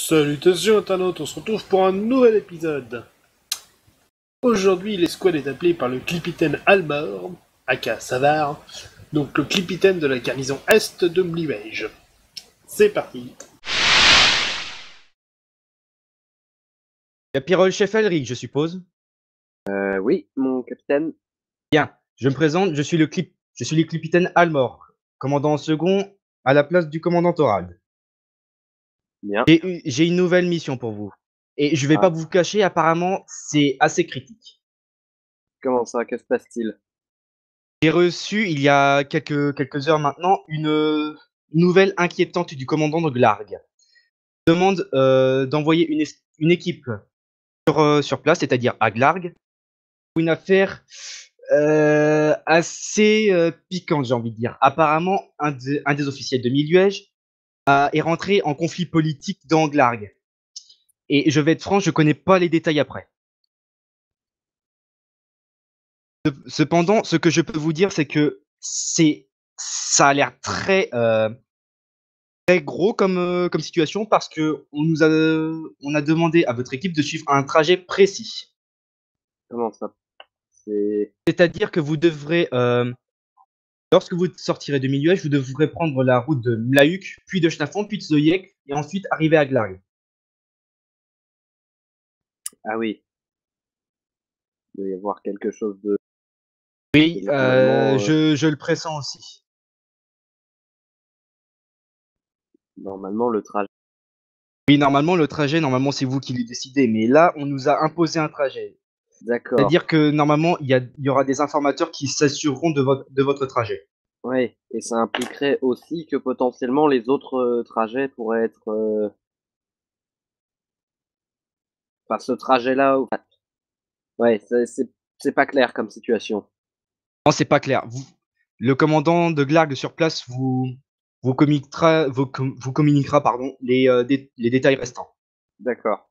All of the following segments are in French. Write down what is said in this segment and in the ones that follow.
Salutations internautes, on se retrouve pour un nouvel épisode. Aujourd'hui, l'escouade est appelée par le Clipitaine Almor, aka Savard, donc le Clipitaine de la garnison Est de Mliwege. C'est parti. Capirol chef Elric, je suppose. Oui, mon capitaine. Bien, je me présente, je suis le Clipitaine Almor, commandant second à la place du commandant Thorald. Bien. J'ai une nouvelle mission pour vous. Et je vais pas vous cacher, apparemment, c'est assez critique. Comment ça, que se passe-t-il? J'ai reçu, il y a quelques heures maintenant, une nouvelle inquiétante du commandant de Glarg. Il demande d'envoyer une équipe sur place, c'est-à-dire à Glarg, pour une affaire assez piquante, j'ai envie de dire. Apparemment, un des officiels de Mliwege est rentré en conflit politique dans Glarg. Et je vais être franc, je connais pas les détails après. Cependant, ce que je peux vous dire, c'est que ça a l'air très gros comme situation parce que on a demandé à votre équipe de suivre un trajet précis. Comment ça? C'est-à-dire que vous devrez, lorsque vous sortirez de Mliwege, vous devrez prendre la route de Mlauk, puis de Schnafond, puis de Zoyek, et ensuite arriver à Glarg. Ah oui. Il doit y avoir quelque chose de... Oui, Normalement, je le pressens aussi. Normalement, le trajet... Oui, normalement, le trajet, c'est vous qui le décidez, mais là, on nous a imposé un trajet. D'accord. C'est-à-dire que normalement, il y aura des informateurs qui s'assureront de votre trajet. Oui, et ça impliquerait aussi que potentiellement les autres trajets pourraient être... Enfin, ce trajet-là... Ouais, c'est pas clair comme situation. Non, c'est pas clair. Le commandant de Glarg sur place vous communiquera pardon, les détails restants. D'accord.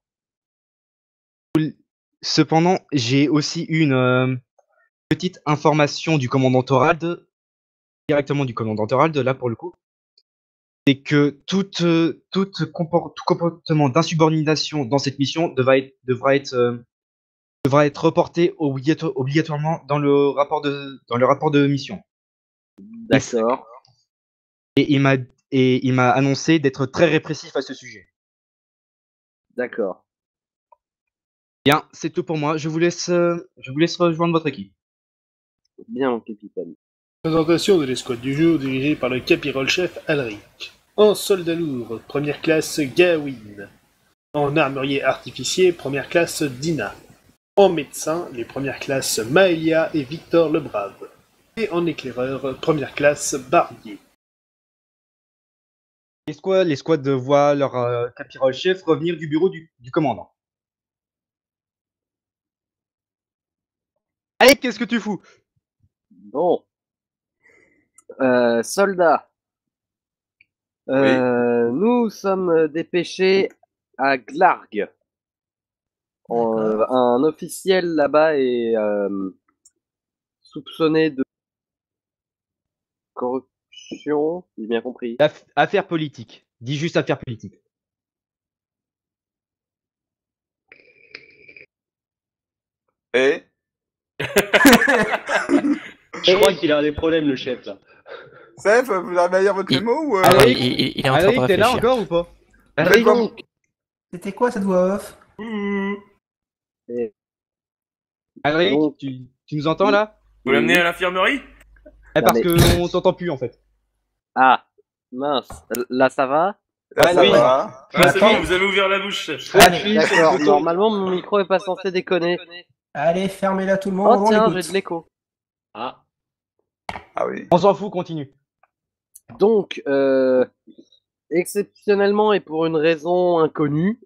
Cependant, j'ai aussi une petite information du commandant Thorald, directement du commandant Thorald, là pour le coup. C'est que tout comportement d'insubordination dans cette mission devra être reporté obligatoirement dans le rapport de mission. D'accord. Et il m'a annoncé d'être très répressif à ce sujet. D'accord. Bien, c'est tout pour moi. Je vous laisse rejoindre votre équipe. Bien, mon capitaine. Présentation de l'escouade du jour dirigée par le Capirol-chef Alric. En soldat lourd, première classe Gawain. En armurier artificier, première classe Dina. En médecin, les premières classes Maëlia et Victor le Brave. Et en éclaireur, première classe Barbier. L'escouade voit leur capirol-chef revenir du bureau du commandant. Allez, qu'est-ce que tu fous? Bon. Soldats. Oui. Nous sommes dépêchés à Glarg. Un officiel là-bas est soupçonné de corruption, j'ai bien compris. Affaire politique. Dis juste affaire politique. Et Je crois qu'il a des problèmes, le chef, là. Seth, vous avez meilleur votre mémo ou Alric, Il est en train de t'es là réfléchir. encore ou pas? Alric, C'était quoi cette voix off? Alric, Donc- tu nous entends là? Vous l'amenez à l'infirmerie? Parce mais- que on t'entend plus en fait. Ah, mince. Là, ça va? Là, ça oui. va. Ah, c'est Attends. bon, vous avez ouvert la bouche, chef. Allez, D'accord. Normalement, mon micro est pas censé déconner. allez, fermez-la tout le monde. Oh on tiens, l'écoute. j'ai de l'écho. Ah, Ah oui. On s'en fout, continue. Donc, exceptionnellement et pour une raison inconnue,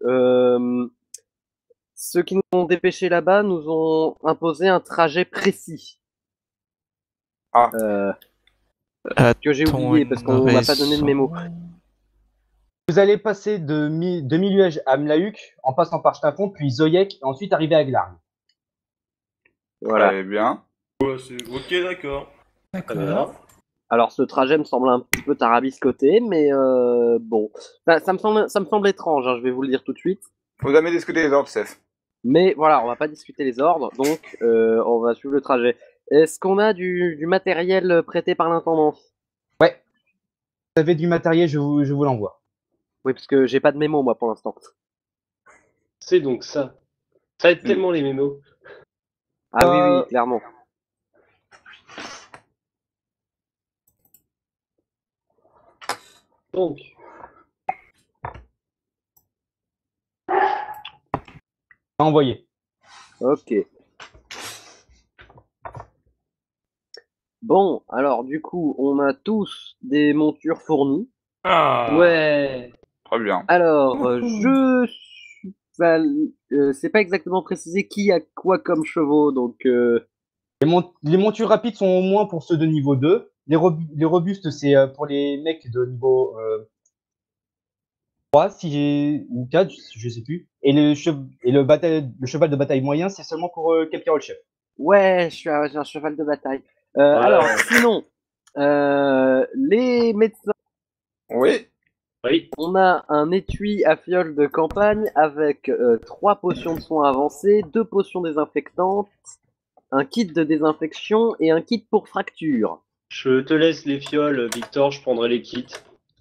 ceux qui nous ont dépêchés là-bas nous ont imposé un trajet précis. Ah. Que j'ai oublié parce qu'on m'a pas donné de mémo. Vous allez passer de Mliwege à Mlauk en passant par Schnafond, puis Zoyek, et ensuite arriver à Glarg. Voilà. Très bien. Ouais, ok, d'accord. D'accord. Alors ce trajet me semble un petit peu tarabiscoté, mais bon, ça me semble étrange, hein, je vais vous le dire tout de suite. Faut jamais discuter les ordres, Seth. Mais voilà, on va pas discuter les ordres, donc on va suivre le trajet. Est-ce qu'on a du matériel prêté par l'intendance? Ouais. Vous avez du matériel, je vous l'envoie. Oui, parce que j'ai pas de mémo moi pour l'instant. C'est donc ça. Ça aide tellement les mémos. Ah oui, clairement. Donc, Envoyé. Ok. Bon, alors du coup, on a tous des montures fournies. Ah. ouais. Très bien. Alors, c'est pas exactement précisé qui a quoi comme chevaux, donc Les montures rapides sont au moins pour ceux de niveau 2. Les robustes, c'est pour les mecs de niveau 3 ou 4, je sais plus. Et le cheval de bataille moyen, c'est seulement pour Captain Chef. ouais, j'ai un cheval de bataille. Alors, sinon, les médecins, Oui. Oui. on a un étui à fiole de campagne avec 3 potions de soins avancées, 2 potions désinfectantes, un kit de désinfection et un kit pour fracture. Je te laisse les fioles, Victor, je prendrai les kits.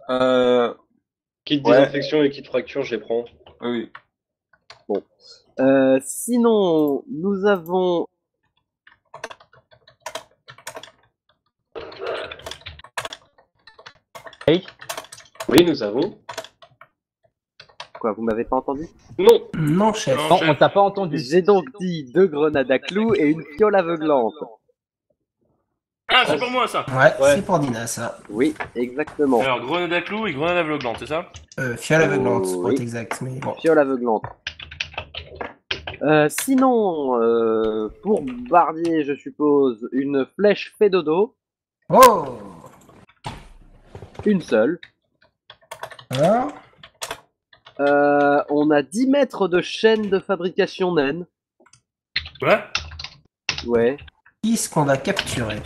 Kit Ouais. désinfection et kit fracture, je les prends. Oui. Sinon, nous avons... Hey, Oui, nous avons. Quoi, vous m'avez pas entendu? Non. Non, chef. Non. non, chef. on t'a pas entendu. J'ai donc dit 2 grenades à clous et une fiole aveuglante. Ah, c'est pour moi ça. Ouais, Ouais. c'est pour Dina, ça. Oui, exactement. Alors, grenade à clous et grenade aveuglante, c'est ça? Fiole aveuglante, Oh, pour oui. être exact. Mais bon. Fiole aveuglante. Sinon, pour Bardier, je suppose, une flèche fait dodo, Oh! une seule. Hein? On a 10 mètres de chaîne de fabrication naine. Ouais. Ouais. Qui est-ce qu'on va capturer?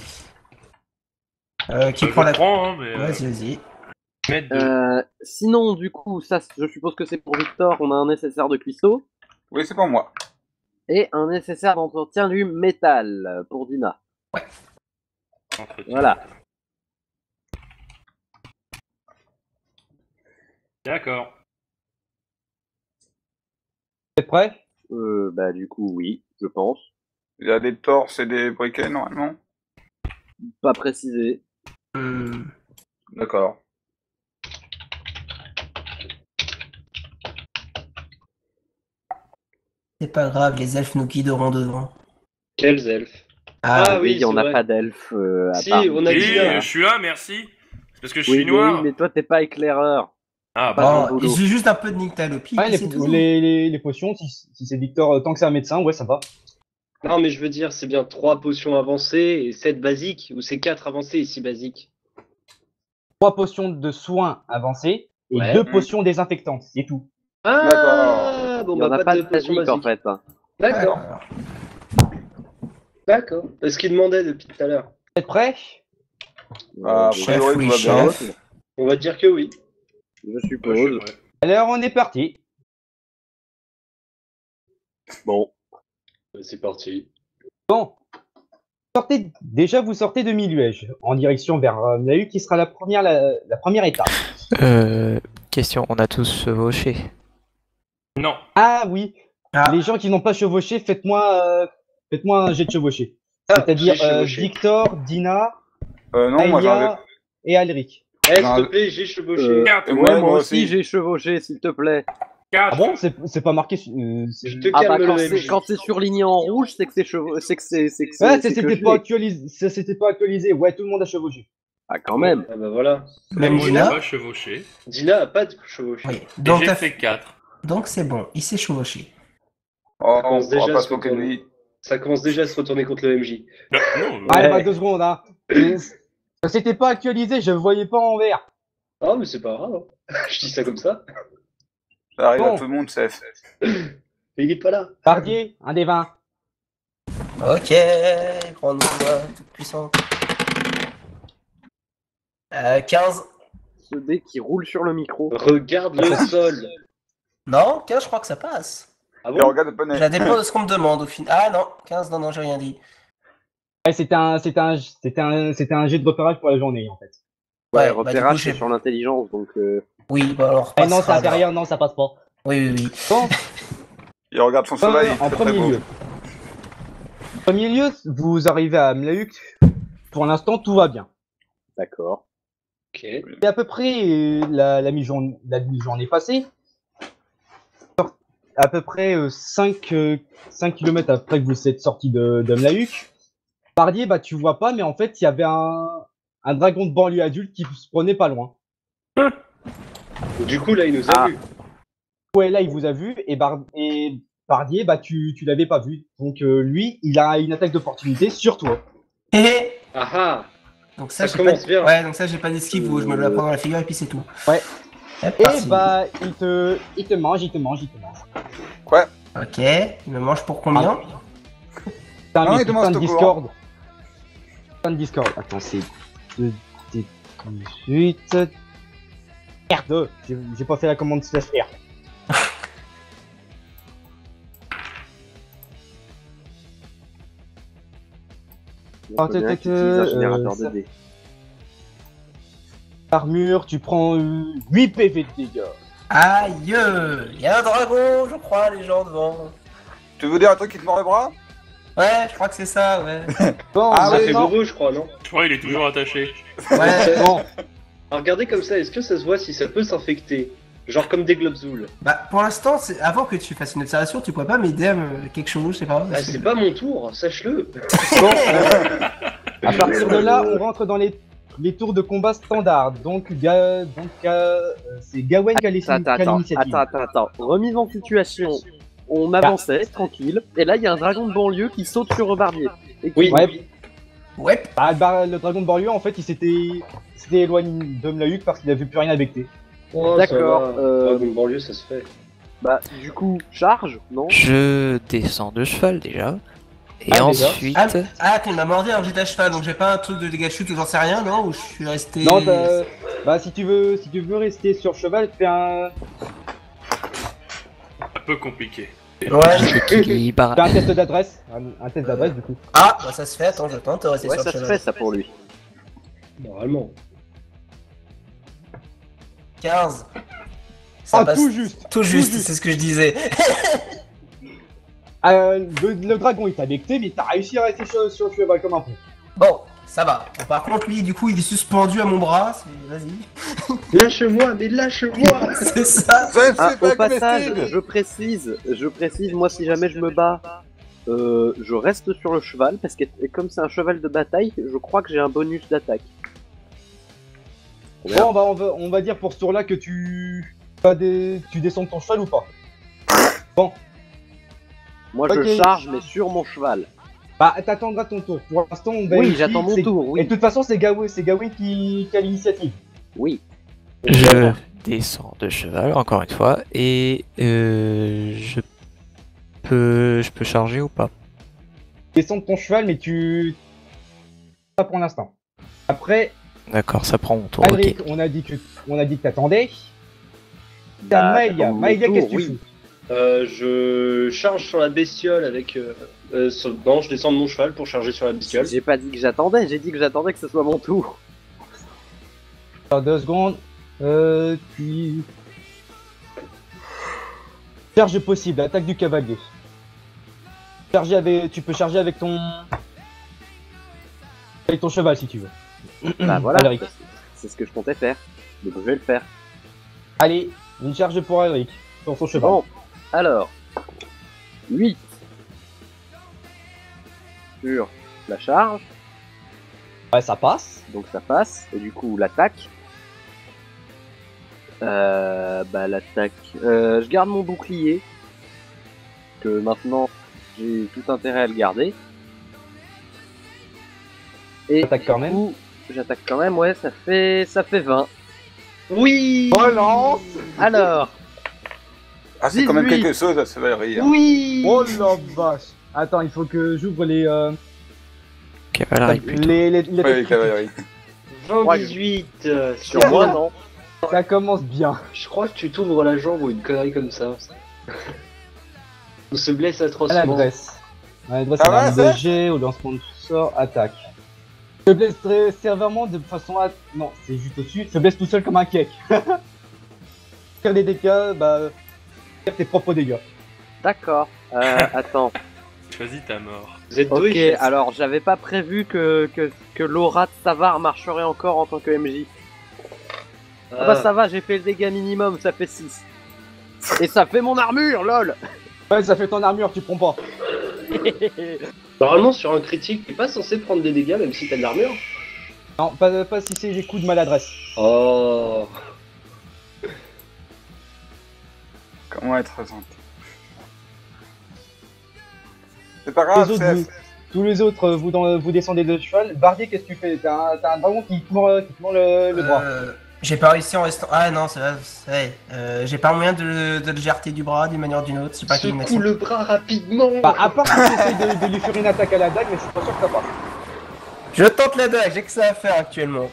Qui Je prend la... prends, hein, mais. Vas-y, vas-y. Mettre de... Sinon, du coup, ça, je suppose que c'est pour Victor. On a un nécessaire de cuistot Oui, c'est pour moi. et un nécessaire d'entretien du métal pour Dina. Entretien. Voilà. D'accord. Vous êtes prêts? Bah, du coup, oui, je pense. Il y a des torses et des briquets, normalement. Pas précisé. D'accord. C'est pas grave, les elfes nous guideront devant. Quels elfes? Ah, oui, on c'est n'a vrai. pas d'elfes à Si, part. on a Oui, dit là. je suis là, merci. C'est parce que je Oui, suis mais noir. oui, mais toi, t'es pas éclaireur. Ah, Pas bah. ton bon, boulot. j'ai juste un peu de nyctalopie, Ouais, puis c'est tout. les potions, si c'est Victor, tant que c'est un médecin, ouais, ça va. Non, mais je veux dire, c'est bien 3 potions avancées et 7 basiques, ou c'est 4 avancées et 6 basiques. 3 potions de soins avancées et Ouais. 2 potions désinfectantes, c'est tout. Ah, bon, Il y en bah a pas pas de de potions magique, en basiques. fait. D'accord, d'accord. Parce qu'il demandait depuis tout à l'heure. Vous êtes prêts? A Chef, priori, oui, tout va bien. chef. On va dire que oui. Je Ouais, je suppose. suis prêt. Alors, on est parti. Bon. C'est parti. Bon. Vous sortez de Miluège, en direction vers Mlahu, qui sera la première étape. Question, on a tous chevauché. Non. Ah oui, Ah. les gens qui n'ont pas chevauché, faites-moi un jet de chevauché. Ah, C'est-à-dire j'ai chevauché. Victor, Dina, Non, moi j'en ai. Aïlia et Alric. Eh, Non, s'il te plaît, j'ai chevauché. Euh, Quatre. Et Ouais, moi moi aussi, j'ai chevauché, s'il te plaît. Quatre. Ah bon, c'est pas marqué. Je te Ah bah, calme quand le c'est MJ. quand c'est surligné en rouge, c'est que c'est chevaux, c'est que c'est Ouais, c'est ça que s'était je pas l'ai. actualisé. Ça s'était pas actualisé. Ouais, tout le monde a chevauché. Ah, quand même. Ah bah voilà. Même Moi, j'ai Dina? pas chevauché. Dina a pas de chevauché. Oui. Et Donc, j'ai t'as fait 4. Donc c'est bon, il s'est chevauché. Oh, on commence déjà pourra à pas se se moquer de retourner. lui. Ça commence déjà à se retourner contre le MJ. Non, Allez, Ouais. bah 2 secondes. Hein. Ça s'était pas actualisé, je voyais pas en vert. Ah, mais c'est pas grave. Hein. Je dis ça comme ça. Ça arrive Bon. à tout le monde, Seth. Mais il est pas là. Bardier, un des 20. Ok, grande voix toute puissante. 15. Ce dé qui roule sur le micro. Regarde le sol. Non, 15, je crois que ça passe. Ah Et bon? regarde le poney. Ça dépend de ce qu'on me demande au final. Ah non, 15, non, j'ai rien dit. Ouais, c'était un jet de repérage pour la journée en fait. Ouais, Ouais, bah, du repérage, coup, c'est j'ai- sur l'intelligence, donc... Oui, bah alors. Eh non, passera, ça fait alors. rien, non, ça passe pas. Oui, oui, oui. Bon, Il regarde son soleil. en très, très premier beau. lieu. En premier lieu, vous arrivez à Mlauk. Pour l'instant, tout va bien. D'accord. Ok. Et à peu près la mi-journée passée, à peu près 5 km après que vous êtes sorti de Mlauk, Bardier, bah tu vois pas, mais en fait, il y avait un dragon de banlieue adulte qui se prenait pas loin. Du coup, là, il nous a Ah. vus. Ouais, là, il vous a vu, et Bardier, bah tu l'avais pas vu. Donc lui, il a une attaque d'opportunité sur toi. Hé, Ah ah. donc ça, Ça j'ai commence pas... bien. Ouais, donc ça, j'ai pas d'esquive où je me la prends dans la figure et puis c'est tout. Ouais. Hop, Et parti. bah, il te mange. Ok, il me mange pour combien? Putain, Non, mais il demande putain de au Discord. Putain de Discord. Attends, c'est 18. R2. J'ai pas fait la commande /R. Il faut bien qu'il utilise un générateur de ça- dés. Armure, tu prends 8 PV de dégâts. Aïe, il y a un dragon, je crois, les gens devant. Tu veux dire un truc qui te mord le bras? Ouais, je crois que c'est ça, ouais. Bon, Ah Ça oui, fait non. bourreux, je crois, non? Je crois qu'il est toujours attaché. Ouais, Bon, Alors, regardez comme ça, est-ce que ça se voit si ça peut s'infecter? Genre comme des globzouls. bah pour l'instant, avant que tu fasses une observation, tu pourrais pas m'aider à quelque chose, je sais pas. Ah, parce que- c'est pas mon tour, sache-le. bon, à partir de là, on rentre dans les tours de combat standard. Donc, c'est Gawain qui a l'initiative. Attends. Remise en situation. On avançait, tranquille, et là, il y a un dragon de banlieue qui saute sur Barbier. Et qui- Oui. Ouais. Ouais, Le dragon de Borlieu, en fait, il s'était éloigné de Mlauk parce qu'il a vu plus rien avec tes. Oh, D'accord, ça va. Dragon de banlieue, ça se fait. Bah, du coup, charge, non? Je descends de cheval déjà. Et Ah, déjà. ensuite, tu m'as mordu alors que j'étais à cheval, donc j'ai pas un truc de dégâts de chute ou j'en sais rien, non? Ou je suis resté. Non, bah si tu veux rester sur cheval, fais un Un peu compliqué. Ouais. j'équilibre. Fais un test d'adresse. Un test d'adresse, du coup. Ah, bah ça se fait, attends, je tente de rester Ouais, sur ça le se cheval. fait, ça, pour lui. Normalement. 15. Ça Ah, passe tout juste. tout juste, juste. c'est ce que je disais. Le dragon, il t'a becté, mais t'as réussi à rester sur le cheval comme un peu. Bon, ça va. Bon, par contre, lui, du coup, il est suspendu à mon bras. Vas-y. Lâche-moi, mais lâche-moi! C'est ça. Ça, Ah, c'est pas au passage, comestible. je précise, moi, si jamais je me bats, je reste sur le cheval, parce que comme c'est un cheval de bataille, je crois que j'ai un bonus d'attaque. Bon, bah on va dire pour ce tour-là que tu descends de ton cheval ou pas. Moi, Ok. je charge, mais sur mon cheval. Bah t'attendras ton tour. Pour l'instant, on va Oui, vérifier, j'attends mon c'est- tour, Et oui. de toute façon, c'est Gawain qui a l'initiative. Oui. Je descends de cheval, encore une fois, et je peux charger ou pas? Descends de ton cheval, mais pas pour l'instant. Après, D'accord, ça prend mon tour, Alric, ok. on a dit que t'attendais. T'as Bah, Maïa. j'attends mon Maïa, tour, qu'est-ce que tu oui. fous? Je charge sur la bestiole avec. Non, je descends de mon cheval pour charger sur la bestiole. J'ai pas dit que j'attendais, j'ai dit que j'attendais que ce soit mon tour. Alors, 2 secondes. Puis... Charge possible, attaque du cavalier. Tu peux charger avec ton cheval si tu veux. Bah voilà, Alric. c'est ce que je comptais faire. Donc je vais le faire. Allez, une charge pour Alric, sur son cheval. Bon, alors, 8 sur la charge, Ouais, ça passe. donc ça passe, et du coup l'attaque. Bah l'attaque, je garde mon bouclier, que maintenant j'ai tout intérêt à le garder. Et T'attaques quand du même. coup, j'attaque quand même, ouais, ça fait 20. Oui! Relance. Alors, Ah, c'est quand même 18. quelque chose, ça va rire. oui. Oh la vache. Attends, il faut que j'ouvre les Cavalerie plutôt. les Ouais, les cavaleries. 20-18 Sur moi, non. Ça commence bien. Je crois que tu t'ouvres la jambe ou une connerie comme ça. On se blesse atrocement. Maladresse. Maladresse, Ah c'est ouais, un ça G au lancement de sort, attaque. Se blesse très sévèrement de façon à... Non, c'est juste au-dessus. Se blesse tout seul comme un cake. Faire des dégâts, bah... Faire tes propres dégâts. D'accord. Attends. Choisis ta mort. Vous êtes Ok, doués, chef. alors j'avais pas prévu que l'aura de Savard marcherait encore en tant que MJ. Ah bah ça va, j'ai fait le dégât minimum, ça fait 6. Et ça fait mon armure, lol. Ouais, ça fait ton armure, tu prends pas. Normalement, sur un critique, t'es pas censé prendre des dégâts même si t'as de l'armure. Non, pas si c'est des coups de maladresse. Oh. Comment être gentil? C'est pas grave, Les autres, chef. tous les autres, vous descendez de cheval. Bardier, qu'est-ce que tu fais? T'as un dragon qui te mord le bras. J'ai pas réussi en restant. Ah non, c'est vrai. J'ai pas moyen de le jarter du bras d'une manière ou d'une autre. Je sais pas quelle Secoue action. le bras rapidement. Bah, à part si t'essayes de lui faire une attaque à la dague, mais je suis pas sûr que ça passe. Je tente la dague, j'ai que ça à faire actuellement.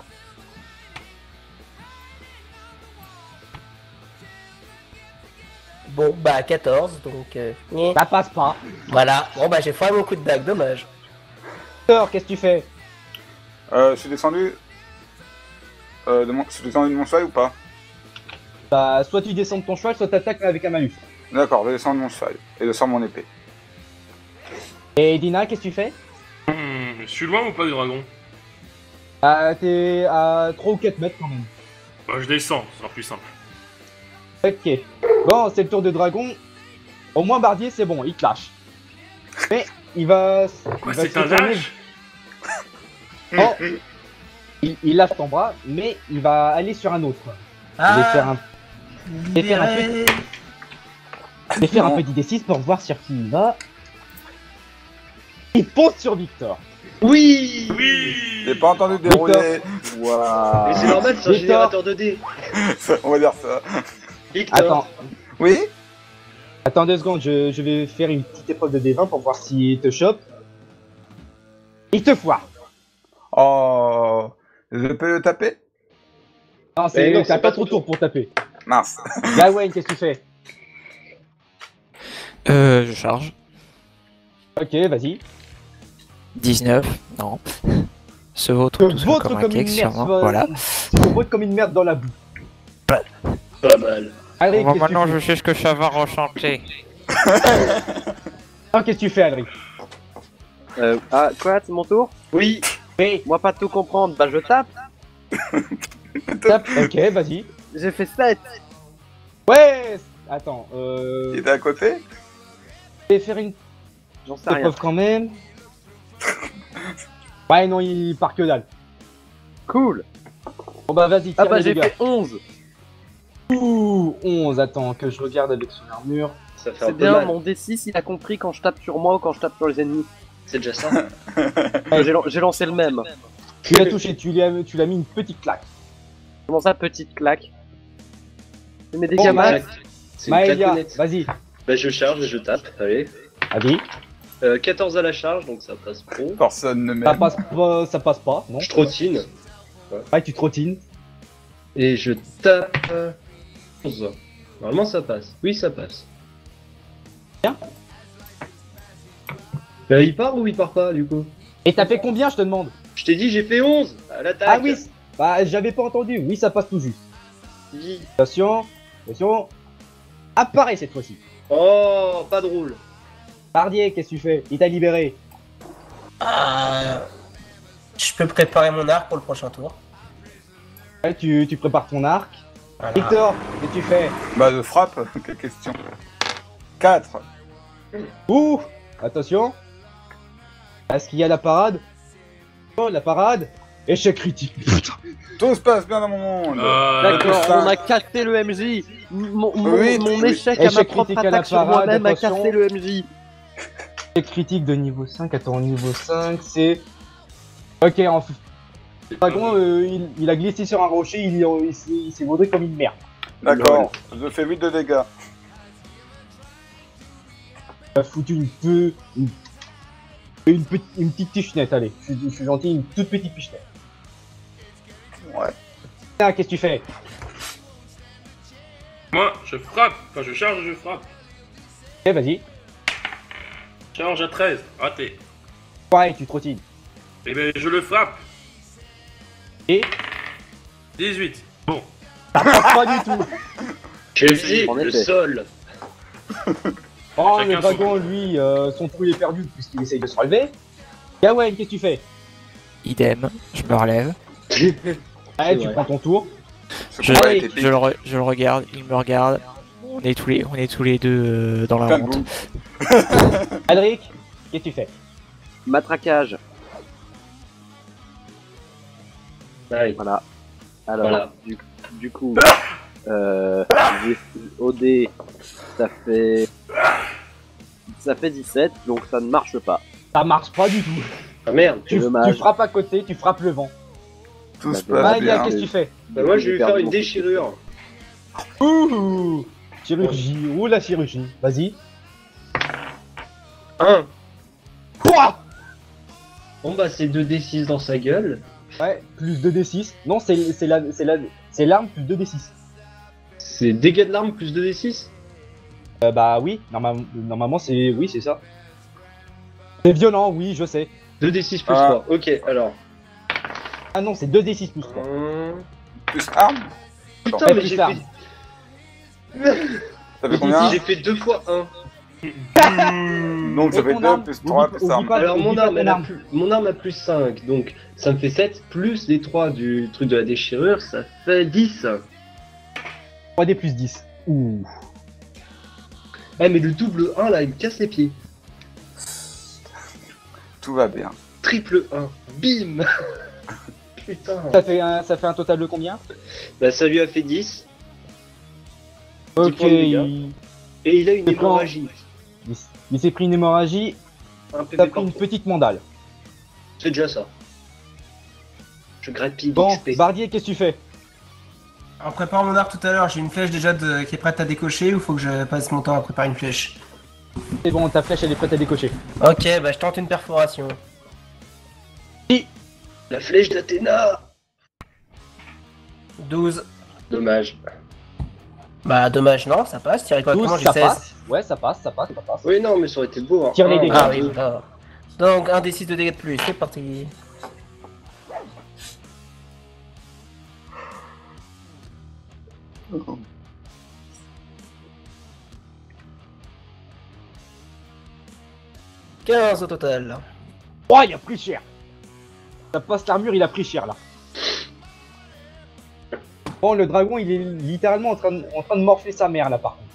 Bon, bah 14, donc... Ça passe pas. Voilà, bon bah j'ai foiré mon coup de dague, dommage. Thor, qu'est-ce que tu fais? Je suis descendu. Je suis descendu de mon cheval ou pas? Bah, soit tu descends de ton cheval, soit t'attaques avec un malus. D'accord, je descends de mon cheval et je sors mon épée. Et Dina, qu'est-ce que tu fais? Je suis loin ou pas du dragon? T'es à 3 ou 4 mètres quand même. Bah, je descends, c'est plus simple. Ok. Bon, c'est le tour de dragon. Au moins, Bardier, c'est bon, il te lâche. Mais il va. Quoi, il va c'est se un retourner. lâche? Oh, il lâche ton bras, mais il va aller sur un autre. Je vais faire un, je vais faire un petit D6 pour voir sur qui il va. Il fonce sur Victor. Oui. Oui. J'ai pas entendu dérouler. Waouh. Mais c'est normal, c'est un Victor. générateur de dés. On va dire ça. Victor. Attends, Oui? attends 2 secondes, je vais faire une petite épreuve de D20 pour voir s'il te chope. Il te foire. Oh. Je peux le taper? Non, Mais non, t'as c'est pas pas trop ton tour pour taper. Mince. Gawain, qu'est-ce que tu fais? Je charge. Ok, vas-y. 19, non. Ce vôtre tout seul Vôtre comme un comme cake une sur merde. moi. Voilà. Vôtre comme une merde dans la boue. Pas mal. Alric, Bon, qu'est-ce que tu maintenant fais? je sais ce que ça va rechanter. Ah, qu'est-ce que tu fais, Alric? Ah, quoi, c'est mon tour? Oui. Hey, Moi pas tout comprendre, bah je tape. tape. Ok, vas-y. J'ai fait 7. Ouais. Attends, Il était à côté? je vais faire une J'en sais rien. épreuve quand même. Ouais, non, il part que dalle. Cool. Bon bah vas-y, Ah tire bah les j'ai dégâts. fait 11. Ouh, 11, attends, que je regarde avec son armure. Ça fait un C'est peu bien, mal. mon D6 il a compris quand je tape sur moi ou quand je tape sur les ennemis. C'est déjà ça. J'ai lancé le même. Tu l'as touché, tu l'as mis une petite claque. Comment ça, petite claque? C'est mes Bon, dégâts bah, max. C'est une Maëlia, claquonnette. vas-y. Bah je charge et je tape. Allez. Vas-y. 14 à la charge, donc ça passe pro. Personne ne Ça m'aime. passe pas, non? Je trottine. Ouais, tu trottines. Et je tape 11. Normalement ça passe. Oui, ça passe. Bien. Bah il part ou il part pas du coup? Et t'as fait combien, je te demande? Je t'ai dit j'ai fait 11 à l'attaque. Ah oui, bah j'avais pas entendu. Oui, ça passe tout juste. Oui. Attention, attention. Apparaît cette fois-ci. Oh, pas drôle. Bardier, qu'est-ce que tu fais? Il t'a libéré. Je peux préparer mon arc pour le prochain tour. Ouais, tu prépares ton arc. Voilà. Victor, qu'est-ce que tu fais? Bah, je frappe. Quelle question. 4. Ouh, attention. Est-ce qu'il y a la parade? Oh, la parade. Échec critique. Putain. Tout se passe bien dans mon monde. D'accord, ça. on a cassé le MJ. Mon Oui, échec à ma Échec propre critique à la attaque sur parade, moi-même a attention. cassé le MJ. Échec critique de niveau 5. Attends, niveau 5, c'est... Ok, en fait... Le dragon, il a glissé sur un rocher, il s'est vaudré comme une merde. D'accord. Je fais 8 de dégâts. Il a foutu une petite pichenette, allez. Je suis gentil, une toute petite pichenette. Ouais. Ah, qu'est-ce que tu fais? Moi, je frappe. Enfin, je charge et je frappe. Ok, vas-y. Charge à 13. Raté. Ouais, tu trottines. Eh ben, je le frappe. Et 18. Bon. ça passe pas du tout. J'ai dit En le effet. sol. Oh, Chacun le dragon, lui, son trou il est perdu puisqu'il essaye de se relever. Gawain, qu'est-ce que tu fais? Idem, je me relève. Allez, tu vrai. prends ton tour. Ce Je, combat est épique. je le regarde, il me regarde. On est tous les deux dans la Plein de honte. boue. Alric, qu'est-ce que tu fais? Matraquage. Ouais. Voilà. Alors, Voilà. du coup, OD, ça fait 17, donc ça ne marche pas. Ça marche pas du tout. Ah merde. C'est Tu dommage. frappes à côté, tu frappes le vent. Tout se Bah, passe Malia, bien. qu'est-ce que tu fais? Bah, moi, je vais lui faire perdu une mon déchirure. Ouh, chirurgie, ou la chirurgie. Vas-y. 1. Pouah. Bon, bah, c'est 2d6 dans sa gueule. Ouais, plus 2d6. Non, c'est l'arme plus 2d6. C'est dégâts de l'arme plus 2d6. Bah oui, normalement c'est... Oui, c'est ça. C'est violent, oui, je sais. 2d6 plus Ah. 3. Ok, alors. Ah non, c'est 2d6 plus 3. Plus arme. Putain, Ouais, mais plus j'ai arme. fait... Ça fait combien? J'ai fait 2 fois 1. Donc ça Et fait ton 2 arme, plus oublie 3 pas- plus oublie arme. pas- Alors, oublie mon pas arme, ton mon arme a plus 5. Donc, ça me fait 7. Plus les 3 du truc de la déchirure, ça fait 10. 3d plus 10. Ouh. Eh, mais le double 1, là, il me casse les pieds. Tout va bien. Triple 1. Bim. Putain. Ça fait un total de combien? Bah, ça lui a fait 10. Ok, points de dégâts. il, Et il a une C'est quand- hémorragie. il s'est pris une hémorragie, Un il PV a pris une partout. petite mandale. C'est déjà ça. Je grappille Bon, XP. Bardier, qu'est-ce que tu fais? En préparant mon arc tout à l'heure, j'ai une flèche déjà qui est prête à décocher ou faut que je passe mon temps à préparer une flèche? C'est bon, ta flèche elle est prête à décocher. Ok, bah je tente une perforation. La flèche d'Athéna. 12. Dommage. Bah dommage, non, ça passe. Tirez quoi? 12, Comment j'ai ça 16? passe. Ouais, ça passe. Oui, non, mais ça aurait été beau. Hein. Tire les dégâts. Ah oui, d'accord. Donc un des 6 de dégâts de plus, c'est parti. « 15 au total. Oh, il a pris cher. Ça passe l'armure, il a pris cher là. Bon, le dragon, il est littéralement en train de morfler sa mère là par contre.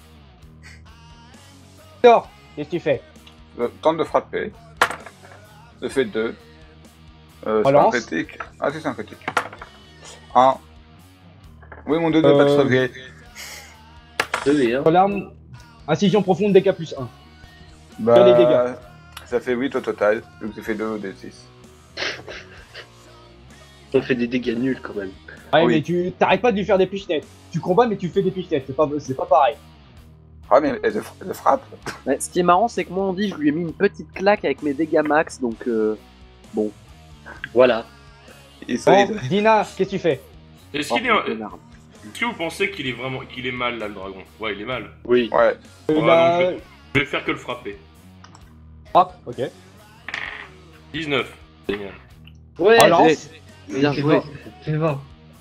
Thor, qu'est-ce que tu fais? Je tente de frapper. Je fais 2. C'est pas un Relance. critique. Ah si, c'est un critique. 1. Oui, mon 2 ne pas te sauver. 2 et 1. Sur l'arme, incision profonde, dégâts plus 1. Bah, les dégâts. ça fait 8 au total, donc ça fait 2 au D6. On fait des dégâts nuls quand même. Ouais, Oui. mais tu t'arrêtes pas de lui faire des pichenettes. Tu combats, mais tu fais des pichenettes, c'est pas pareil. Ah, mais elle frappe. Ouais, ce qui est marrant, c'est que moi, on dit, je lui ai mis une petite claque avec mes dégâts max, donc Voilà. Il Bon, se Dina, qu'est-ce que tu fais? Est-ce oh, qu'il est... connard. Est-ce que vous pensez qu'il est vraiment... qu'il est mal, là, le dragon? Ouais, il est mal. Oui. Ouais. Ouais, Là... donc je vais faire que le frapper. Hop, ok. 19. Génial. Ouais. Relance, Bien joué. Fais voir.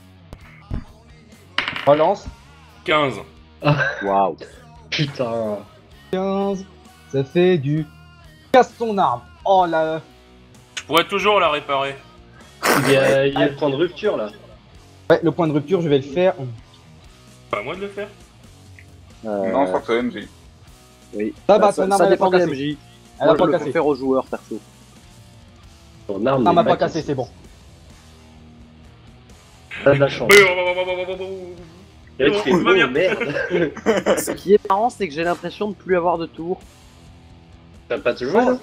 relance. 15. Waouh. Putain. 15, ça fait du... Casse ton arme. Oh là... Je pourrais toujours la réparer. Il y a le point de rupture là. Ouais, le point de rupture, je vais le faire. Pas à moi de le faire. Non, je crois que c'est MJ. Oui. Ah bah, ça, ton arme, ça elle a dépend pas de cassé. MJ. Elle a Moi, je pas le cassé. préfère aux joueurs, perso. Ton arme Non, n'est m'a pas pas cassé, c'est bon. T'as de la chance. Mais Et tu fais on va bien. oh, merde. Ce qui est marrant, c'est que j'ai l'impression de plus avoir de tours. T'as pas toujours là.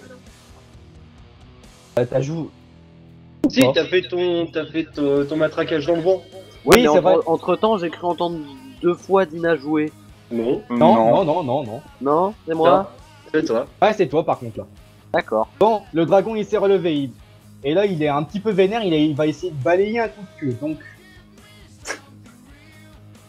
T'as joué... Si, t'as fait ton matraquage dans le vent. Oui, mais c'est vrai. entre temps, j'ai cru entendre 2 fois Dina jouer. Non. Non, non, non, non, non. Non, c'est moi. C'est toi. Ouais, c'est toi par contre là. D'accord. Bon, le dragon il s'est relevé. Et là, il est un petit peu vénère, il va essayer de balayer un coup de queue. Donc,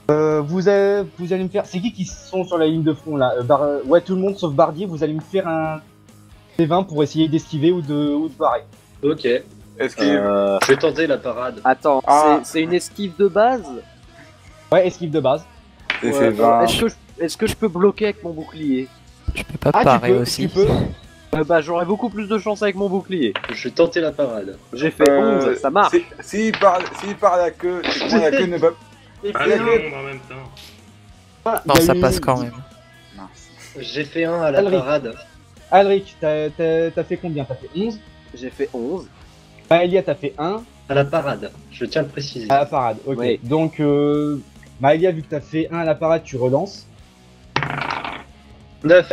Vous allez me faire. C'est qui sont sur la ligne de front là? Ouais, tout le monde sauf Bardier. Vous allez me faire un T20 pour essayer d'esquiver ou de barrer. Ok. Esquive. Je vais tenter la parade. Attends, Ah. c'est une esquive de base? Ouais, esquive de base. J'ai Ouais, fait 20. Est-ce que je peux bloquer avec mon bouclier? Je peux pas Ah, parer tu peux, aussi. tu peux. Bah j'aurais beaucoup plus de chance avec mon bouclier. Je vais tenter la parade. J'ai fait 11, ça marche. S'il parle à la queue, c'est que la queue ne peut. Ah non, en même temps. Non, Il y a ça eu- passe quand même. J'ai fait 1 à la Alric. parade. Alric, t'as fait combien? T'as fait 11. J'ai fait 11. Maëlia, t'as fait 1. À la parade. Je tiens à le préciser. À la parade, ok. Oui. Donc, Maëlia, vu que t'as fait 1 à la parade, tu relances. 9.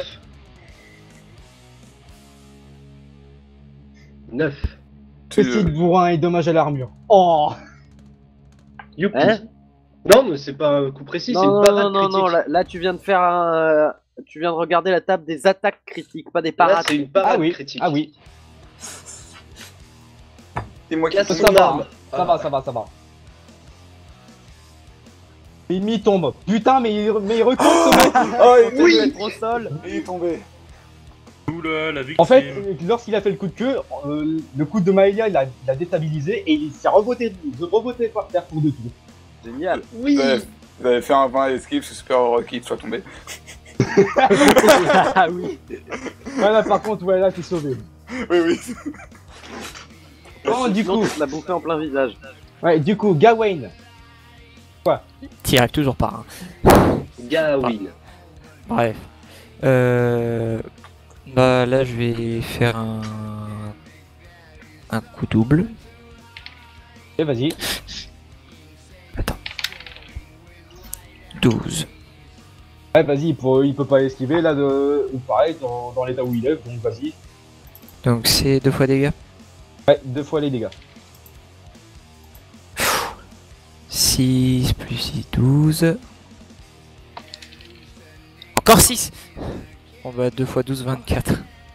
9. Petit bourrin et dommage à l'armure. Oh! Youpi. Hein? Non, mais c'est pas un coup précis, c'est Non, une parade non, critique. là tu viens de faire un. Tu viens de regarder la table des attaques critiques, pas des Là, parades. c'est une parade Ah oui, critique. ah oui. C'est moi qui Casse Ça son va, arme. Ça va, ça va, ça va. L'ennemi tombe. Putain, mais il recule ce mec. Oh, il est tombé. Oui, au sol. Il est tombé. Oula, la victime. En fait, lorsqu'il a fait le coup de queue, le coup de Maëlia, il a déstabilisé et il s'est reboté par terre pour deux tours. Génial. Oui. Vous avez fait un 20 à l'esquive, c'est super heureux qu'il soit tombé. Ah oui. Voilà, par contre, voilà, t'es sauvé. Oui, oui. Bon, du Sinon, coup, tu te l'as bouffé en plein visage. ouais, du coup, Gawain. Direct toujours par un. Gawain. Bref. Bah là je vais faire un coup double. Et vas-y. 12. Ouais, vas-y, il peut pas esquiver là, pareil, dans l'état où il est, donc vas-y. Donc c'est 2 fois dégâts. Ouais, 2 fois les dégâts. 6 plus 6, 12. Encore 6. On va 2 fois 12, 24.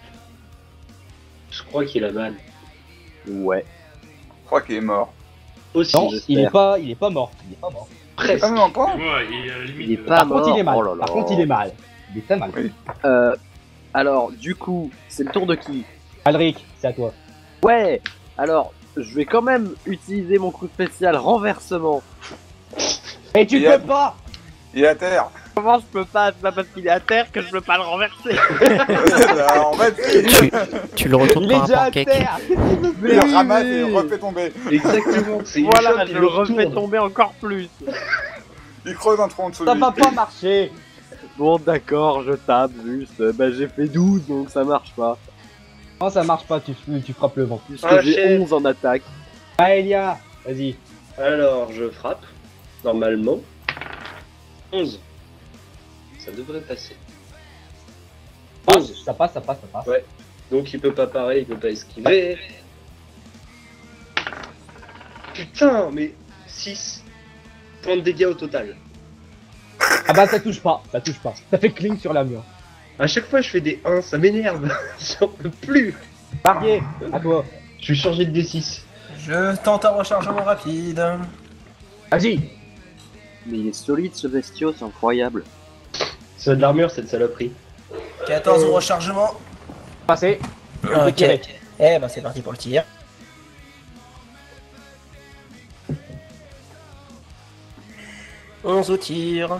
Je crois qu'il a mal. Ouais. Je crois qu'il est mort. Aussi. Non, j'espère. il est pas mort. Il est pas mort. Presque. Ah, mais encore Ouais, il est à la limite. Il est de- pas Par contre, il est mort. mal. Oh là là. Par contre, il est mal. Il est très mal. Oui. Alors, du coup, c'est le tour de qui? Alric, c'est à toi. Ouais. Alors, je vais quand même utiliser mon coup spécial renversement. Et tu Il y a- peux pas. Il est à terre. Comment je peux pas? C'est pas parce qu'il est à terre que je peux pas le renverser. En fait, Tu le retournes Il est par un déjà à pancake. terre. il le ramasse et il le refait tomber. Exactement. C'est une Voilà, chope, je il le refais retourne. tomber encore plus. Il creuse un trou en dessous de Ça lui. va pas marcher. Bon, d'accord, je tape juste. Bah, j'ai fait 12, donc ça marche pas. Non, ça marche pas. Tu frappes le vent. Puisque Ah, j'ai chef. 11 en attaque. Maëlia, vas-y. Alors, je frappe. Normalement. 11. Ça devrait passer. Ça passe, ça passe, ça passe. Ouais. Donc il peut pas parer, il peut pas esquiver. Putain, mais 6 points de dégâts au total. Ah bah ça touche pas. Ça fait cling sur la mur. À chaque fois je fais des 1, ça m'énerve. J'en peux plus. Barrier, à toi. Je suis changé de D6. Je tente un rechargement rapide. Vas-y. Mais il est solide ce bestiau, c'est incroyable. C'est de l'armure cette saloperie. 14 au rechargement. Passé. Ok. tirer. Eh ben c'est parti pour le tir. Onze au tir.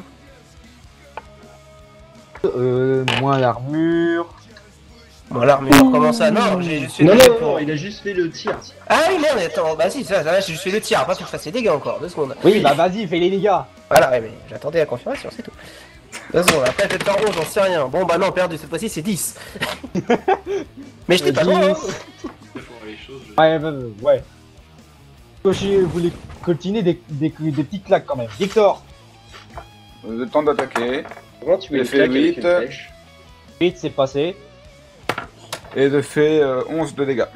Moins l'armure. Bon, l'armure, comment ça? Non, j'ai juste fait Non, le non, jet non, pour- il a juste fait le tir. Ah oui, merde, attends, bah si, ça, j'ai juste fait le tir, pas pour que je fasse les dégâts encore, 2 secondes. Oui, bah vas-y, fais les dégâts. Voilà, ouais, mais j'attendais la confirmation, c'est tout. 2 secondes, après peut-être en 11, j'en sais rien. Bon, bah non, perdu, cette fois-ci c'est 10. Mais j'étais pas loin, hein. Pour les choses, je- Ouais, ouais. Vous voulez continuer des petites claques quand même. Victor, Le temps d'attaquer. Comment tu mets Il une fait claque avec 8. une flèche 8 c'est passé. Et de fait 11 de dégâts.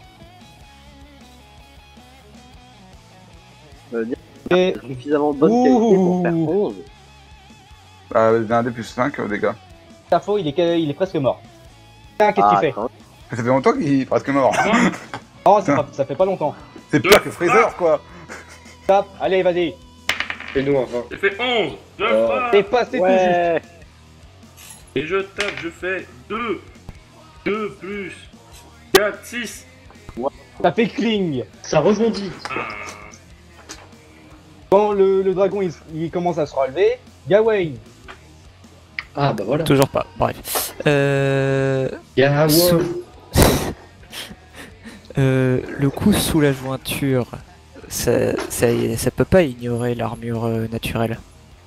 Et Suffisamment bonne qualité pour faire Ouh. 11. J'ai un D plus 5 dégâts. Tafo, il est presque mort. Ah, qu'est-ce que tu fais? quand- Ça fait longtemps qu'il est presque mort. Oh, ça fait pas longtemps. C'est pire que Freezer quoi. Tape, allez, vas-y. Fais-nous un 20. J'ai fait 11. Je Oh. frappe. T'es passé tout juste. Ouais. Et je tape, je fais 2. 2 plus 4, 6. Ça fait cling. Ça rebondit. Quand le dragon il commence à se relever, Gawain. Ah bah voilà. Toujours pas. Bref. Gawain. Le coup sous la jointure, ça peut pas ignorer l'armure naturelle.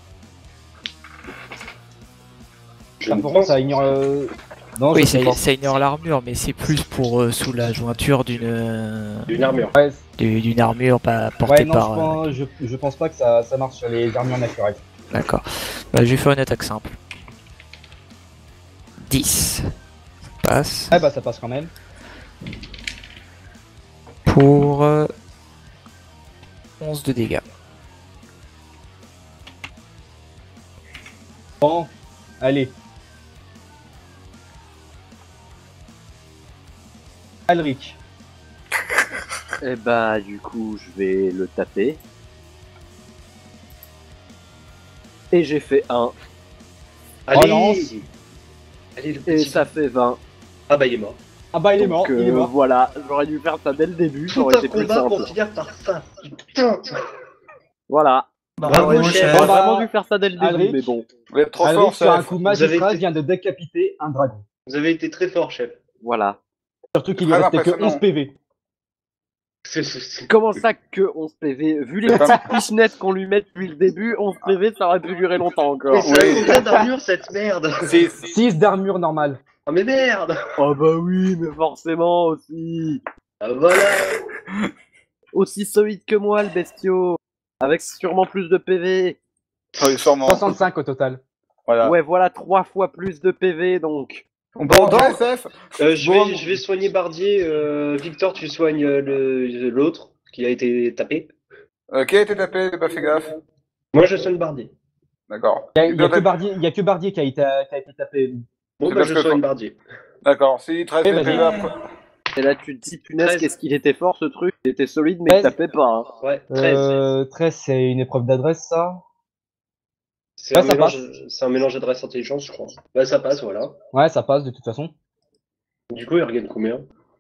Je Ah, ne pourquoi pense ça ignore. Non, Oui, je sais pas. ça ignore l'armure, mais c'est plus pour sous la jointure d'une Une armure. Ouais, d'une armure pas portée ouais, non, par. je pense pas que ça marche sur les armures naturelles. D'accord. Bah, je vais faire une attaque simple. 10. Ça passe. Ah bah ça passe quand même. Pour 11 de dégâts. Bon, allez. Alric. Et bah du coup je vais le taper. Et j'ai fait 1. Allez. Allez le Et petit. ça fait 20. Ah bah il est mort. Ah bah il est Donc, mort, il est mort. Voilà, j'aurais dû faire ça dès le début, ça Tout aurait un été plus combat simple. pour finir par ça. Putain. Voilà. Bravo, J'aurais chef. Bon, bah, vraiment dû faire ça dès le début, Alric. mais bon. Vous êtes trop Alric, fort, sur un chef. coup avez magistral, fait- vient de décapiter un dragon. Vous avez été très fort, chef. Voilà. Surtout qu'il lui Très restait que impressionnant. 11 PV. Comment ça que 11 PV? Vu les C'est pas- petites pichenettes qu'on lui met depuis le début, 11 PV ça aurait pu durer longtemps encore. Mais ça a Oui. combien d'armure cette merde? 6 d'armure normale. Ah mais merde. Oh bah oui, mais forcément aussi. Ah voilà. Aussi solide que moi le bestiau. Avec sûrement plus de PV. Oui, sûrement. 65 au total. Voilà. Ouais, voilà 3 fois plus de PV donc. Bon, Bon, SF. Je vais soigner Bardier. Victor, tu soignes l'autre qui a été tapé. Ok, t'es tapé, t'as pas fait gaffe. Moi, je soigne Bardier. D'accord. Il y a que Bardier qui a été tapé. Bon, C'est bah, parce je que- soigne Bardier. D'accord. Si, 13 Eh, de vas-y. PV après. Et là tu te dis punaise 13. qu'est-ce qu'il était fort ce truc. Il était solide mais il 13. tapait pas. Hein. Ouais, 13. 13, c'est une épreuve d'adresse, ça. C'est Ouais, un ça mélange, d'adresse intelligence, je crois. Bah, ça passe, voilà. Ouais, ça passe de toute façon. Du coup, il regagne combien?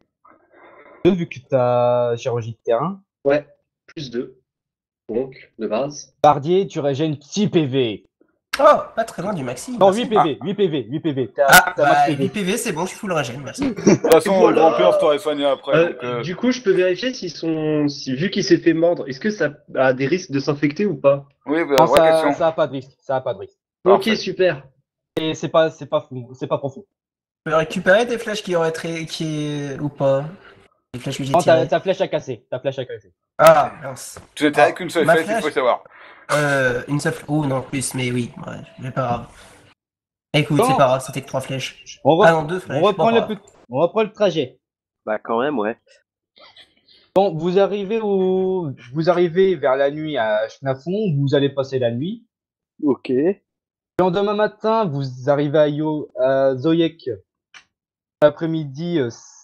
Vu que t'as chirurgie de terrain. Ouais, plus 2. Donc, de base. Bardier, tu régènes 6 PV. Oh, pas très loin du maxi. Non, merci. 8 PV, 8 PV, 8 PV. T'as Ah, t'as max bah, PV. 8 PV, c'est bon, je suis full régène, merci. De toute façon, Voilà. le grand peur, je t'aurais soigné après. donc, Du coup, je peux vérifier vu qu'il s'est fait mordre, est-ce que ça a des risques de s'infecter ou pas? Oui, bah, Non, vraie question. ça a pas de risque. Ça a pas de risque. Ok, Parfait. super. Et c'est pas profond. Tu peux récupérer des flèches qui auraient ou pas? Des flèches que j'ai Non, tirées. ta flèche à casser. Ta flèche à casser. Ah, mince. Tu n'étais avec une seule Ma flèche, il faut flèche. savoir. Une seule Oh non, plus, mais oui, ouais, mais pas grave. Écoute, Bon. c'est pas grave, c'était que 3 flèches. On, Ah non, 2 flèches. on reprend bon, le on reprend le trajet. Bah quand même ouais. Bon, vous arrivez vers la nuit à Schnafon, vous allez passer la nuit. Ok. Le lendemain matin, vous arrivez à Zoyek. L'après-midi.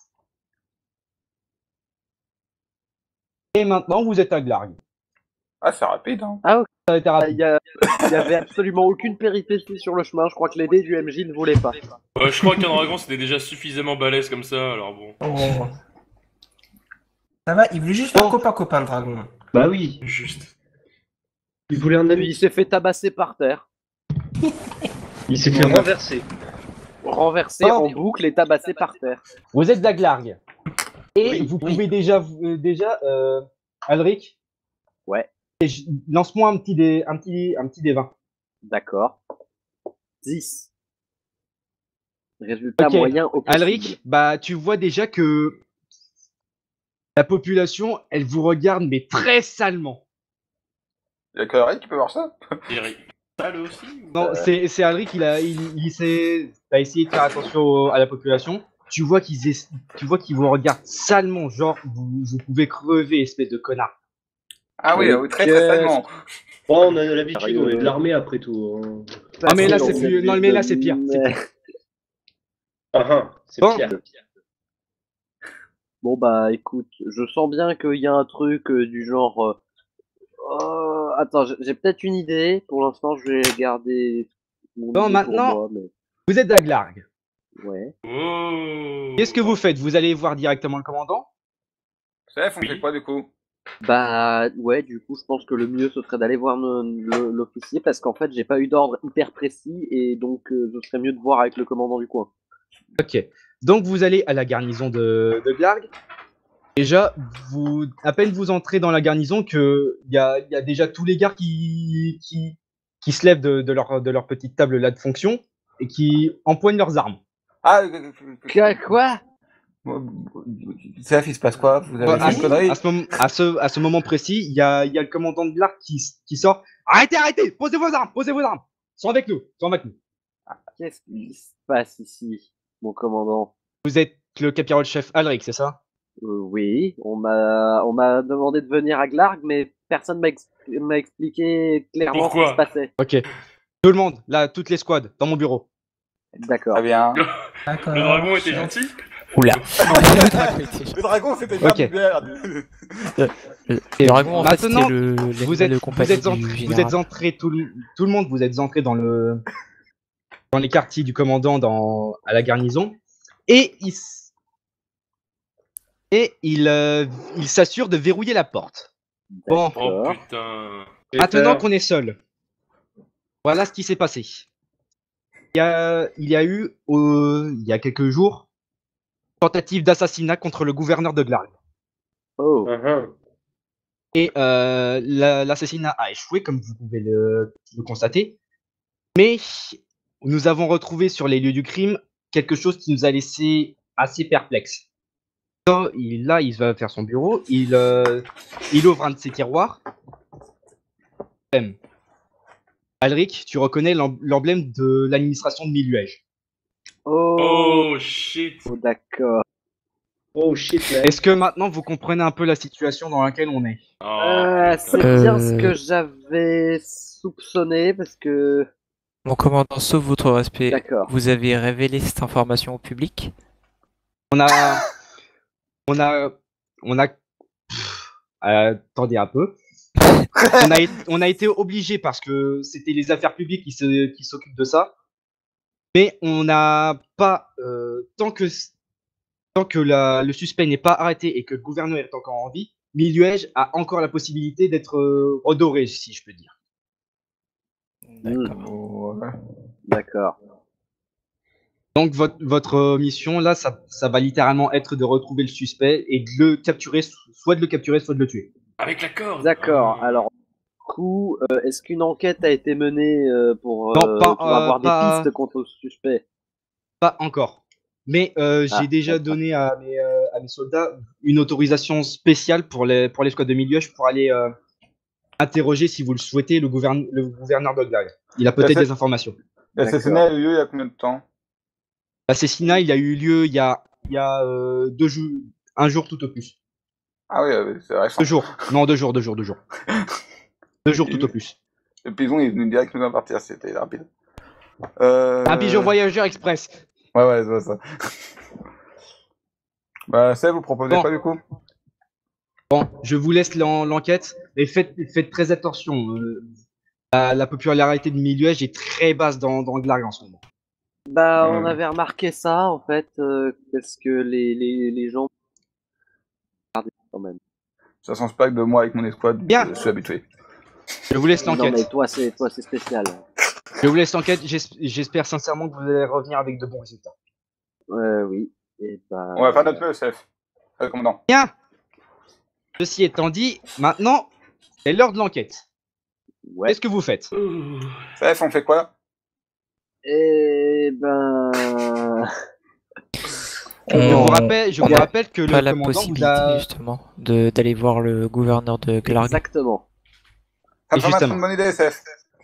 Et maintenant, vous êtes à Glarg. Ah, c'est rapide, hein. Ça a été Il rapide. y avait absolument aucune péripétie sur le chemin. Je crois que les dés du MJ ne voulaient pas. Je crois qu'un dragon c'était déjà suffisamment balèze comme ça, alors bon. Oh. Ça va, il voulait juste faire Bon. copain-copain, le dragon. Bah oui, Juste. il voulait un Puis ami. il s'est fait tabasser par terre, Il s'est fait renverser. renversé Oh. en boucle et tabassé par terre. Vous êtes à Glarg. Et Oui, vous oui. pouvez déjà, Alric. Ouais. Lance-moi un petit des 20. D'accord. 10. Résultat Ok. moyen au possible. Alric, bah tu vois déjà que la population, elle vous regarde mais très salement. Il y a que Harry qui peut voir ça. Eric. Sale aussi ou- Non, c'est Alric, t'as essayé de faire attention à la population. Tu vois qu'ils vous regardent salement, genre vous pouvez crever, espèce de connard. Ah oui, Ok. très très salement. Bon, on a l'habitude, on est de l'armée après tout. hein. Ah mais là Facile, c'est on plus, est non mais là c'est pire. C'est mais- pire. C'est Bon. pire. Bon bah écoute, je sens bien qu'il y a un truc du genre attends, j'ai peut-être une idée. Pour l'instant, je vais garder mon Bon, idée maintenant- pour moi, mais... Vous êtes à Glarg. Ouais. Oh. Qu'est-ce que vous faites? Vous allez voir directement le commandant? Chef, on Oui. fait quoi du coup? Bah ouais, du coup, je pense que le mieux ce serait d'aller voir l'officier parce qu'en fait, j'ai pas eu d'ordre hyper précis et donc ce serait mieux de voir avec le commandant du coin. Ok. Donc vous allez à la garnison de Glarg. Déjà, à peine vous entrez dans la garnison que il y a déjà tous les gars qui se lèvent de leur petite table là de fonction et qui empoignent leurs armes. Ah, Quoi? Chef, il se passe quoi? Vous avez fait une connerie? À ce moment précis, il y a le commandant de Glarg qui sort. Arrêtez! Posez vos armes! Ils sont avec nous! Qu'est-ce qui se passe ici, mon commandant? Vous êtes le capitaine-chef Alric, c'est ça? Oui, on m'a demandé de venir à Glarg, mais personne m'a expliqué clairement ce qui Pourquoi se passait. Ok. Tout le monde, là, toutes les squads, dans mon bureau. D'accord. Très bien. D'accord. Le dragon était gentil. Oula. Le dragon, c'était pas Ok. une merde. Le dragon, en fait, Maintenant, c'était le Vous êtes, de compagnie du vous général. êtes entrés, tout le monde, vous êtes entrés dans les quartiers du commandant à la garnison. Et il s'assure de verrouiller la porte. Bon, Oh D'accord. putain. maintenant qu'on est seul, voilà ce qui s'est passé. Il y a eu, il y a quelques jours, tentative d'assassinat contre le gouverneur de Glarg. Oh, Uh-huh. Et l'assassinat a échoué, comme vous pouvez le constater. Mais nous avons retrouvé sur les lieux du crime quelque chose qui nous a laissé assez perplexes. Il va faire son bureau, il ouvre un de ses tiroirs. Alric, tu reconnais l'emblème de l'administration de Miluège. oh, Oh shit. d'accord. Oh shit, man. Est-ce que maintenant vous comprenez un peu la situation dans laquelle on est? Oh, C'est Euh, bien ce que j'avais soupçonné parce que... Mon commandant, sauf votre respect, D'accord. vous avez révélé cette information au public. On a, attendez un peu. On a été obligé parce que c'était les affaires publiques qui s'occupent de ça. Mais on n'a pas tant que le suspect n'est pas arrêté et que le gouverneur est encore en vie, Miluège a encore la possibilité d'être redoré, si je peux dire. D'accord. Ouais. D'accord. Donc votre mission là, ça va littéralement être de retrouver le suspect et de le capturer, soit de le capturer, soit de le tuer. avec la corde. D'accord. Oh. Alors, du coup, est-ce qu'une enquête a été menée pour Non, avoir des pas- pistes contre le suspect? Pas encore. Mais j'ai déjà d'accord. donné à mes soldats une autorisation spéciale pour les squads de Miluège pour aller interroger, si vous le souhaitez, le gouverneur de Glarg. Il a peut-être fait- des informations. L'assassinat a eu lieu il y a combien de temps? L'assassinat, il a eu lieu il y a 2 jours, un jour tout au plus. Ah oui, c'est récent. 2 jours. Non, 2 jours. 2 jours tout au plus. Le pigeon est venu direct nous en partir, c'était rapide. Un pigeon voyageur express. Ouais, c'est ça. Bah, Seb, vous proposez Bon. quoi du coup? Bon, je vous laisse l'enquête, mais faites très attention. La popularité de Miluège est très basse dans Glarg en ce moment. Bah, on avait remarqué ça, en fait, parce que les gens... Quand même. Ça change pas que de moi avec mon escouade, Bien. je suis habitué. Je vous laisse Non, mais l'enquête. toi, c'est spécial. Je vous laisse l'enquête. J'espère sincèrement que vous allez revenir avec de bons résultats. Oui. Et bah... On va faire notre mieux, chef. Commandant. Bien. Ceci étant dit, maintenant, c'est l'heure de l'enquête. Ouais. Qu'est-ce que vous faites? Chef, on fait quoi? Et ben... Je On vous rappelle que pas le la commandant vous possibilité, a... justement, d'aller voir le gouverneur de Glarg. Exactement. Ça me semble être justement. une bonne idée, chef.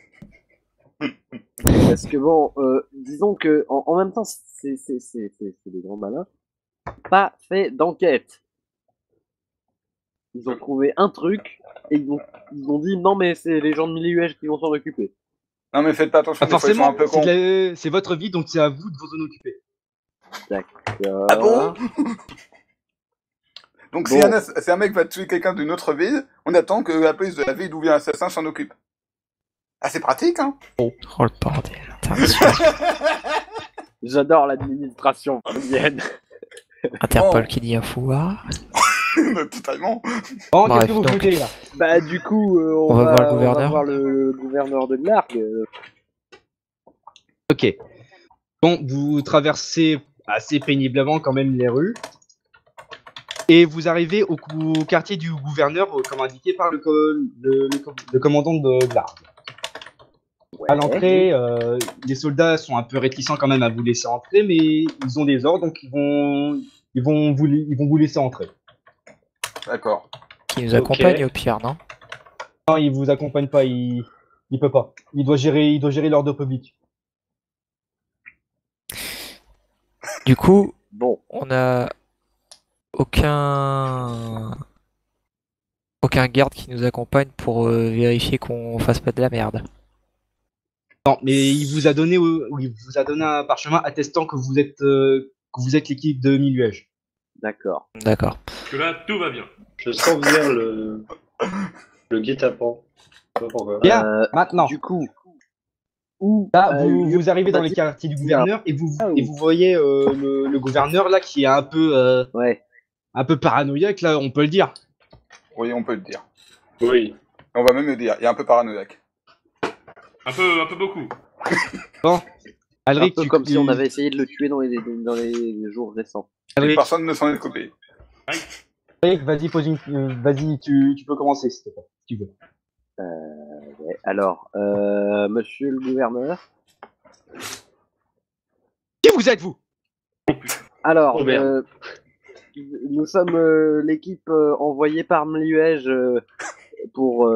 Parce que bon, disons que en même temps, c'est des grands malins. Pas fait d'enquête. Ils ont trouvé un truc et ils ont dit non mais c'est les gens de Miluège qui vont s'en occuper. Non, mais faites pas attention, Ah, des fois, ils sont forcément, un peu cons. c'est votre vie, donc c'est à vous de vous en occuper. D'accord. Ah bon? Donc Bon. si un mec va tuer quelqu'un d'une autre ville, on attend que la police de la ville d'où vient l'assassin s'en occupe. Ah, c'est pratique, hein. Oh le bordel. International. J'adore l'administration parisienne. Interpol Oh. qui dit un fouard. Totalement. Bon, Bref, qu'est-ce que vous donc- foutez là? Bah du coup, On va voir le gouverneur. On va voir le gouverneur de Glarg. Ok. Bon, vous traversez assez péniblement quand même les rues. Et vous arrivez au quartier du gouverneur, comme indiqué par le commandant de Glarg. À l'entrée, les soldats sont un peu réticents quand même à vous laisser entrer, mais ils ont des ordres, donc ils vont vous laisser entrer. D'accord. Qui nous accompagne au pire, non? Non, il vous accompagne pas, il peut pas. Il doit gérer l'ordre public. Du coup, Bon, on a aucun garde qui nous accompagne pour vérifier qu'on fasse pas de la merde. Non, mais il vous a donné un parchemin attestant que vous êtes l'équipe de Miluège. d'accord. D'accord. Que là, tout va bien. Je sens venir le guet-apens. Je sais pas pourquoi. Bien, Euh, maintenant. Du coup, où Là, a eu lieu vous arrivez dans la les tentative- quartiers du gouverneur et vous Ah oui. voyez le gouverneur là qui est un peu paranoïaque là, on peut le dire. Oui, on peut le dire. Oui. On va même le dire. Il est un peu paranoïaque. Un peu beaucoup. un Alric, peu comme si on avait essayé de le tuer dans les jours récents. Et Alric, personne ne s'en est coupé. vas-y, vas-y, tu peux commencer si tu veux. Ouais. Alors, monsieur le gouverneur. Qui vous êtes vous? Alors, Oh, merde. nous sommes l'équipe envoyée par Mliège pour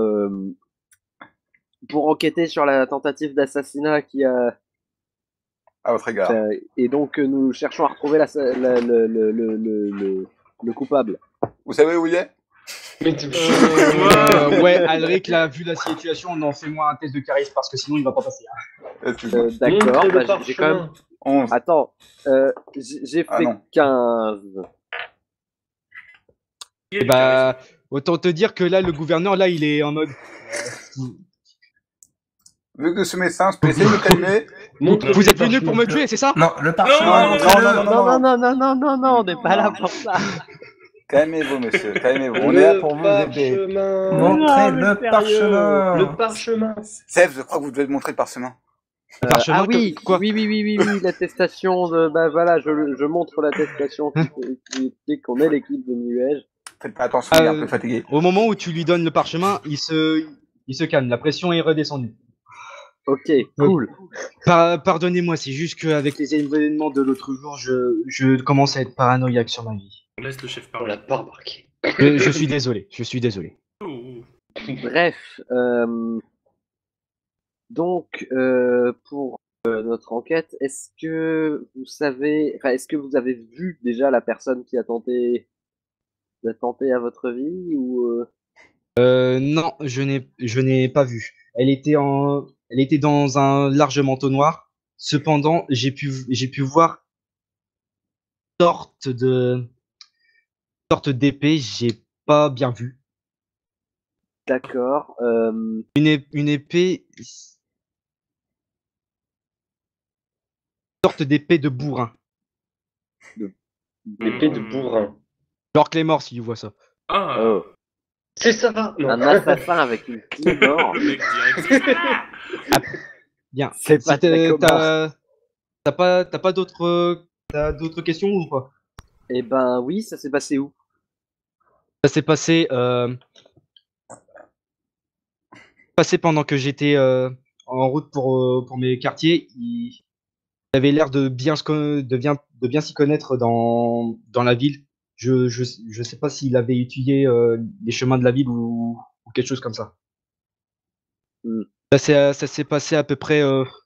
enquêter sur la tentative d'assassinat qui a À votre égard. et donc nous cherchons à retrouver le coupable. Vous savez où il est? Mais tu- Ouais, Alric, là, vu la situation, non, fais-moi un test de charisme parce que sinon il va pas passer. Hein. Excuse-moi. D'accord, Montrez le bah, j'ai quand même. parchemin. 11. Attends, j'ai Ah fait non. 15. Qui est le Bah, autant te dire que là, le gouverneur, là, il est en mode. Vu que ce médecin, je peux essayer de le calmer. Montrez-lui Vous le êtes venu pour me parchemin. tuer, c'est ça? Non, le parchemin, Non, montrez-le. Non, on n'est pas là pour ça. Calmez-vous, monsieur. Calmez-vous. On est là pour vous aider. parchemin. Montrez Non, mais le sérieux. parchemin. Le parchemin. Sèvres, je crois que vous devez le montrer le parchemin. Le parchemin, Ah oui, quoi? oui, l'attestation de. Bah voilà, je montre l'attestation qui explique qu'on est l'équipe de Nuège. Faites pas attention, il est un peu fatigué. Au moment où tu lui donnes le parchemin, il se calme, la pression est redescendue. Ok, cool. Pardonnez-moi, c'est juste qu'avec les événements de l'autre jour, je commence à être paranoïaque sur ma vie. On laisse le chef On parler. l'a pas remarqué. Je suis désolé, je suis désolé. Oh, oh. Bref, donc pour notre enquête, est-ce que vous avez vu déjà la personne qui a tenté à votre vie ou Non, je n'ai pas vu. Elle était dans un large manteau noir. Cependant, j'ai pu voir une sorte d'épée. J'ai pas bien vu. d'accord. Une épée, sorte d'épée de bourrin. L'épée de bourrin. Genre Clémor, si tu vois ça. Ah, Oh, C'est ça. Non. un assassin avec une clé d'or. le mec direct. Bien. C'est pas très commun. T'as pas d'autres questions ou pas? Eh ben oui, ça s'est passé où? Ça s'est passé pendant que j'étais en route pour mes quartiers. Il avait l'air de bien s'y connaître dans la ville. Je sais pas s'il avait étudié les chemins de la ville ou quelque chose comme ça. Hmm. Ça s'est passé à peu près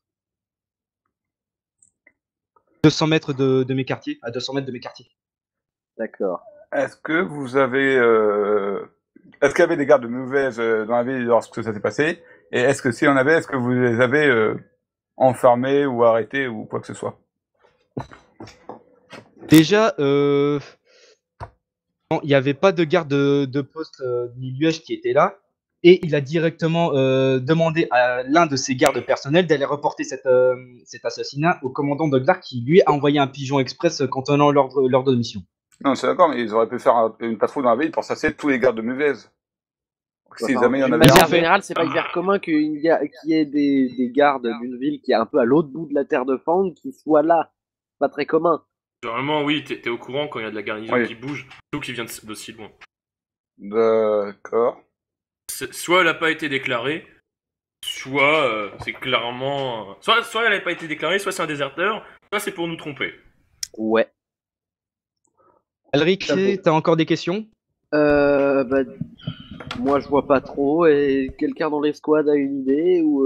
200 mètres de mes quartiers, à 200 mètres de mes quartiers. D'accord. Est-ce que vous avez... Est-ce qu'il y avait des gardes de mauvaise dans la ville lorsque ça s'est passé? Et est-ce que si on avait, est-ce que vous les avez enfermés ou arrêtés ou quoi que ce soit? Déjà, Non, il n'y avait pas de garde de poste ni l'UH qui était là. Et il a directement demandé à l'un de ses gardes personnels d'aller reporter cet assassinat au commandant de Glarg qui, lui, a envoyé un pigeon express contenant l'ordre de mission. Non, c'est d'accord, mais ils auraient pu faire une patrouille dans la ville pour chasser tous les gardes de Muvez. Si jamais il y en D'une avait manière un. générale, c'est pas hyper commun qu'il y ait des gardes d'une ville qui est un peu à l'autre bout de la terre de Fang qui soient là. C'est pas très commun. Généralement, oui, t'es au courant quand il y a de la garnison Oui. qui bouge, surtout qui vient d'aussi loin. D'accord. Soit elle n'a pas été déclarée, soit c'est clairement. Soit elle n'a pas été déclarée, soit c'est un déserteur, soit c'est pour nous tromper. Ouais. Alric, t'as encore des questions? Bah, moi je vois pas trop. Et quelqu'un dans l'escouade a une idée ou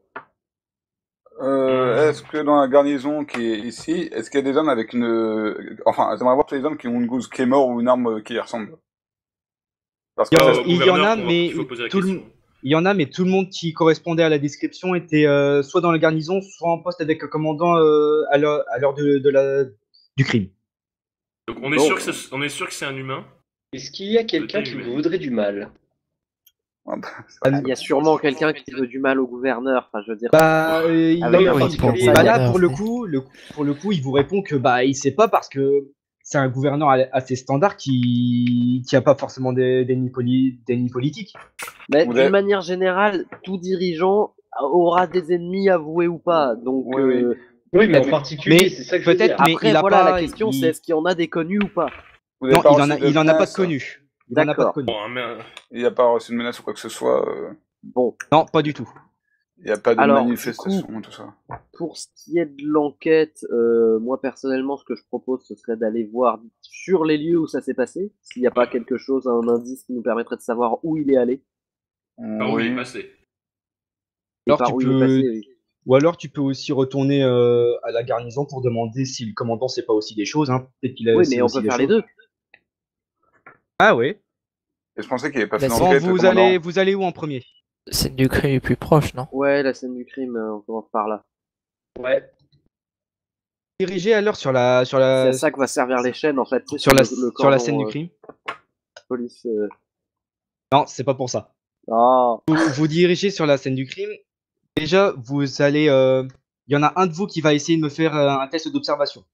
Est-ce que dans la garnison qui est ici, est-ce qu'il y a des hommes avec une... Enfin, j'aimerais voir tous les hommes qui ont une gousse Claymore ou une arme qui y ressemble. Parce que Il y en a, gouverneur, mais il faut poser la tout le, question. il y en a, mais tout le monde qui correspondait à la description était soit dans la garnison, soit en poste avec le commandant à l'heure du crime. Donc on est Bon. sûr que c'est un humain. Est-ce qu'il y a quelqu'un qui vous voudrait du mal? il y a sûrement quelqu'un qui veut du mal au gouverneur. Enfin, je veux dire. Il Avec un oui, particulier. pour- bah là, gouverneur, pour le coup, il vous répond que il sait pas parce que c'est un gouverneur assez standard qui a pas forcément d'ennemis politiques. Mais Vous d'une avez- manière générale, tout dirigeant aura des ennemis avoués ou pas. Donc Oui, oui. Oui, mais en Mais- particulier, c'est ça que je veux peut-être, dire. mais après, il a voilà, pas- la question il- c'est est-ce qu'il y en a des connus ou pas. Vous avez Non, pas il reçu en a pas de menace, connu. Il en a pas de D'accord. connu. Bon, mais, Il n'y a pas reçu de menace ou quoi que ce soit. Bon, Non, pas du tout. Il n'y a pas de Alors, manifestation, du tout ça. pour ce qui est de l'enquête, moi personnellement, ce que je propose, ce serait d'aller voir sur les lieux où ça s'est passé, s'il n'y a pas quelque chose, un indice qui nous permettrait de savoir où il est allé. par où il est Oui. passé. Et Alors, par tu où il est peux- passé, oui. Ou alors tu peux aussi retourner à la garnison pour demander si le commandant sait pas aussi des choses. Hein. Peut-être qu'il a Oui, sait mais on aussi peut des faire les choses. deux. Ah ouais. Et je pensais qu'il avait pas fait Bah, d'enquête, le commandant. Vous allez où en premier? Scène du crime est plus proche, non? Ouais, la scène du crime, on commence par là. Ouais. Dirigez alors sur la C'est à ça que va servir les chaînes, en fait. sur la le sur la cordon, scène du crime. Police. Non, c'est pas pour ça. Ah, Vous dirigez sur la scène du crime. Déjà, vous allez. Il y en a un de vous qui va essayer de me faire un test d'observation.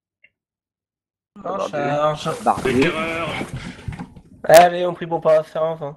En charge. barbier. Éclaireur. Allez, on prie pour pas faire enfin.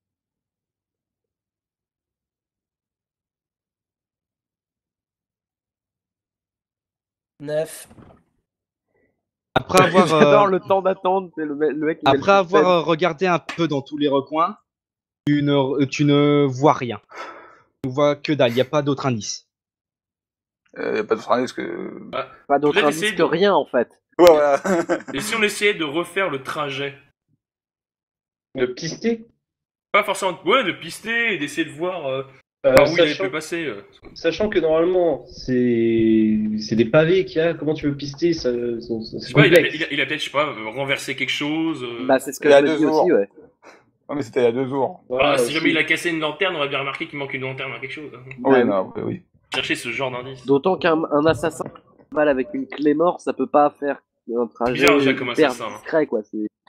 Neuf. Après avoir, J'adore le temps d'attente, c'est le mec qui met le après avoir suspense. regardé un peu dans tous les recoins, tu ne vois rien. Tu ne vois que dalle. Il n'y a pas d'autre indice. Il n'y a pas d'autre indice que... Pas d'autre Peut-être indice essayer que de- rien, en fait. Ouais, voilà. Et si on essayait de refaire le trajet? Le pister? Pas forcément de pister et d'essayer de voir par où il avait pu passer. Sachant que normalement, c'est des pavés qu'il y a, comment tu veux pister ça, Je c'est sais pas, complexe. il a peut-être, je sais pas, renversé quelque chose. Bah, c'est ce que Il y a je me 2 dis jours. aussi, ouais. Non, mais c'était il y a 2 jours. Voilà, si aussi. jamais il a cassé une lanterne, on va bien remarquer qu'il manque une lanterne à quelque chose. Hein. Oui, oui. non, oui. Chercher ce genre d'indice. D'autant qu'un assassin mal avec une clé mort, ça peut pas faire un trajet Bizarre, déjà, comme hyper assassin, hein. discret, quoi.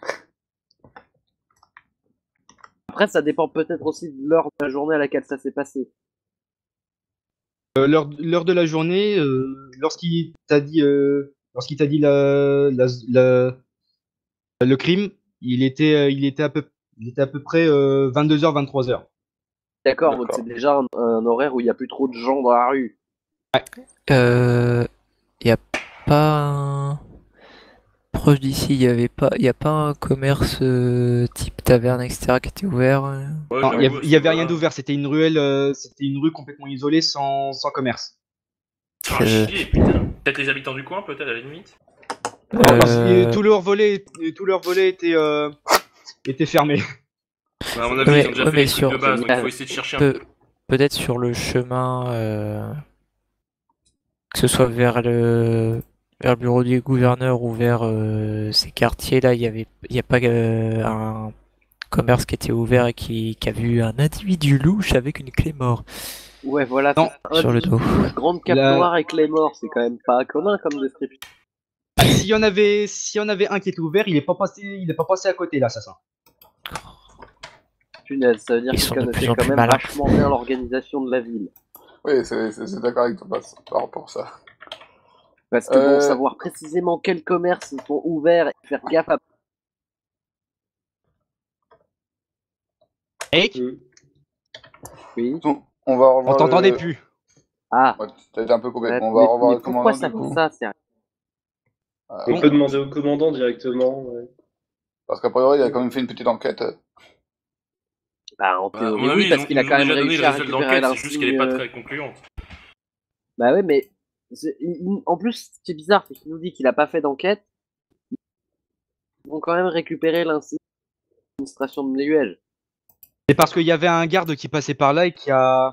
Après, ça dépend peut-être aussi de l'heure de la journée à laquelle ça s'est passé. L'heure de la journée, lorsqu'il t'a dit le crime, il était à peu près 22h, 23h. D'accord, donc D'accord. c'est déjà un horaire où il y a plus trop de gens dans la rue. Y a pas un... Proche d'ici, y a pas un commerce type taverne, etc. qui était ouvert. Ouais, Non, j'avoue, il y avait c'est rien pas- d'ouvert, c'était une ruelle, c'était une rue complètement isolée sans commerce. Ah, chier, putain. Peut-être les habitants du coin, peut-être, à la limite. Et tous leurs volets étaient fermés. À mon avis, Ouais, ils ont déjà ouais, fait mais les trucs sur- de base, donc il faut essayer de chercher un peu. Peut-être sur le chemin, que ce soit vers le bureau du gouverneur ou vers ces quartiers-là, il y a pas un commerce qui était ouvert et qui a vu un individu louche avec une clé mort. Ouais, voilà. Non, c'est sur le dos. Grande cape La- noire et clé mort, c'est quand même pas commun comme description. S'il y en avait un qui était ouvert, il est pas passé à côté, l'assassin. Punaise, ça veut dire Ils qu'il sont de connaissait plus en quand plus même malins. vachement bien l'organisation de la ville. Oui, c'est d'accord avec toi par rapport à ça. Parce que bon, savoir précisément quels commerces sont ouverts et faire gaffe à... Eric, Oui. On va revoir. on t'entendait plus. Ah, Ouais, t'as été un peu coupé. ouais, On va revoir mais le pourquoi commandant ça du fait coup. ça, c'est... On peut demander au commandant directement. Ouais. Parce qu'à priori, il a quand même fait une petite enquête. Bah, en Bah, à théorie, mon avis, oui, parce qu'il a quand même déjà donné réussi le à résultat récupérer d'enquête, c'est juste qu'elle est l'insigne. pas très concluante. Bah ouais, mais en plus, ce qui est bizarre, c'est qu'il nous dit qu'il a pas fait d'enquête. Ils vont quand même récupérer l'insigne de l'administration de Méluel. C'est parce qu'il y avait un garde qui passait par là et qui a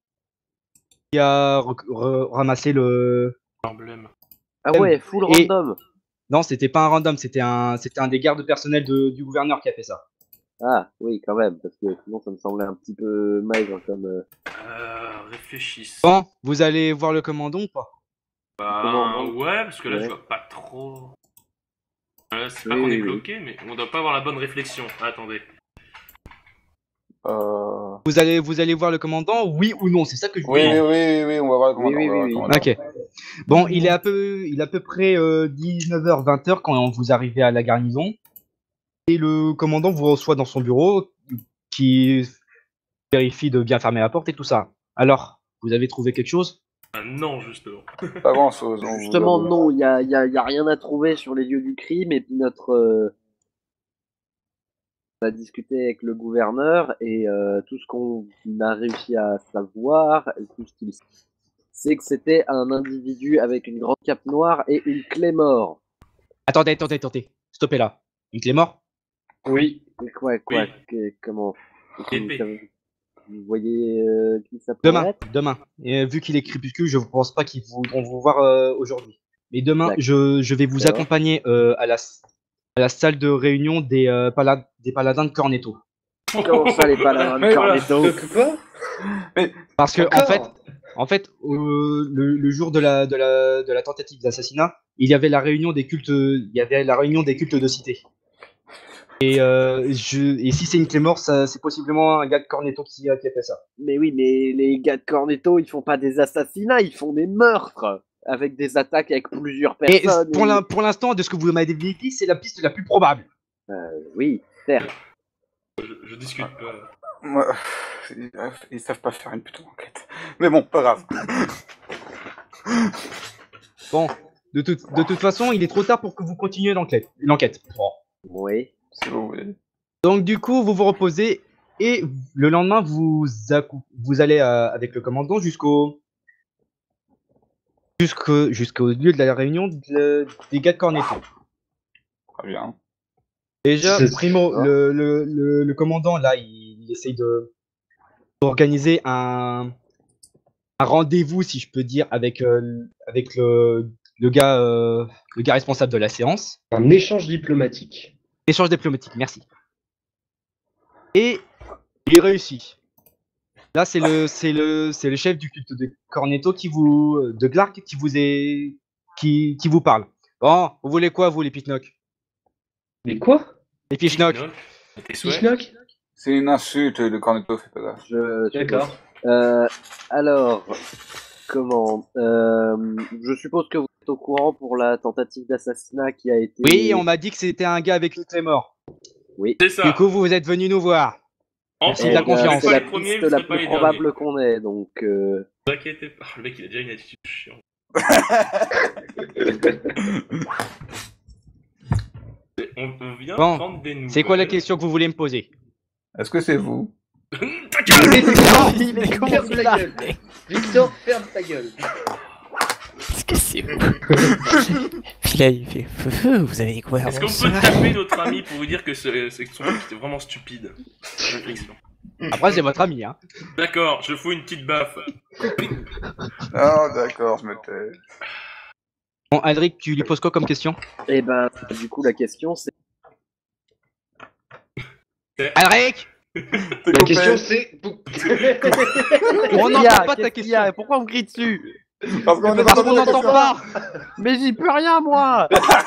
ramassé le. Problème. Ah ouais, full Et- random. Non, c'était pas un random, c'était un des gardes personnels du gouverneur qui a fait ça. Ah oui, quand même, parce que sinon ça me semblait un petit peu maigre comme... Réfléchissons. Bon, vous allez voir le commandant ou pas? Comment Ouais, parce que là, Ouais. je vois pas trop. C'est pas Oui, qu'on oui, est oui. bloqué, mais on doit pas avoir la bonne réflexion. Ah, attendez. Vous allez voir le commandant, oui ou non? C'est ça que je Oui, vous oui, on va voir le commandant. Oui, on va voir oui, le oui. commandant. Ok. Bon, il est à peu près 19h, 20h quand vous arrivez à la garnison. Et le commandant vous reçoit dans son bureau, qui vérifie de bien fermer la porte et tout ça. Alors, vous avez trouvé quelque chose? Ah, non, justement. Pas grand chose. Justement, non, il y a rien à trouver sur les lieux du crime, et puis on a discuté avec le gouverneur, et tout ce qu'on a réussi à savoir, et tout ce qu'il sait, c'est que c'était un individu avec une grande cape noire et une clé mort. Attendez. Stoppez là. Une clé mort? Oui. Et quoi, Oui. comment Épée. vous voyez qui ça pourrait être? Demain. Et vu qu'il est crépuscule, je ne pense pas qu'ils voudront vous voir aujourd'hui. Mais demain, D'accord. je vais vous D'accord. accompagner à la salle de réunion des paladins de Cornetto. Comment ça, les paladins de Mais voilà. Cornetto? Quoi? Parce que Encore en fait, le jour de la tentative d'assassinat, il y avait la réunion des cultes de cité. Et si c'est une clé morte, c'est possiblement un gars de Cornetto qui a fait ça. Mais oui, mais les gars de Cornetto, ils font pas des assassinats, ils font des meurtres avec des attaques avec plusieurs Et personnes. pour l'instant, de ce que vous m'avez dit, c'est la piste la plus probable. Oui, certes. Je discute pas. Moi, ils savent pas faire une putain d'enquête. Mais bon, pas grave. Bon, de toute façon, il est trop tard pour que vous continuiez l'enquête. Bon. Oui. Si vous voulez. Donc du coup, vous vous reposez et le lendemain, vous allez avec le commandant jusqu'au lieu de la réunion des gars de Cornetto. Très bien. Déjà, C'est- Primo, Ah. le commandant, là, il essaye d'organiser un rendez-vous, si je peux dire, avec le gars responsable de la séance. Un échange diplomatique. Échange diplomatique, merci. Et il réussit. Là, c'est le chef du culte de Cornetto de Glark qui vous parle. Bon, vous voulez quoi, vous, les Picnocs? Mais quoi? Les Picnocs. Tes souhaits. Pishnock? C'est une insulte, le cornetto, c'est pas grave. D'accord. Alors, comment je suppose que vous êtes au courant pour la tentative d'assassinat qui a été... Oui, on m'a dit que c'était un gars avec une clé mort. Oui. C'est ça. Du coup, vous êtes venu nous voir. Merci de la Eh ben, confiance. c'est Pas la les premiers, piste vous la serez pas plus les probable qu'on ait, donc... Ne vous inquiétez pas. Le mec, il a déjà une attitude chiante. On vient Bon, prendre des nouvelles. C'est quoi la question que vous voulez me poser? Est-ce que c'est vous? Ta gueule. Il est con, Ferme celui-là. ta gueule. Victor, ferme ta gueule. Qu'est-ce que c'est Puis là, il fait vous avez découvert Est-ce mon qu'on peut sang. taper notre ami pour lui dire que son truc était vraiment stupide? Réflexion. Après, c'est votre ami, hein. D'accord, je fous une petite baffe. Ah, d'accord, je me tais. Bon, Aldric, tu lui poses quoi comme question? Et ben, du coup, la question, c'est... Aldric! La question c'est. On Qu'est-ce qu'il y a n'entend pas ta Qu'est-ce qu'il y a question. Pourquoi on me crie dessus? Parce qu'on est Parce pas qu'on n'entend pas. Mais j'y peux rien, moi.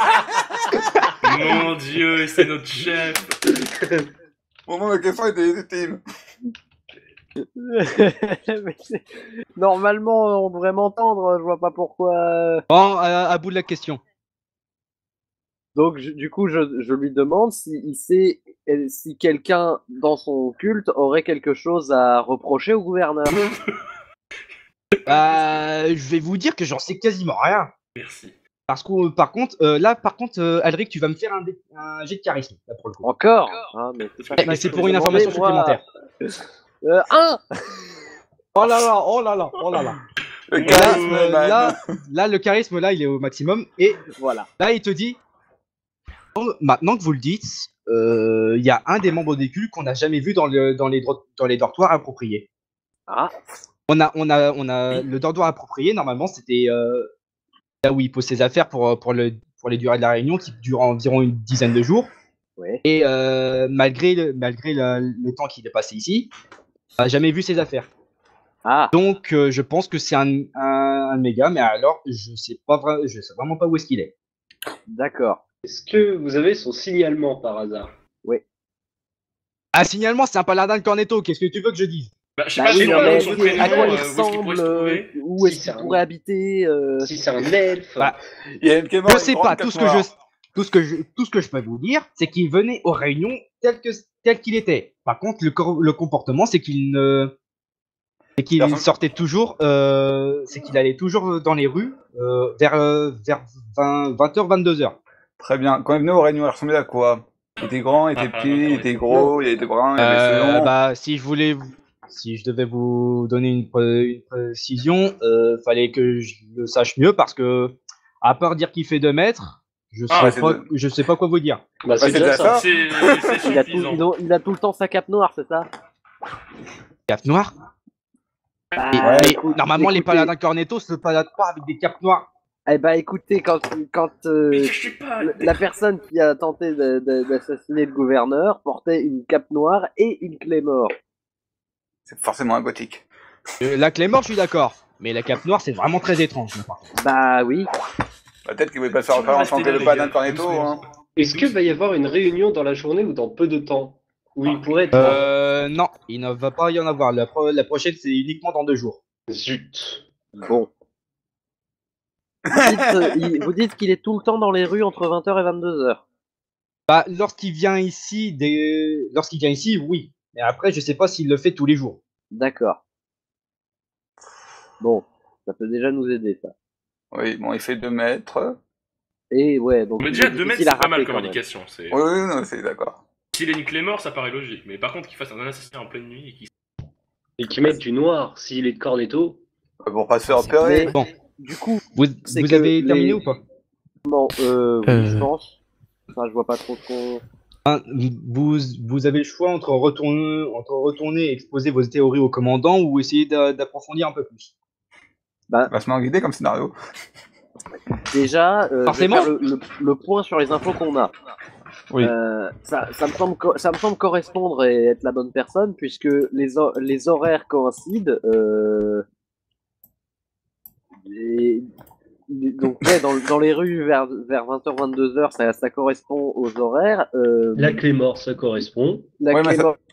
Mon dieu, c'est notre chef. Au moment de la question était légitime. Mais normalement, on devrait m'entendre. Je vois pas pourquoi. Bon, à bout de la question. Donc, du coup, je lui demande si sait si quelqu'un dans son culte aurait quelque chose à reprocher au gouverneur. Je vais vous dire que j'en sais quasiment rien. Merci. Parce que, par contre, Alric, tu vas me faire un jet de charisme, là, pour le coup. Encore mais c'est pas ça Mais que c'est je pour vous une demandais, information moi. supplémentaire. 1. Oh là là, oh là là, oh là là. Le Là, charisme, man. le charisme, là, il est au maximum. Et Voilà. là, il te dit, maintenant que vous le dites, il y a un des membres des cultes qu'on n'a jamais vu dans les dortoirs appropriés. Ah, On a le dortoir approprié, normalement, c'était là où il pose ses affaires pour les durées de la réunion, qui dure environ une dizaine de jours. ouais. Et malgré le temps qu'il est passé ici, on n'a jamais vu ses affaires. Ah, Donc, je pense que c'est un méga, mais alors, je sais vraiment pas où est-ce qu'il est. d'accord. Est-ce que vous avez son signalement par hasard? Ah, signalement, c'est un paladin de Cornetto. Qu'est-ce que tu veux que je dise? Bah, je sais Bah pas, oui, j'ai non, pas mais son prénom, à quoi il où est-ce qu'il pourrait ressemble, se trouver. où est-ce Si qu'il c'est pourrait habiter Si c'est un elfe. Bah, Il y a une Clément, Je une sais grande pas. cape Tout ce que je peux vous dire, c'est qu'il venait aux réunions tel qu'il était. Par contre, le comportement, c'est qu'il Personne- sortait toujours, c'est qu'il allait toujours dans les rues vers 20h, 22h. Très bien. Quand il venait au réunion, il ressemblait à quoi? Il était grand, il était Ah, petit, il attends, était gros, il était brun, il avait ses longs. Bah, si je devais vous donner une précision, fallait que je le sache mieux parce que, à part dire qu'il fait 2 mètres, Ah, je sais pas quoi vous dire. Bah, c'est c'est déjà déjà ça. ça. C'est il a, suffisant. il a tout le temps sa cape noire, c'est ça? Cape noire? Bah, Mais écoute- normalement, les écoutez- paladins cornetto se baladent pas avec des capes noires. Eh ben, écoutez, quand Mais je suis pas. la personne qui a tenté d'assassiner le gouverneur portait une cape noire et une clé mort. C'est forcément un gothique. La clé morte, je suis d'accord. Mais la cape noire, c'est vraiment très étrange. par contre. Bah oui. Peut-être qu'il voulait pas se faire référence en tant que le paladin de Cornetto, hein. Est-ce que va y avoir une réunion dans la journée ou dans peu de temps? Où il pourrait être. Non, il ne va pas y en avoir. La prochaine, c'est uniquement dans 2 jours. Zut. Bon. Vous dites qu'il est tout le temps dans les rues entre 20h et 22h. Bah, lorsqu'il vient ici, oui. Mais après, je sais pas s'il le fait tous les jours. D'accord. Bon, ça peut déjà nous aider, ça. Oui, bon, il fait 2 mètres. Et ouais, donc. Mais il déjà, est 2 mètres, difficile à c'est pas mal rappeler, comme quand même. indication. C'est... Oui, oui, non, c'est d'accord. S'il a une clé mort, ça paraît logique. Mais par contre, qu'il fasse un assassinat en pleine nuit et qu'il. Et qui mette du noir s'il est de Cornetto. Pour pas se faire opérer. Mais, Bon. du coup, Vous C'est vous que avez les- terminé ou pas? oui, je pense. Enfin, je vois pas trop ce qu'on. Hein, vous avez le choix entre retourner et exposer vos théories au commandant ou essayer d'approfondir un peu plus. Vachement guidé comme scénario. Déjà, je vais Forcément. faire le point sur les infos qu'on a. Oui. Ça me semble correspondre et être la bonne personne puisque les horaires coïncident. Donc ouais, dans les rues vers 20h, 22h, ça correspond aux horaires. La clé mort, ça correspond. La Ouais, mais clé ça- morte.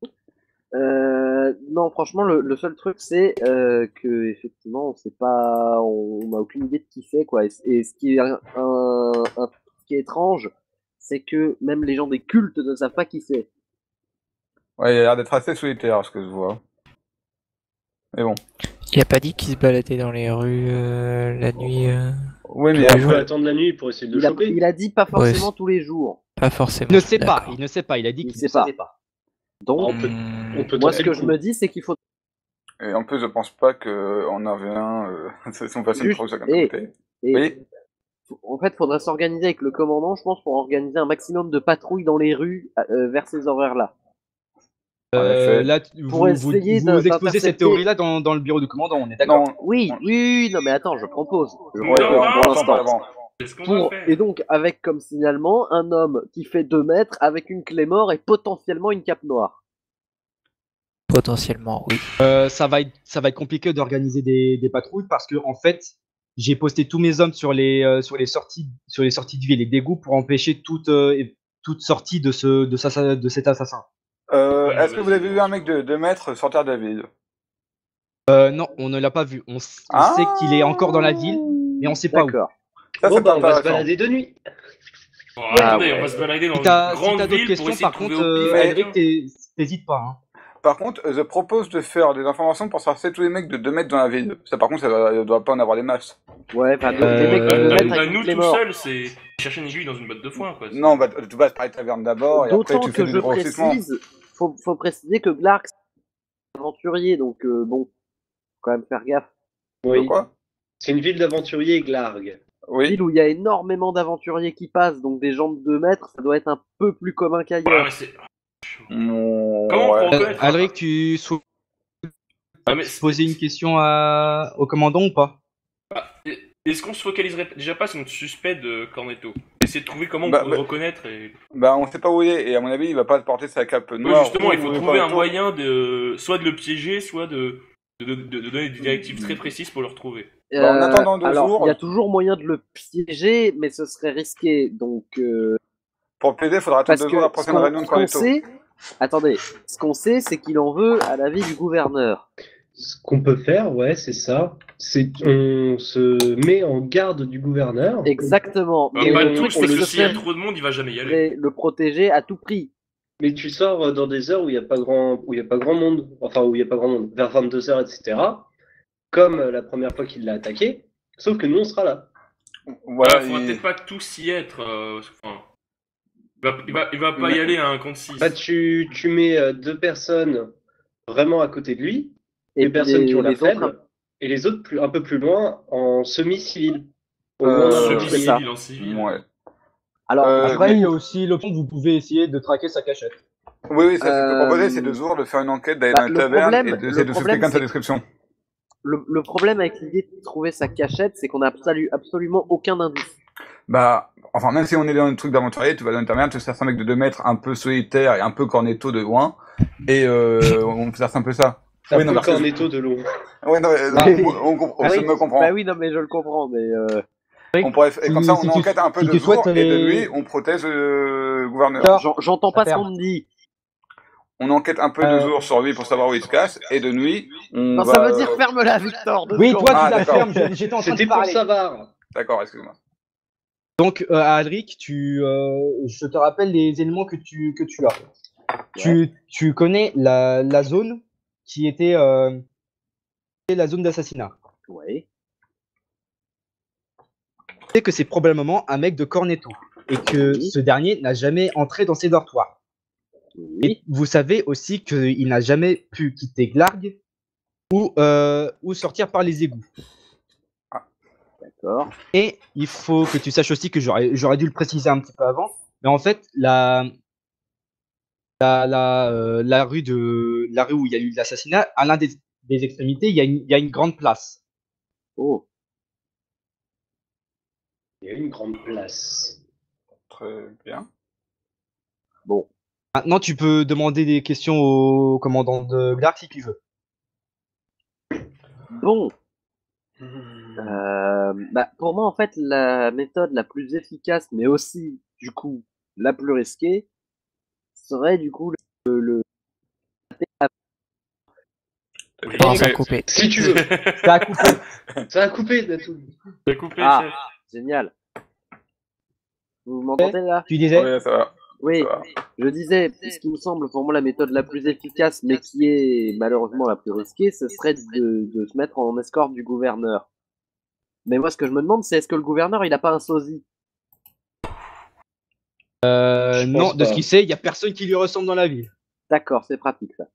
Non, franchement, le seul truc, c'est que effectivement, on sait pas, on n'a aucune idée de qui c'est, quoi. Et ce qui est ce qui est étrange, c'est que même les gens des cultes ne savent pas qui c'est. Ouais, il a l'air d'être assez solitaire, ce que je vois. Mais bon. Il a pas dit qu'il se baladait dans les rues la nuit. Oui, mais Ouais, Il faut après, attendre la nuit pour essayer de le Il a, choper. il a dit pas forcément tous les jours. Pas forcément. Il ne sait pas, d'accord. il ne sait pas. Il a dit Il qu'il sait ne pas. savait pas. Donc, On peut moi, tenter ce que le je coup. me dis, c'est qu'il faut. et en plus, je pense pas qu'on en revient. C'est son facile Juste- pour chacun de et- côté. Et Oui. en fait, faudrait s'organiser avec le commandant, je pense, pour organiser un maximum de patrouilles dans les rues vers ces horaires-là. En effet. Là, Pour essayer vous exposez d'intercepter- cette théorie-là dans le bureau du commandant, on est d'accord? Non, Oui, oui, non, mais attends, je propose. Je Ouais, ouais, propose non, pour on s'en parle l'instant. avant. C'est ce qu'on va faire. Et donc, avec comme signalement un homme qui fait 2 mètres avec une clé mort et potentiellement une cape noire. Potentiellement, oui. Ça va être compliqué d'organiser des patrouilles parce que en fait, j'ai posté tous mes hommes sur les sorties de ville et d'égouts pour empêcher toute sortie de cet assassin. Est-ce que vous avez vu un mec de 2 mètres sortir de la ville? Non, on ne l'a pas vu. On sait qu'il est encore dans la ville, mais on sait pas où. D'accord. Ça, Bon, c'est bah, on va se intéressant. balader de nuit. Bon, attendez, ouais. on va se balader dans Si une t'as grande d'autres ville pour questions, essayer de par trouver contre, au pif Alric, quelqu'un. t'hésites pas. Hein. Par contre, je propose de faire des informations pour sortir tous les mecs de 2 mètres dans la ville. Ça, par contre, ça doit pas en avoir des masses. Ouais, enfin, des Euh, mecs de 2 Bah, mètres bah, avec nous toutes les tout morts. seuls, c'est chercher une aiguille dans une botte de foin, quoi. Non, bah, tu passes par les tavernes d'abord, et après, D'autant tu fais que du je grossissement. précise, faut préciser que Glark, c'est un aventurier, donc bon, faut quand même faire gaffe. De Oui. quoi? C'est une ville d'aventuriers, Glarg. Oui. Ville où il y a énormément d'aventuriers qui passent, donc des gens de 2 mètres, ça doit être un peu plus commun Ouais, qu'ailleurs. mais c'est. Mmh, Comment on ouais. peut reconnaître Alric, tu souhaites Ah, mais poser une question au commandant ou pas? Est-ce qu'on se focaliserait déjà pas sur notre suspect de Cornetto? Essayer de trouver comment on Bah, pourrait reconnaître et... Bah, on sait pas où il est, et à mon avis, il va pas porter sa cape Oui, noire. justement, il faut ou trouver un pas. moyen de... soit de le piéger, soit de donner des directives très précises pour le retrouver. Bah, en attendant 2 alors, jours, il y a toujours moyen de le piéger, mais ce serait risqué, donc pour le plaider, il faudra attendre parce 2 jours que la prochaine réunion de ce qu'on Cornetto. sait, attendez, ce qu'on sait, c'est qu'il en veut à la vie du gouverneur. Ce qu'on peut faire, ouais, c'est ça. C'est on se met en garde du gouverneur. Exactement. Bah, Mais pas le tous, truc, c'est parce que que ce s'il y a serait trop de monde, il va jamais y aller. le protéger à tout prix. Mais tu sors dans des heures où il n'y a pas grand monde. Enfin, où il n'y a pas grand monde. Vers 22h, etc. Comme la première fois qu'il l'a attaqué. Sauf que nous, on sera là. Voilà, Faudra il- peut-être pas tous y être. Enfin, il va pas y aller à un compte 6. Bah, tu mets 2 personnes vraiment à côté de lui. Et Les personnes qui ont la les autres, faible. Et les autres un peu plus loin en semi-civil. Au Euh, moins, c'est ça. Civil en civil. Ouais. alors, Après, mais- il y a aussi l'option que vous pouvez essayer de traquer sa cachette. Oui, ça, c'est Euh, proposé, c'est 2 jours de faire une enquête, d'aller bah, dans les le tavernes problème- et le d'essayer de suivre problème, quelqu'un de sa c'est- description. le problème avec l'idée de trouver sa cachette, c'est qu'on n'a absolument aucun indice. Bah, enfin, même si on est dans un truc d'aventurier, tu vas dans une taverne, tu cherches un mec de 2 mètres, un peu solitaire et un peu cornetto de loin, et on cherche un peu ça. un Oui, non, peu parce que- cornetto de long. Ouais, non, mais, Ah, oui. on Ah se oui, me comprend. Bah oui, non, mais je le comprends, mais On pourrait, et comme ça, on si tu- enquête un peu si de tu jour, souhaites et de les- nuit, on protège le gouverneur. Alors, j'entends pas ce ferme. qu'on me dit. On enquête un peu de Euh, jour sur lui pour savoir où il se cache, et de nuit, on Non, va... ça veut dire ferme-la, Victor. deux Oui, secondes. toi, Ah, tu la d'accord. fermes, j'étais en train de C'était pour parler. Savard. D'accord, excuse-moi. Donc, Alric, je te rappelle les éléments que tu as. Tu connais la zone qui était la zone d'assassinat. Ouais. Tu sais que c'est probablement un mec de Cornetto et que Oui. ce dernier n'a jamais entré dans ses dortoirs. Oui. Et vous savez aussi qu'il n'a jamais pu quitter Glarg ou sortir par les égouts. D'accord. Et il faut que tu saches aussi que j'aurais dû le préciser un petit peu avant, mais en fait, la rue où il y a eu l'assassinat, à l'un des extrémités, il y a une grande place. Oh. Il y a une grande place. Très bien. Bon. Maintenant, tu peux demander des questions au commandant de Glarg si tu veux. Bon. Bah, pour moi, en fait, la méthode la plus efficace, mais aussi, du coup, la plus risquée, serait, du coup, Oui. Non, ça a coupé. Si tu veux. Ça a coupé. Ça a coupé, Datou. T'as coupé, Ah. chef. Génial. Vous m'entendez là? Tu disais Ouais, ça va. Oui, Ça va. je disais, ce qui me semble pour moi la méthode la plus efficace, mais qui est malheureusement la plus risquée, ce serait de se mettre en escorte du gouverneur. Mais moi, ce que je me demande, c'est est-ce que le gouverneur, il a pas un sosie? Je non, pense de ce pas. qu'il sait, il y a personne qui lui ressemble dans la ville. D'accord, c'est pratique ça.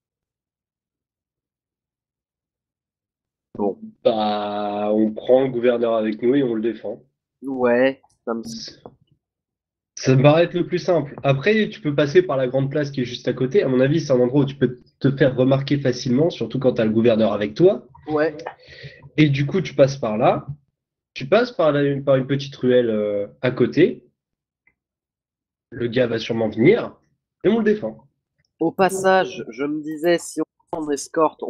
Bah, on prend le gouverneur avec nous et on le défend. Ouais, ça me... Ça me paraît être le plus simple. Après, tu peux passer par la grande place qui est juste à côté. À mon avis, c'est un endroit où tu peux te faire remarquer facilement, surtout quand tu as le gouverneur avec toi. Ouais. Et du coup, tu passes par là. Tu passes par une petite ruelle à côté. Le gars va sûrement venir et on le défend. Au passage, je me disais, si on en escorte,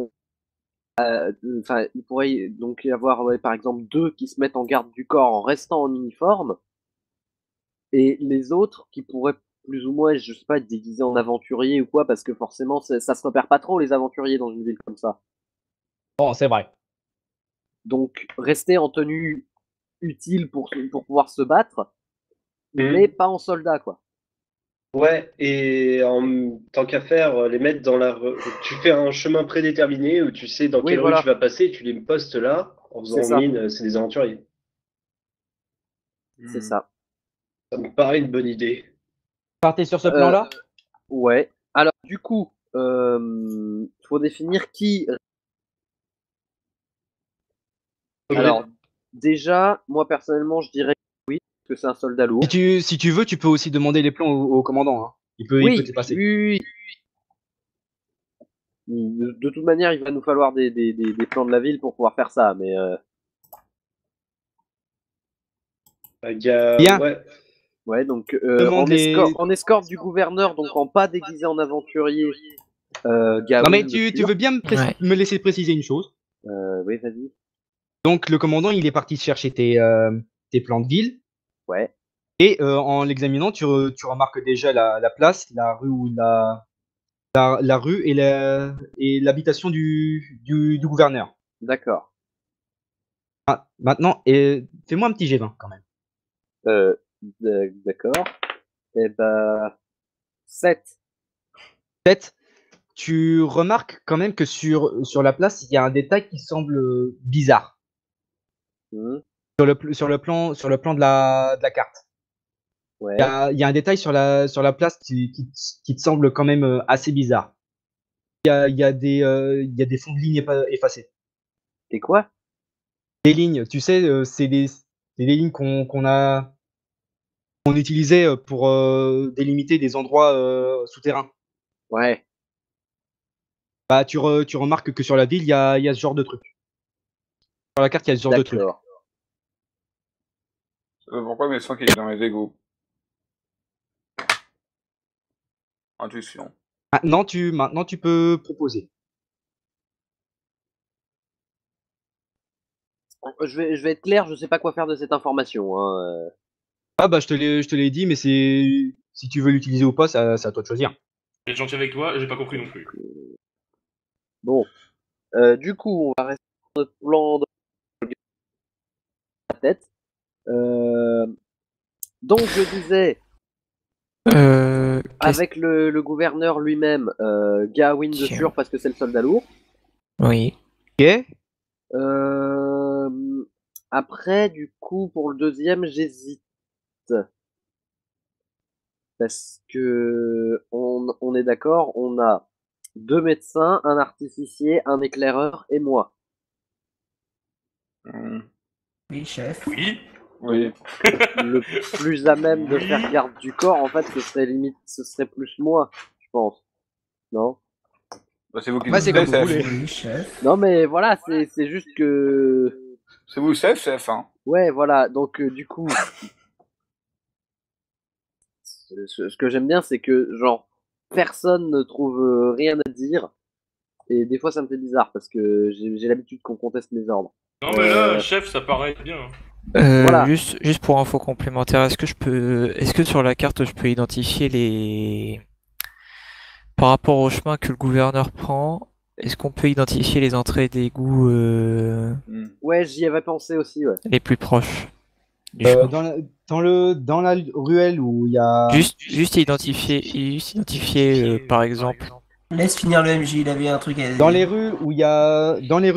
il pourrait donc y avoir, par exemple, 2 qui se mettent en garde du corps en restant en uniforme, et les autres qui pourraient plus ou moins, je sais pas, être déguisés en aventuriers ou quoi, parce que forcément, ça se repère pas trop les aventuriers dans une ville comme ça. Bon, c'est vrai. Donc, rester en tenue utile pour pouvoir se battre, Mhm. mais pas en soldat, quoi. Ouais, et tant qu'à faire, les mettre dans tu fais un chemin prédéterminé où tu sais dans Oui, quelle rue voilà. tu vas passer, et tu les postes là, en C'est faisant ça. mine, c'est des aventuriers. C'est ça. Ça me paraît une bonne idée. Partez sur ce Euh, plan-là. Ouais. Alors, du coup, faut définir qui. Alors, déjà, moi personnellement, je dirais oui, parce que c'est un soldat lourd. Si tu veux, tu peux aussi demander les plans au commandant. Hein. Il peut Oui, te les passer. oui. De toute manière, il va nous falloir des plans de la ville pour pouvoir faire ça, mais Bien. ouais. Ouais, donc Demande les. en escorte du gouverneur, donc en pas déguisé en aventurier, Non Gawain mais le tu sûr. veux bien Ouais. me laisser préciser une chose. Oui, vas-y. Donc le commandant, il est parti chercher tes plans de ville. Ouais, Et en l'examinant, tu remarques déjà la place, la rue ou la rue et l'habitation du gouverneur. d'accord. Maintenant, fais-moi un petit G20 quand même. D'accord. Eh ben, 7. 7. Tu remarques quand même que sur la place, il y a un détail qui semble bizarre sur le plan de la carte. Ouais. Il y a un détail sur la place qui te semble quand même assez bizarre. Il y a des fonds de ligne effacés. Et quoi? Des lignes, tu sais, c'est des lignes qu'on utilisait pour délimiter des endroits souterrains. Ouais. Bah, tu remarques que sur la ville, il y a ce genre de truc. Sur la carte, il y a ce genre de truc. D'accord. Pourquoi il me sent qu'il est dans les égouts? Intuition. Maintenant, tu peux proposer. Je vais être clair, je sais pas quoi faire de cette information. Hein. Ah bah, je te l'ai dit, mais si tu veux l'utiliser ou pas, c'est à toi de choisir. Être gentil avec toi, j'ai pas compris non plus. Bon. Du coup, on va rester sur notre plan de la tête. Donc, je disais, avec le gouverneur lui-même, Gawain de Tiens. sûr, parce que c'est le soldat lourd. Oui. Ok. Après, du coup, pour le deuxième, j'hésite. Parce que on est d'accord, on a 2 médecins, un artificier, un éclaireur et moi. Oui, chef. Oui. Oui. Le plus à même de Oui. faire garde du corps, en fait, ce serait plus moi, je pense. Non? Bah, c'est vous qui Ouais, c'est comme vous décidez, voulez. chef. Oui, chef. Non, mais voilà, c'est juste que. C'est vous, chef, hein. Ouais, voilà. Donc, du coup, ce que j'aime bien, c'est que, genre, personne ne trouve rien à dire. Et des fois, ça me fait bizarre parce que j'ai l'habitude qu'on conteste mes ordres. Non mais là, chef, ça paraît bien. Voilà. Juste pour info complémentaire, est-ce que sur la carte je peux identifier par rapport au chemin que le gouverneur prend, est-ce qu'on peut identifier les entrées d'égouts Ouais, j'y avais pensé aussi, ouais. les plus proches du chemin? Dans la ruelle où il y a. Juste identifier par exemple. Laisse finir le MJ, il avait un truc à dire. Dans les rues où il y a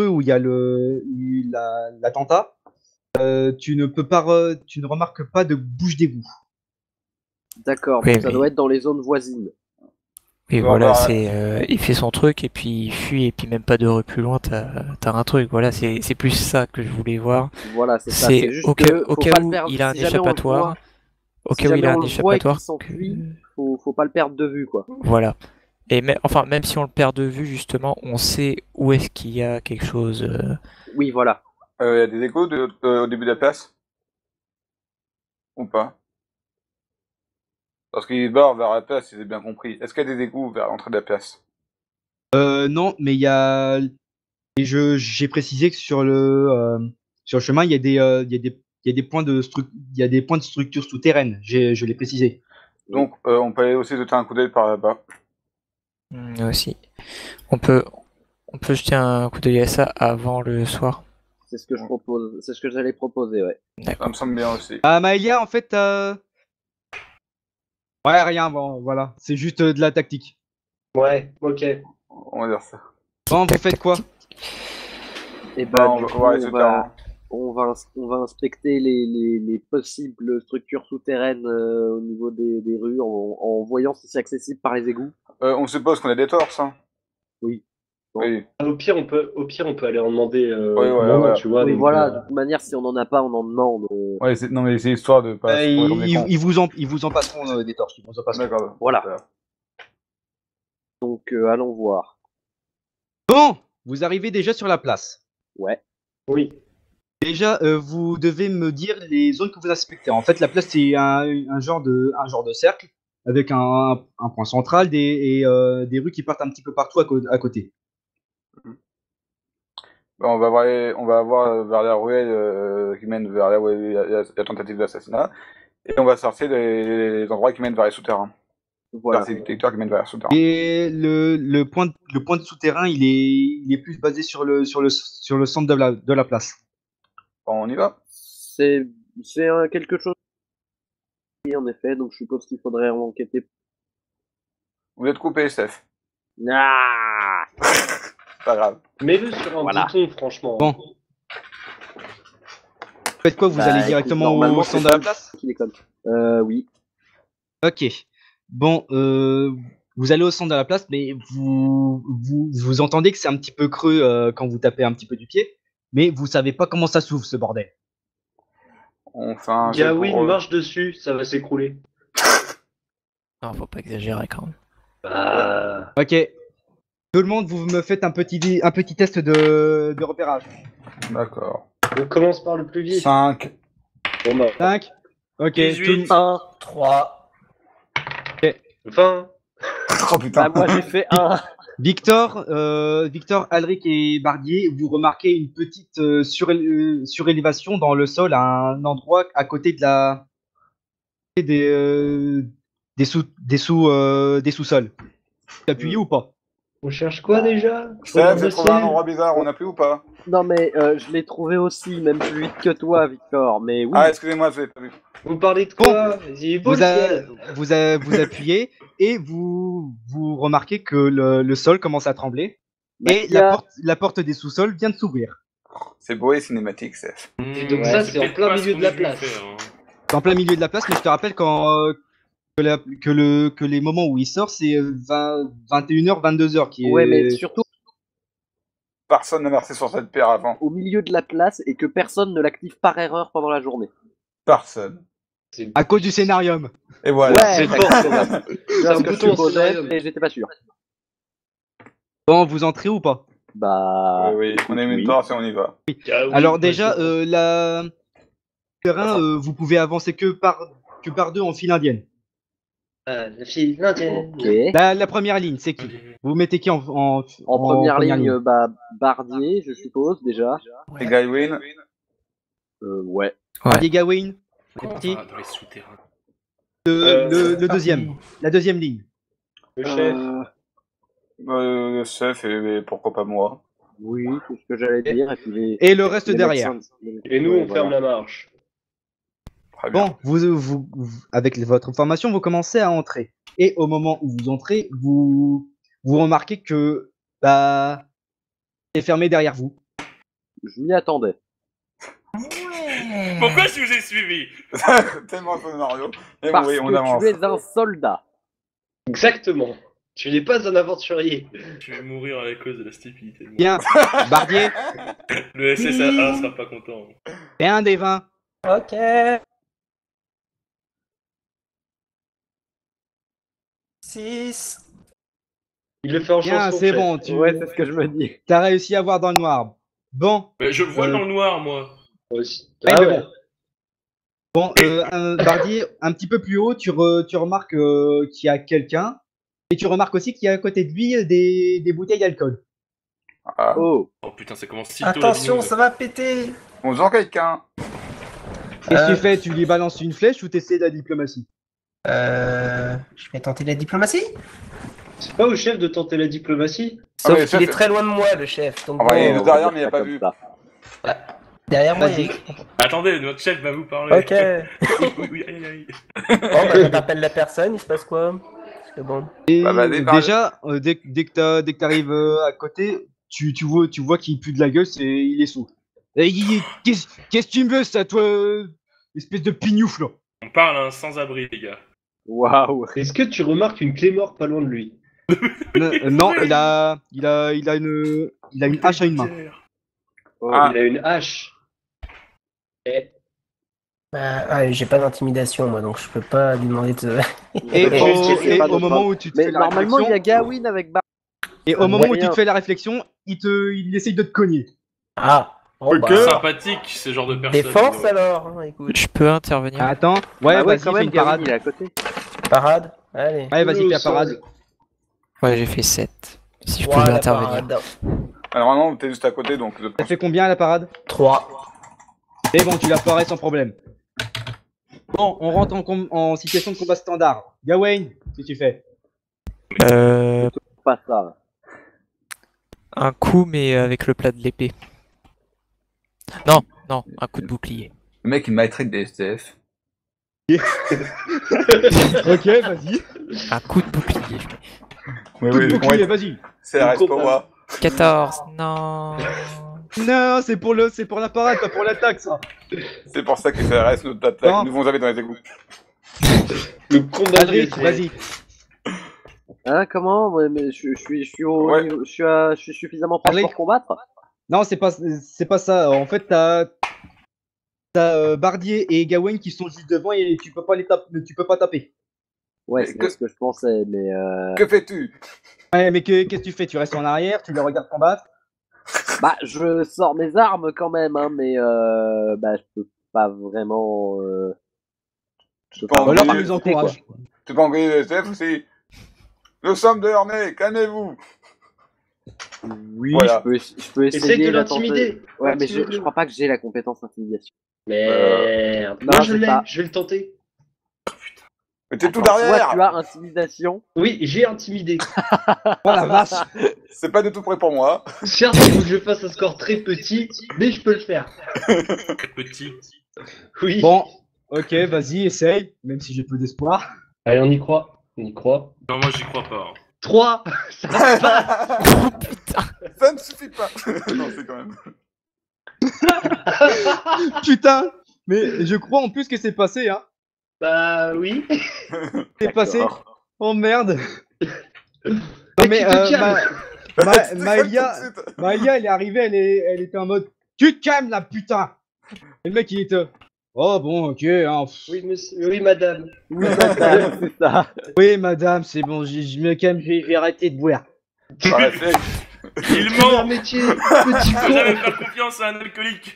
l'attentat, tu ne remarques pas de bouche d'égout. D'accord, Oui, donc ça mais- doit être dans les zones voisines. Oui, Bon, voilà, bah, il fait son truc et puis il fuit et puis même pas 2 rues plus loin, t'as un truc. Voilà, c'est plus ça que je voulais voir. Voilà, c'est ça. C'est C'est juste au que cas, faut au cas pas le où perdre. il a un Si jamais on le échappatoire, voit, au si cas où il jamais a on un le voit et qu'il échappatoire, s'enfuit, faut pas le perdre de vue, quoi. voilà. Et enfin, même si on le perd de vue, justement, on sait où est-ce qu'il y a quelque chose. Oui, voilà. il y a des échos au début de la place? Ou pas? Parce qu'il barre vers la place, si j'ai bien compris. Est-ce qu'il y a des égouts vers l'entrée de la place? Non, mais il y a. Et j'ai précisé que sur le chemin, il y a des points il y a des points de structure souterraine. Je l'ai précisé. Donc, on peut aller aussi jeter un coup d'œil par là-bas. Aussi. On peut jeter un coup d'œil à ça avant le soir. C'est ce que je propose. C'est ce que j'allais proposer, ouais. Ça me semble bien aussi. Ah, Maëlia, en fait, ouais, rien, bon, voilà. C'est juste de la tactique. Ouais, ok. On va dire ça. Bon, vous faites quoi? Et bah, on du va- coup, ouais, c'est clair. on va inspecter les possibles structures souterraines au niveau des rues en voyant si c'est accessible par les égouts. On suppose qu'on a des torches, hein. Oui. Oui. Au pire, on peut aller en demander Ouais, au ouais, commandant, ouais. tu vois. Oui, donc, voilà, de toute manière, si on en a pas, on en demande. Ouais, non, mais c'est histoire de pas se trouver comme des cons. Ils vous en passeront des torches. Ils vous en passeront. D'accord. Voilà. Donc, allons voir. Bon, vous arrivez déjà sur la place. Ouais. Oui. Déjà, vous devez me dire les zones que vous inspectez. En fait, la place, c'est un genre de cercle avec un point central et des rues qui partent un petit peu partout à côté. On va voir vers la ruelle qui mène vers là où il y a la tentative d'assassinat. Et on va sortir les endroits qui mènent vers les souterrains. Voilà. Vers ces détecteurs qui mènent vers les souterrains. Et le point de souterrain, il est plus basé sur le centre de la place. Bon, on y va. C'est quelque chose. En effet, donc je suppose qu'il faudrait enquêter. Vous êtes coupé, Steph. Ah Pas grave. Mets-le sur un Voilà. bouton, franchement. Bon. Faites quoi? Vous Bah, allez écoute, directement normalement, au c'est centre de ça la place? qui déconne. Oui. Ok. Bon, vous allez au centre de la place, mais vous entendez que c'est un petit peu creux quand vous tapez un petit peu du pied, mais vous savez pas comment ça s'ouvre ce bordel. On fait un jet Gawain pour- marche dessus, ça va s'écrouler. Non, faut pas exagérer quand même. Bah, Ok. Tout le monde, vous me faites un petit test de repérage. D'accord. on commence par le plus vif. 5. Bon bah, 5. Ok. 18. 1, 3. 20. Oh putain. Bah, moi, j'ai fait 1. Victor, Alric et Bardier, vous remarquez une petite surélévation dans le sol à un endroit à côté de des sous-sols. Appuyé ou pas? On cherche quoi déjà? Steph, j'ai trouvé un endroit bizarre, on a plus ou pas? Non, mais je l'ai trouvé aussi, même plus vite que toi, Victor. Mais oui. Ah, excusez-moi, je l'ai pas vu. Vous parlez de quoi? Vas-y, beau le ciel. Vous appuyez et vous remarquez que le sol commence à trembler et la porte des sous-sols vient de s'ouvrir. C'est beau et cinématique, Steph. Et donc Ouais, ça, c'est en peut-être plein pas ce milieu qu'on de la a voulu place. faire, hein. C'est en plein milieu de la place, mais je te rappelle que les moments où il sort, c'est 21h, 22h qui est. Ouais, mais surtout Personne n'a versé sur cette paire avant. au milieu de la place et que personne ne l'active par erreur pendant la journée. Personne. C'est À cause du scénarium. Et voilà. c'est d'accord. fort, quand même. C'est un ce que je bouton supposais, scénario. mais j'étais pas sûr. Bon, vous entrez ou pas? Bah. Oui, on a mis oui. une torche et on y va. Ah oui, Alors bah, déjà, c'est- le terrain, vous pouvez avancer que par deux en file indienne. Ah, la fille indienne. Ok. La première ligne, c'est qui? Vous mettez qui en En première ligne, bah, Bardier, je suppose, déjà. Et Gawain, Ouais. Bardier Gawain. On va Parti. dans les souterrains. Le deuxième. La deuxième ligne. Le chef. le chef et pourquoi pas moi. Oui, c'est ce que j'allais dire. Et, puis Et le reste les derrière. médecins- Et nous, on voilà. ferme la marche. Très bien. Bon, avec votre formation, vous commencez à entrer. Et au moment où vous entrez, vous remarquez que bah, c'est fermé derrière vous. Je m'y attendais. Pourquoi je vous ai suivi? Tellement scénario. Mais bon, Parce oui, on que avance. tu es un soldat. Exactement. Tu n'es pas un aventurier. Je vais mourir à la cause de la stupidité. de moi. Bien, Bardier, Le SSA sera pas content. et un des 20. Ok. 6. Il le fait en Bien, chanson. c'est chef. bon, Ouais, c'est ce que je me dis. t'as réussi à voir dans le noir. Bon, Mais je vois dans le noir, moi. Moi aussi. ouais, Ah mais ouais. bon. Bon, Bardier, un petit peu plus haut, tu remarques qu'il y a quelqu'un. Et tu remarques aussi qu'il y a à côté de lui des bouteilles d'alcool. Ah. Oh, Oh putain, ça commence si tôt. la Attention, news. ça va péter. Bonjour quelqu'un. Qu'est-ce que tu fais? Tu lui balances une flèche ou t'essaies de la diplomatie? Je vais tenter la diplomatie. C'est pas au chef de tenter la diplomatie? Sauf mais qu'il chef- est très loin de moi, le chef. Donc Ah ouais, il est bon, derrière, on va mais il a dire pas ça vu. comme ça. derrière moi. Vas-y. Attendez, notre chef va vous parler. Ok. Oui, aïe, aïe. Bon, bah, t'appelles la personne, il se passe quoi? Parce que bon. Et Bah, vas-y, parle. déjà, dès que t'arrives à côté, tu vois qu'il pue de la gueule, il est sourd. Qu'est-ce que tu me veux, ça, toi, espèce de pignoufle? On parle à un sans-abri, les gars. Waouh. Est-ce que tu remarques une clé morte pas loin de lui? Non, il a une hache à une main. Oh. Ah. Il a une hache. Eh, J'ai pas d'intimidation, moi, donc je peux pas lui demander de. Et Mais au pas d'autre moment où tu te Mais fais la normalement, il y a réflexion, Gawain avec Bar. et au moment où tu moyen. te fais la réflexion, il essaye de te cogner. Ah, bon, Ok. bah, Sympathique, ce genre de personne. défense alors, hein, écoute. Je peux intervenir. Attends, ouais, Ah ouais, vas-y, quand fais même, une Gawain, parade. il est à côté. Parade, allez. Ouais, vas-y, fais la au sol. parade. Ouais, j'ai fait 7. Si je Voilà, pouvais intervenir. parade. Alors normalement, t'es juste à côté, donc. Ça fait combien la parade? 3. C'est bon, tu la ferais sans problème. Bon, on rentre en situation de combat standard. Gawain, qu'est-ce que tu fais? Pas ça. Un coup, mais avec le plat de l'épée. Non, un coup de bouclier. Le mec, il maltraite des STF. Ok, vas-y. Un coup de bouclier. Oui, Tout oui, bouclier, vas-y. CRS On Power. 14, non. Non, c'est pour la parade, pas pour l'attaque, ça. C'est pour ça que CRS nous attaque. Non. Nous vont jamais dans les égouts. Le combat de Adric, l'essai. vas-y. Hein, comment? Ouais, mais je suis au Ouais. niveau- je suis suffisamment proche Adric. pour combattre? Non, c'est pas ça. En fait, t'as Bardier et Gawain qui sont juste devant et tu peux pas taper. Ouais, Mais c'est que- ce que je pensais, mais Que fais-tu? Ouais, mais qu'est-ce que tu fais? Tu restes en arrière, tu les regardes combattre. bah, je sors mes armes quand même, hein, mais bah, je peux pas vraiment. Je peux Bon, pas Ou alors vraiment tu nous lutter, quoi. encourages. Tu peux envoyer les STF aussi? Nous sommes de l'armée, calmez-vous! Oui, Voilà. je peux essayer Essaye de d'attenter. l'intimider. Ouais, mais Intimide-le. je crois pas que j'ai la compétence intimidation. Merde. Non, Moi je c'est l'ai, pas. je vais le tenter. Mais t'es tout Attends, derrière! toi, tu as intimidation. Oui, j'ai intimidé. Oh la vache. C'est pas du tout prêt pour moi. Certes, il faut que je fasse un score très petit, mais je peux le faire. Petit. Oui. Bon, ok, vas-y, essaye, même si j'ai peu d'espoir. Allez, on y croit. On y croit. Non, moi j'y crois pas. 3. Ça ne suffit pas! Non, c'est quand même. Putain, mais je crois en plus que c'est passé, hein. Bah oui. C'est passé. D'accord. Oh merde. Non Mais mais tu te calmes. Maëlia, Maëlia, elle est arrivée, elle était en mode tu te calmes là, putain. Et le mec il était oh bon, ok, hein, pff. Oui, monsieur. Oui, madame. Oui, madame, c'est ça. Oui madame, c'est bon, je me calme, je vais arrêter de boire. Par réflexe. Il C'est un ment! métier. Petit Faut jamais con. faire confiance à un alcoolique!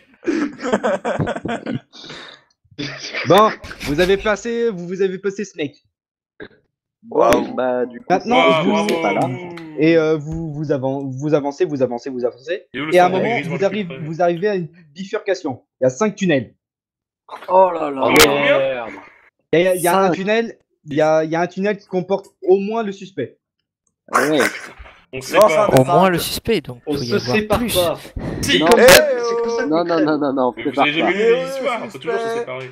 Bon, vous avez passé ce mec. Waouh. Bah, du coup, Maintenant, Waouh, vous- bravo. c'est pas là. Et vous avancez. Et, où le Et à un sang moment, grisement le plus près vous arrivez à une bifurcation. Il y a 5 tunnels. Oh là là. Oh, combien Merde. Il y a un Cinq. tunnel. Il y a un tunnel qui comporte au moins le suspect. Ouais. On sait Non, pas. ça- Au moins le suspect, donc On il doit y se avoir sépare plus. pas. Si, C'est quand comme même. ça, Eh, c'est comme ça Non, qu'on non, crève. non, non, non, Mais fais vous pas avez jamais ça. lu les histoires, on peut toujours Ouais. se séparer.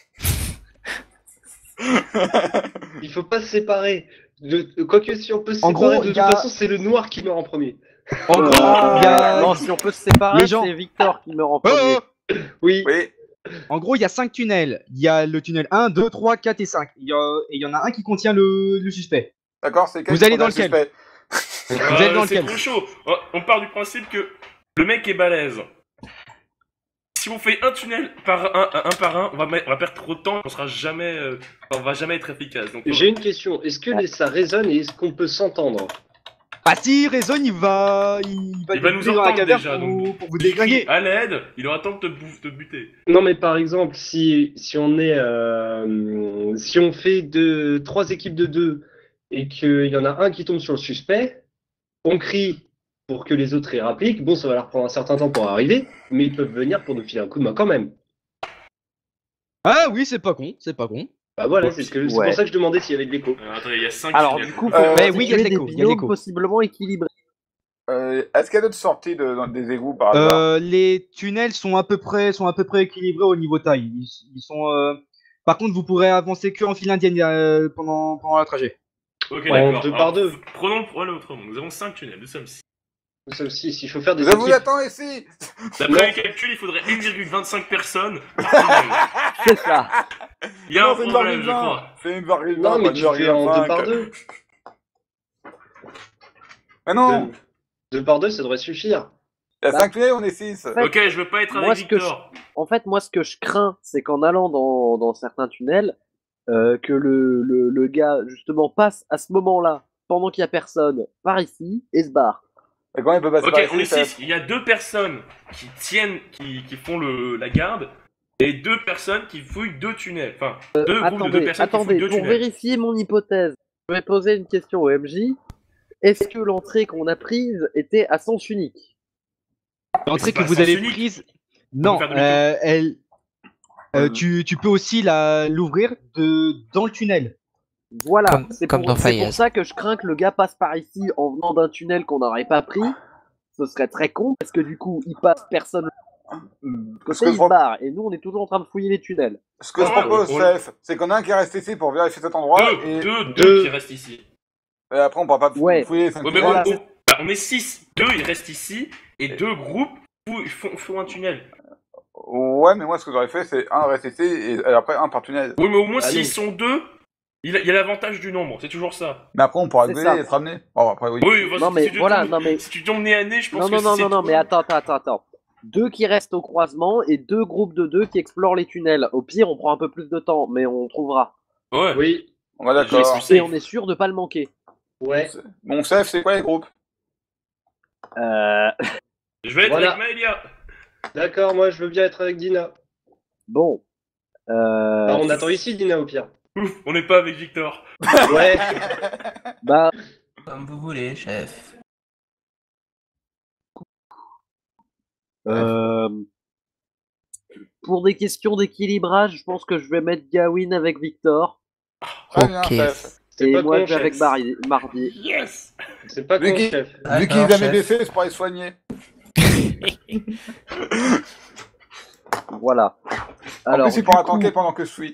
Il faut pas se séparer. Quoique si on peut se En séparer, gros, de il toute y a- façon, c'est le noir qui meurt en premier. En gros, il y a, Non, si on peut se séparer, Les gens- c'est Victor qui meurt en Oh, premier. oh. Oui. Oui. En gros, il y a 5 tunnels. Il y a le tunnel 1, 2, 3, 4 et 5. Et il y en a un qui contient le suspect. D'accord, c'est quel Vous allez qu'on a dans lequel suspect? Vous êtes dans C'est lequel trop chaud. On part du principe que le mec est balèze. Si on fait un tunnel par un, on va perdre trop de temps, on va jamais être efficace. Donc, J'ai une question. Est-ce que ça résonne et est-ce qu'on peut s'entendre? Ah si, Raison, il va Il va nous dans la entendre caverne déjà, pour vous Big déglinguer. à l'aide, il aura temps de te buter. Non, mais par exemple, si on est, si on fait trois équipes de 2 et qu'il y en a un qui tombe sur le suspect, on crie pour que les autres y rappliquent. Bon, ça va leur prendre un certain temps pour arriver, mais ils peuvent venir pour nous filer un coup de main quand même. Ah oui, c'est pas con, c'est pas con. Bah voilà, c'est pour ça que je demandais s'il y avait de l'écho. Attendez, il y a 5 Alors tunnels. du coup, mais oui, il y a de des l'écho, il y a de biomes l'écho. possiblement équilibrés. Est-ce qu'il y a d'autres sorties des égouts par hasard? Les tunnels sont à peu près équilibrés au niveau taille. Ils sont. Par contre, vous pourrez avancer que en file indienne pendant la trajet. Ok, En d'accord. 2 par Alors, 2. Prenons le problème autrement. Nous avons 5 tunnels, nous sommes 6. Nous sommes 6, il faut faire des Je vous équipes. attends ici. D'après les calculs, il faudrait 1,25 personnes. C'est ça. Il y a Non, un c'est une problème, je 1,20. crois. C'est une 1,20. Non, mais pas tu fais en 2 par 1,25. 2. Mais non, 2 par 2, ça devrait suffire. il y a 5 tunnels, on est 6. fait, Ok, je veux pas être moi, avec ce que Victor. En fait, moi, ce que je crains, c'est qu'en allant dans certains tunnels, que le gars, justement, passe à ce moment-là, pendant qu'il y a personne, par ici, et se barre. Et comment il peut passer Ok, par on est ici, 6. Il y a 2 personnes qui tiennent, qui font la garde, et 2 personnes qui fouillent 2 tunnels. Enfin, 2 groupes de 2 personnes qui fouillent Attendez, 2 pour tunnels. vérifier mon hypothèse, je vais poser une question au MJ. Est-ce que l'entrée qu'on a prise était à sens unique? L'entrée c'est que pas vous sens avez unique. prise. Non, faire demi-tour. tu peux aussi l'ouvrir dans le tunnel. Voilà, Comme dans c'est pour Fayez. ça que je crains que le gars passe par ici en venant d'un tunnel qu'on n'aurait pas pris. Ce serait très con, parce que du coup, il passe personne. Ce Côté, que il se barre, et nous, on est toujours en train de fouiller les tunnels. Ce que je Ouais, propose, on- chef, c'est qu'on a un qui reste ici pour vérifier cet endroit. Et 2 qui restent ici. après, on pourra pas Ouais. fouiller les 5 Ouais, mais Voilà, on est 6. 2 ils restent ici, et 2 groupes font un tunnel. Ouais, mais moi, ce que j'aurais fait, c'est un reste ici et après un par tunnel. Oui, mais au moins, Ah, s'ils non. sont 2, il y a l'avantage du nombre, c'est toujours ça. Mais après, on pourra C'est gueuler ça. et se ramener. Oh, après, oui. Oui, bah, Non, si mais tu voilà, tombes- non, mais- si tu tombes nez à nez, je pense Non, que non, non, c'est non, non, tout. mais attends. 2 qui restent au croisement et 2 groupes de 2 qui explorent les tunnels. Au pire, on prend un peu plus de temps, mais on trouvera. Ouais. Oui, On va d'accord. Safe. Et on est sûr de pas le manquer. ouais. Bon, chef, c'est quoi les groupes? Je vais être Voilà. avec Maëlia. D'accord, moi je veux bien être avec Dina. Bon. Alors, on attend ici Dina au pire. Ouf, on n'est pas avec Victor. Ouais. Bah, Comme vous voulez, chef. pour des questions d'équilibrage, je pense que je vais mettre Gawain avec Victor. Très bien, Ok. chef. C'est Et pas moi, con, je vais avec chef. Mardi. Yes. C'est pas con, Vicky. chef. Vu qu'ils D'accord, avaient chef. baissé, c'est pour les soigner. Voilà. En Alors, plus, il du pourra coup, tanker pendant que je suis.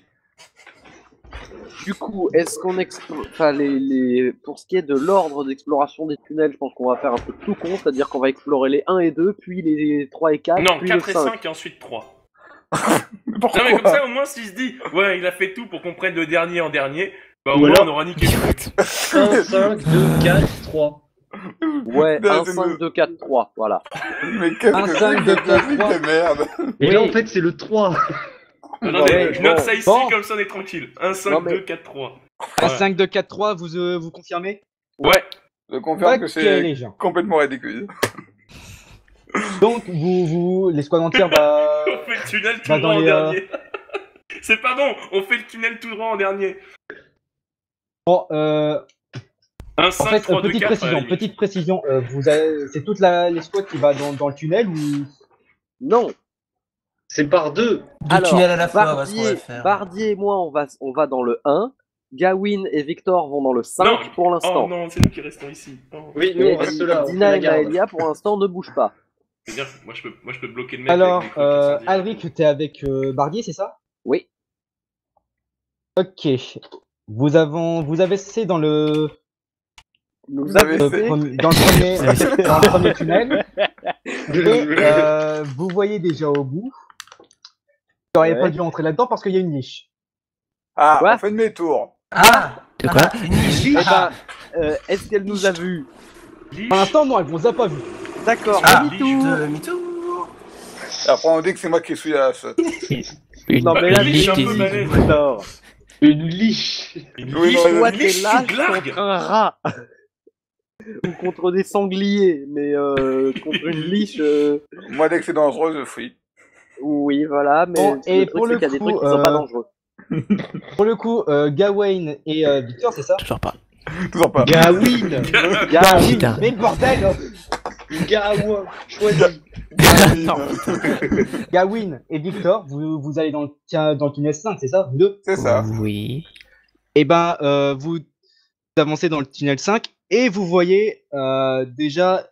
est-ce qu'on explore... Enfin, pour ce qui est de l'ordre d'exploration des tunnels, je pense qu'on va faire un peu tout con, c'est-à-dire qu'on va explorer les 1 et 2, puis les 3 et 4, Non, puis 4 les et 5. 5 et ensuite 3. Pourquoi? Non, mais comme ça, au moins, s'il se dit, ouais, il a fait tout pour qu'on prenne le dernier en dernier, bah au Ou moins, alors- on aura niqué le truc. 1, 5, 2, 4, 3. Ouais, Non, 1, c'est 5, mieux. 2, 4, 3, voilà. Mais qu'est-ce Un que c'est cinq, que deux, cette quatre, musique trois. de merde? Et Oui. là, en fait, c'est le 3. Attendez, Ouais, je note bon. ça ici, Bon. comme ça, on est tranquille. 1, 5, Non, mais- 2, 4, 3. Un Voilà. 5 2 4 3, vous confirmez? Ouais. Je confirme que Ok, c'est les gens. complètement ridicule. Donc, l'escouade entière va. On fait le tunnel tout Bah, droit dans en les, dernier. C'est pas bon, on fait le tunnel tout droit en dernier. Bon, 1, en 5, fait, 3, 2, 4. petite précision. C'est toute l'escouade qui va dans le tunnel ou. Non. C'est par 2. Deux tunnels à la fois, voilà ce qu'on va faire. Bardier et moi, on va dans le 1. Gawain et Victor vont dans le 5 Non. pour Oh l'instant. non, c'est nous qui restons ici. Oh. Oui, nous, Et on reste là. on fait Dina la et garde. Maëlia, pour l'instant, ne bougent pas. C'est bien, moi je peux bloquer le mec. Alors, avec des trucs incendiaires. Alric, t'es avec Bardier, c'est ça? Oui. Ok. Vous avez cessé dans le. Vous avez avez fait- Dans le premier tunnel. Et vous voyez déjà au bout. Vous n'auriez Ouais. pas dû entrer là-dedans parce qu'il y a une niche. Ah, Quoi? on fait demi-tour. Ah De quoi? Une niche. Eh Ah. ben, est-ce qu'elle nous a vus? Pour l'instant, non, elle vous a pas vu. D'accord, Ah, demi-tour. demi-tour. Après, on dit que c'est moi qui suis la hache. Une, Non, mais là, Une une liche liche un des peu idiots. balèze. Alors, Une liche. Une Oui, liche, non, une toi, liche t'es là sous glargue. contre un rat. ou contre des sangliers, mais contre une liche, Moi, dès que c'est dangereux, je fuis. oui, voilà. Mais Bon, et le truc, pour le c'est qu'il y a des coup, trucs qui sont pas dangereux. Pour le coup, Gawain et Victor, c'est ça? Toujours pas. Toujours pas. Gawain. Putain. Mais bordel. Gawain, choisi. Non. Gawain et Victor, vous allez dans le tunnel 5, c'est ça? Vous deux? C'est ça. Oui. Et ben, vous avancez dans le tunnel 5 et vous voyez déjà,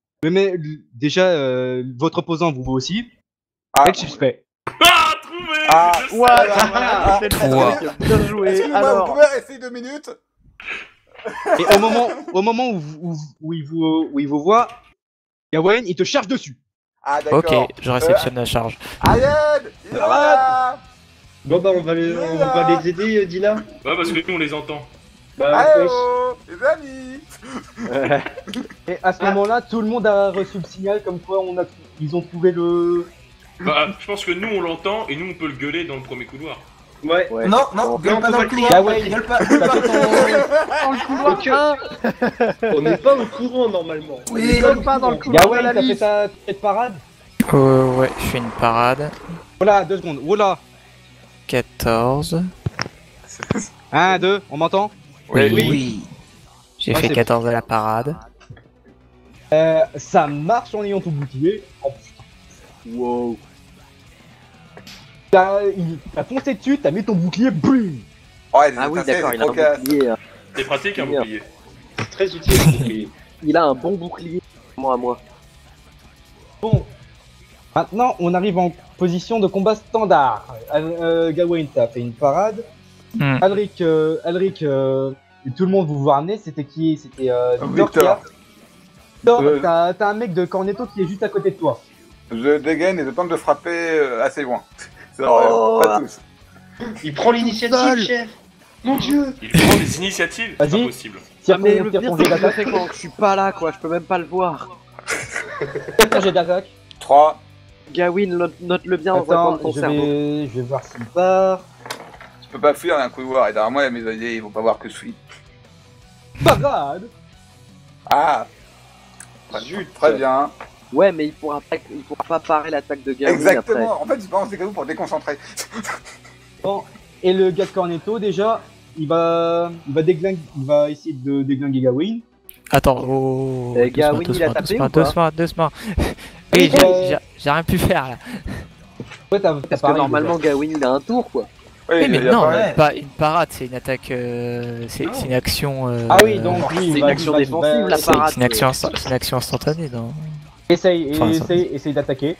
votre opposant vous voit aussi. Ah, Et le suspect. Ah, trouvé. Ah, Je sais. Voilà, c'est le Trois. truc. Bien joué. excusez-moi, vous Alors, pouvez rester 2 minutes? Et au moment où il vous voit, Gawain, il te charge dessus. Ah, Ok, d'accord. je réceptionne la charge. Ayed, il est là. Bon bah on va les aider, Dina. Ouais, parce que nous, on les entend. Bah, Allez, fonce. oh, les amis. Et à ce moment-là, tout le monde a reçu le signal comme quoi ils ont trouvé le. Bah, je pense que nous, on l'entend et nous, on peut le gueuler dans le premier couloir. Ouais. ouais. Non, non, gueule Non, pas faut dans pas le le couloir. Gawain, Gueule pas, t'as gueule pas fait dans le couloir Ok. 1. On n'est pas au courant normalement. Oui, On n'est gueule pas dans le couloir. Gawain, la t'as fait liste. ta petite parade. Ouais, je fais une parade. Voilà, 2 secondes. Voilà. 14. 1, 2, on m'entend? Oui. J'ai Ah, fait c'est 14 à la parade. Ça marche en ayant ton bouclier. Oh putain. Wow. T'as foncé dessus, t'as mis ton bouclier, boum. Ouais, Ah oui, c'est d'accord, il a trop un casse. bouclier. C'est pratique, un Merde. bouclier. C'est très utile. le bouclier. Il a un bon bouclier. Moi à moi. Bon. Maintenant, on arrive en position de combat standard. Gawain, t'as fait une parade. Hmm. Alric, tout le monde vous voit ramener. C'était qui? C'était Victor. Victor. Victor, Euh. t'as un mec de Cornetto qui est juste à côté de toi. Je dégaine et je tente de frapper assez loin. C'est Oh. pas tous. Il prend l'initiative, chef. Mon dieu. Il prend des initiatives. C'est Vas-y. pas possible. Tire Ah, mais ton le tire pire, ton c'est jet que je d'attaque. fais quand je suis pas là, quoi. Je peux même pas le voir. Tire ton jet d'attaque. 3. Gawain, note-le bien dans un coin de Attends, ton je cerveau. vais voir s'il part. Je peux pas fuir d'un couloir et derrière moi, il y a mes alliés, ils vont pas voir que je suis. Parade. Ah. Zut. Très bien. Ouais, mais il pourra pas parer l'attaque de Gawain après. Exactement. En fait, je balance des cadeaux pour déconcentrer. Bon, et le gars de Cornetto, déjà, il va essayer de déglinguer Gawain. Attends, oh. Eh, Gawain, il a tapé ou pas doucement. Oui, j'ai rien pu faire là. Ouais, t'as Parce que pareil, normalement, Gawain, il a un tour, quoi. Oui, mais il y a non, pas- ouais. pas une parade, c'est une attaque. C'est une action. Ah oui, donc oui, C'est une action défensive, la C'est parade. une action, c'est une action instantanée, non? Essaye Enfin, ça- d'attaquer.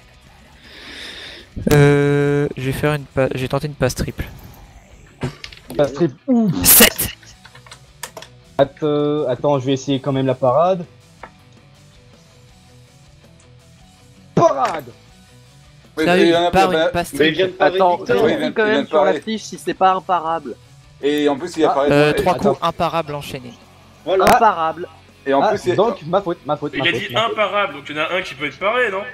Je vais faire je vais tenter une passe triple. Passe triple. Ouh. 7. Attends, je vais essayer quand même la parade. Parade. Oui, Sérieux, il y en a il part pas- une passe Mais il triple. vient de parer Attends, Victor. c'est Oui, il écrit vient- quand il vient même de sur la parler. fiche si c'est pas imparable. Et en plus, il apparaît. 3 Attends. coups imparables enchaînés. Voilà. Imparable. Et en Ah, plus, il y a- donc ma faute. Il a dit imparable, donc il y en a un qui peut être paré, non?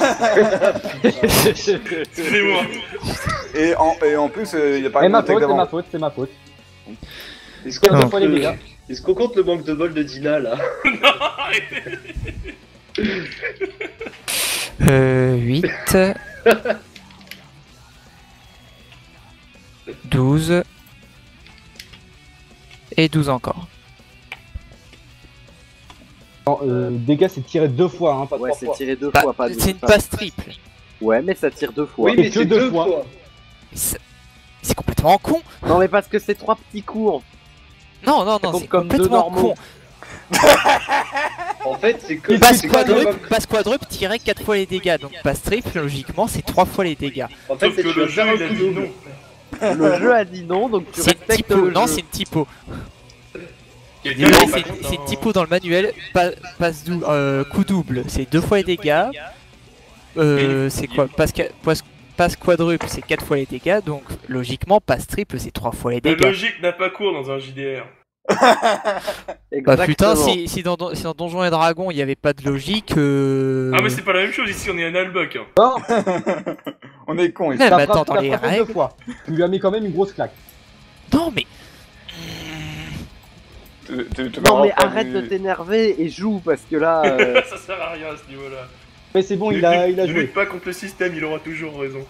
Excusez-moi. et en plus, il apparaît C'est une ma attaque faute, c'est d'avant. ma faute, c'est ma faute. Est-ce qu'on Deux compte fois les dégâts. Est-ce qu'on compte le manque de bol de Dina là? Non, arrêtez. 8. 12. Et 12 encore. Non, dégâts, c'est tiré 2 fois, hein, pas Ouais, 3 c'est fois. tiré 2 Bah, fois, pas c'est une 2. passe triple. Ouais, mais ça tire 2 fois. Oui, mais que c'est deux deux fois. fois. C'est complètement con. Non, mais parce que c'est 3 petits coups. Non, compte c'est comme deux complètement normaux. con. En fait, c'est que. Passe c'est comme- quadruple, tirer 4 fois les dégâts. Donc passe triple, logiquement, c'est 3 fois les dégâts. En fait, Sauf c'est que tu le vas faire jeu, un il a coup dit double. non. Le jeu a dit non, donc tu C'est une respectes typo. le Non, jeu. c'est une typo. Quelqu'un Oui, qui est c'est pas c'est une content. typo dans le manuel. Coup double, c'est 2 fois les dégâts. C'est quoi passe quadruple, c'est 4 fois les dégâts. Donc logiquement, passe triple, c'est 3 fois les La dégâts. logique n'a pas cours dans un JDR. Bah putain, Exactement. si dans Donjons et Dragons il n'y avait pas de logique. Ah, mais c'est pas la même chose ici, on est un Albuck. Hein. On est con ici. Mais T'as attends, frappé- dans les t'as frappé règles. 2 fois. Tu lui as mis quand même une grosse claque. Non mais. Non mais arrête de t'énerver et joue parce que là. Ça sert à rien à ce niveau-là. Mais c'est bon, il a Ne joué. lutte pas contre le système, il aura toujours raison.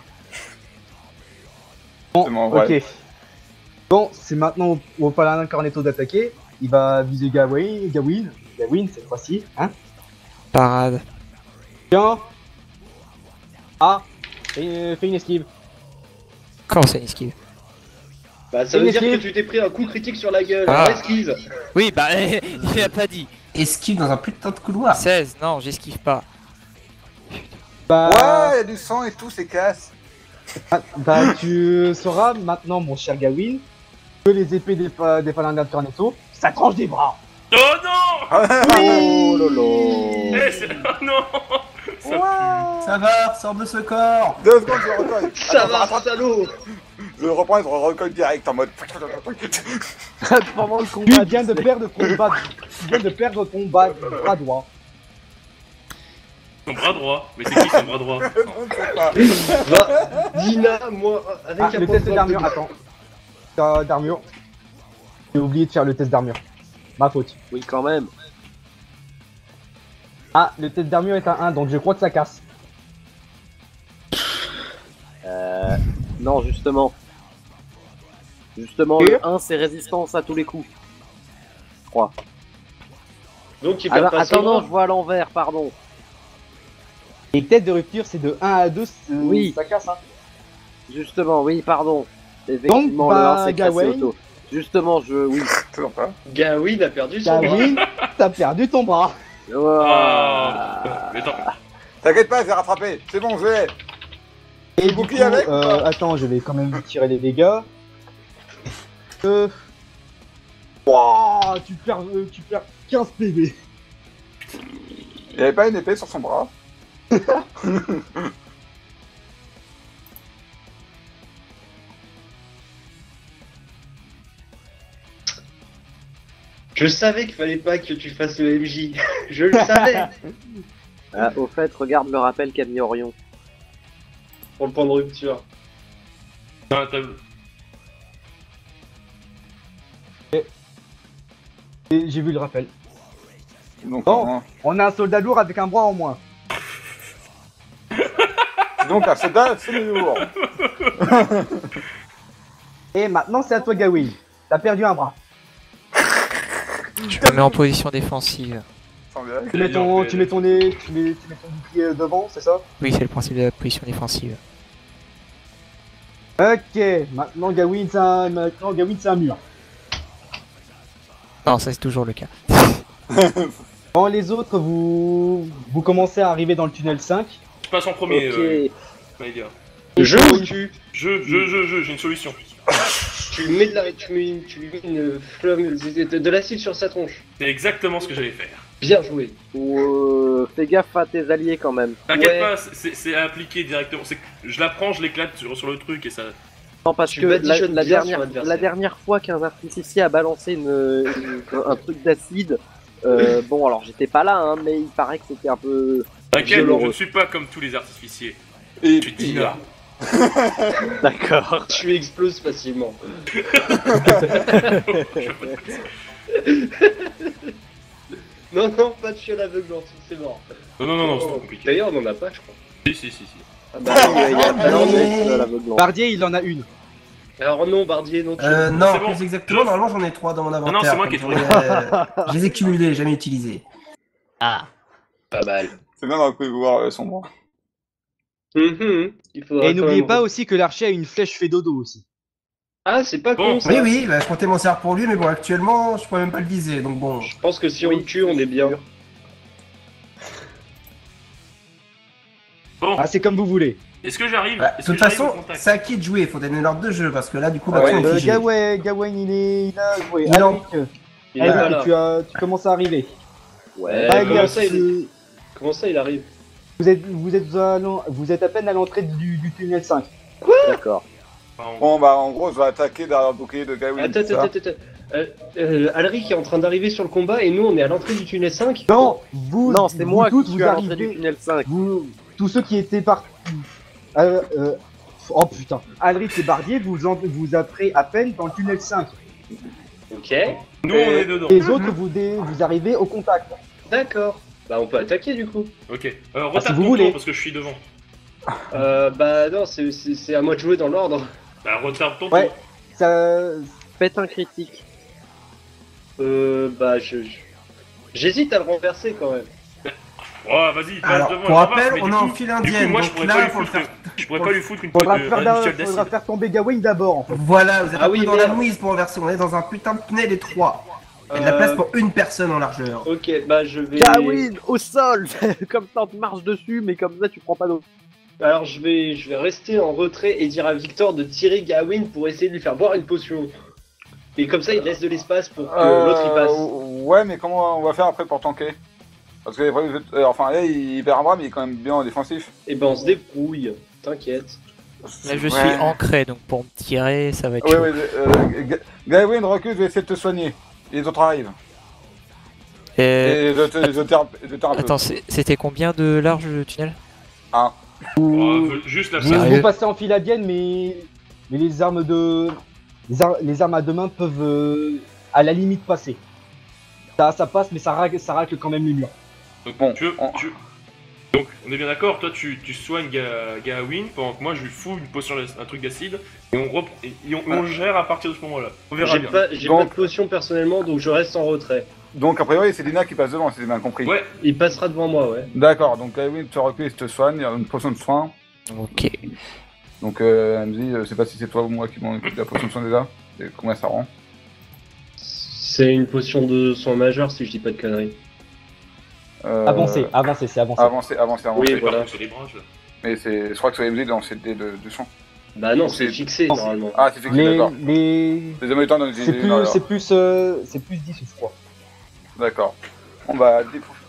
Bon, Ouais. ok. Bon, c'est maintenant au paladin Cornetto d'attaquer. Il va viser Gawain cette fois-ci, hein. Parade. Tiens. Ah, fais une esquive. Comment ça, une esquive? Bah, ça veut Une dire que esquive. tu t'es pris un coup critique sur la gueule. Ah. Alors, esquive. Oui, bah, il a pas dit. Esquive dans un putain de couloir. 16, non, j'esquive pas. Bah, Ouais, y a du sang et tout, c'est casse. bah, tu sauras maintenant, mon cher Gawain, que les épées des paladins de Cornetto, ça tranche des bras. Oh non Oh lolo. Eh, c'est... Oh non Ça Ça va, sors de ce corps. 2 secondes, je le recolle. Ça Attends, va, attends, salaud. je le reprends et je le recolle direct en mode. Pendant le Tu combat. viens de perdre ton bras, bras droit. Son bras droit. Mais c'est qui son bras droit? Je ne sais pas. Va, Dina, moi, avec Ah, un le point test de d'armure, droite. attends. D'armure. J'ai oublié de faire le test d'armure. Ma faute. Oui quand même. Ah, le test d'armure est à 1, donc je crois que ça casse. Non justement. Justement Et le 1 c'est résistance à tous les coups. Je crois. Donc, il Ah perd bah, pas attends son non bras. je vois à l'envers pardon. Et tête de rupture, c'est de 1 à 2, Oui. ça casse, hein. Justement oui pardon. Effectivement Donc, le bah, 1 c'est cassé Gawain. auto. Justement oui. Toujours pas. Gawain a perdu son bras. Gawain, t'as perdu ton bras. Ah. Mais attends. T'inquiète pas, je vais rattraper. C'est bon, je l'ai. Et du bouclier coup, avec ou pas attends, je vais quand même tirer les dégâts. Wouah, tu perds 15 PV. Il avait pas une épée sur son bras. Je savais qu'il fallait pas que tu fasses le MJ. Je le savais. Ah, au fait regarde le rappel qu'a mis Orion. Pour le point de rupture. Dans la table. Et j'ai vu le rappel. Donc, Bon. On a un soldat lourd avec un bras en moins. donc un soldat, c'est lourd. Et maintenant, c'est à toi, Gawain. T'as perdu un bras. Je me mets en position défensive. Sans blague. Tu mets ton bouclier devant, c'est ça? Oui, c'est le principe de la position défensive. Ok, maintenant Gawain, c'est un mur. Non, ça c'est toujours le cas. Bon, les autres, vous commencez à arriver dans le tunnel 5. Je passe en premier, Ok. Maïdia. Je ou tu J'ai une solution. Tu lui mets de la, tu lui mets une flamme, de l'acide sur sa tronche. C'est exactement ce que j'allais faire. Bien joué. Ou fais gaffe à tes alliés quand même. T'inquiète Ouais. pas, c'est à appliquer directement. C'est que je la prends, je l'éclate sur le truc et ça. Non, parce Tu que badigeonnes bien sur l'adversaire. la dernière fois qu'un artificier a balancé un truc d'acide, bon alors j'étais pas là, hein, mais il paraît que c'était un peu T'inquiète, violent. je ne suis pas comme tous les artificiers. Et Tu dis là. D'accord. Tu exploses facilement. Non, non, pas de fiole aveuglante, c'est mort. Non, c'est trop compliqué. D'ailleurs, on en a pas, je crois. Si. Ah bah oui, il a balancé l'aveuglant. Bardier, il en a une. Alors non, Bardier, non, tu... Non, C'est bon. plus exactement, normalement j'en ai 3 dans mon inventaire. non, c'est moi qui ai comme je les ai cumulés, jamais utilisés. Pas mal. c'est bien d'avoir pu voir son bras. Il faudra Et quand n'oubliez même- pas aussi que l'archer a une flèche fait dodo aussi. Ah, c'est pas Bon. con ça. Oui, oui, bah, je comptais m'en servir pour lui, mais bon, actuellement, je pourrais même pas le viser, donc bon. Je pense que si on le tue, on est bien. Bon, Ah, c'est comme vous voulez. est-ce que j'arrive Bah, de Est-ce que toute j'arrive au façon, contact c'est à qui de jouer, faut donner l'ordre de jeu, parce que là, du coup, Ah ouais, Maxon est figé. Gawain, il a joué. Il est en- Alric, Il est pas là. tu commences à arriver. Ouais. Ah, comment gars, ça, Comment ça, il arrive? vous êtes à peine à l'entrée du tunnel 5. D'accord. Enfin, Bon, bah, en gros, je vais attaquer derrière le bouclier de Gawain. Attends. Alric est en train d'arriver sur le combat et nous, on est à l'entrée du tunnel 5. Non, Non, c'est moi tous, qui vous suis à l'entrée du arrivez. tunnel 5. Tous ceux qui étaient partis. Oh putain. Alric et Bardier, vous entrez à peine dans le tunnel 5. Ok. Nous, on est dedans. Les autres, vous arrivez au contact. D'accord. Bah on peut attaquer du coup. Ok. Retape si vous ton voulez. tour parce que je suis devant. Bah non, c'est à moi de jouer dans l'ordre. Bah, retape ton Ouais. tour. Ça... Faites un critique. Bah j'hésite à le renverser quand même. Oh, vas-y, passe Alors, devant. pour on avance, rappel, mais on du est en coup- file Du coup, indienne. moi, je Donc pourrais là, pas lui faut le foutre, faire. je pourrais pas lui foutre une Faudra, fiole faire d'acide. faudra faire tomber Gawain d'abord, en fait. Voilà, vous êtes Ah un oui, peu dans mais- la mouise pour renverser. On est dans un putain de tunnel étroit. Il y a de la place pour une personne en largeur. Ok, bah je vais. Gawain au sol. Comme ça, tu marches dessus, mais comme ça, tu prends pas d'eau. Alors je vais rester en retrait et dire à Victor de tirer Gawain pour essayer de lui faire boire une potion. Et comme ça, il laisse de l'espace pour que l'autre il passe. Ouais, mais comment on va faire après pour tanker? Parce que enfin là, il perd un bras, mais il est quand même bien en défensif. Et ben on se débrouille, t'inquiète. Là, je suis ancré, donc pour me tirer, ça va être Ouais, chaud. ouais, Gawain, recule, je vais essayer de te soigner. Et les autres arrivent. Et je tire un peu. Attends, c'était combien de large le tunnel? Juste la Vous, Sérieux vous passez en file indienne, mais les armes les armes à deux mains peuvent à la limite passer. Ça passe, mais ça racle quand même les murs. Donc, Bon, Donc, on est bien d'accord, toi tu soignes Gawain pendant que moi je lui fous une potion, un truc d'acide, et on gère à partir de ce moment-là. On verra J'ai bien. pas de potion personnellement, donc je reste en retrait. Donc a priori, c'est Dina qui passe devant, si j'ai bien compris. Ouais, Il passera devant moi, ouais. D'accord, donc Gawain te recule et te soigne, il y a une potion de soin. Ok. Donc elle me dit, je sais pas si c'est toi ou moi qui m'en occupe de la potion de soin déjà. Et combien ça rend? C'est une potion de soin majeur si je dis pas de conneries. Avancez, c'est avancé. Avancer. Oui, mais par voilà. contre, sur les bras, je- Mais je crois que sur MZ, dans c'est le dé de champ. Bah non, c'est C'est- fixé normalement. Ah, c'est fixé, Les, d'accord. les... Les hommes étant dans C'est plus 10, je crois. D'accord. On va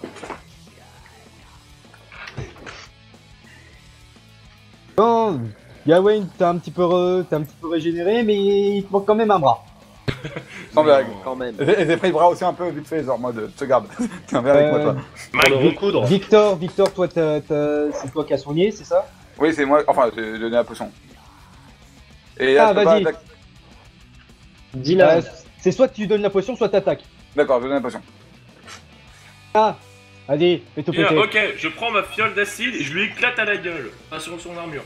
Bon, Gawain, t'es un petit peu régénéré, mais il te manque quand même un bras. sans blague. Quand même. J'ai pris le bras aussi un peu vite fait, genre en mode, te garde. Tiens, viens avec moi, toi. Pour le recoudre. Victor, toi, c'est toi qui as soigné, c'est ça? Oui, c'est moi, enfin, j'ai donné la potion. Et là, Ah, je peux vas-y. pas attaquer. Dina. C'est soit tu donnes la potion, soit t'attaques. D'accord, je donne la potion. Ah, vas-y, fais tout Bien, péter. ok, je prends ma fiole d'acide et je lui éclate à la gueule, pas sur son armure.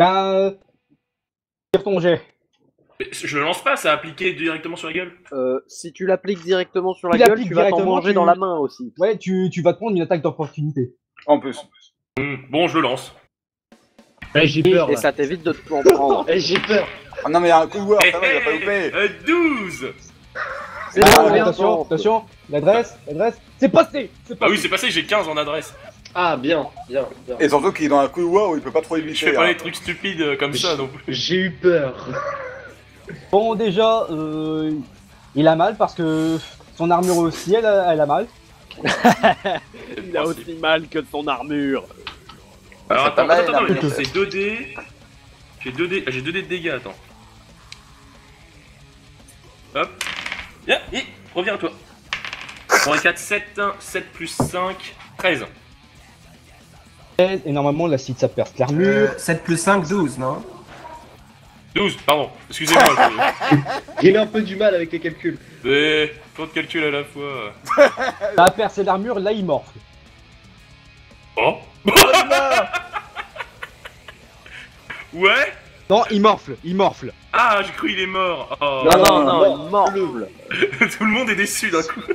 Tire ton jet. Mais je le lance pas, ça a appliqué directement sur la gueule. Si tu l'appliques directement sur la Tu gueule, l'appliques tu vas t'en directement, manger tu- dans la main aussi. Ouais, tu vas te prendre une attaque d'opportunité. En plus. Bon, je le lance. Eh, j'ai peur Et là. ça t'évite de te en prendre. Eh, j'ai peur. Ah non, mais il y a un coup de word, ça va, il a pas loupé. 12. C'est Ah, bon, attention, l'adresse, c'est passé, Ah oui, c'est passé, j'ai 15 en adresse. Ah, bien. Et surtout qu'il est dans un coup de word où il peut pas trop Je éviter. fais pas hein. les trucs stupides comme ça non plus. J'ai eu peur. Bon, déjà, il a mal parce que son armure aussi, elle a mal. Il a aussi mal que son armure. Alors Ça t'a attends, mal, attends, l'armure. c'est 2D. J'ai 2D de dégâts, attends. Hop. Viens, reviens à toi. 3 et 4, 7, 7 plus 5, 13. Et normalement, l'acide, ça perce l'armure. 7 plus 5, 12, non? 12, pardon, excusez-moi. J'ai eu un peu du mal avec les calculs. Mais trop de calculs à la fois. Ça a percé l'armure, là, il morfle. Oh. Ouais. Non, il morfle. Ah, j'ai cru il est mort. Oh. Non, il morfle. Tout le monde est déçu d'un coup.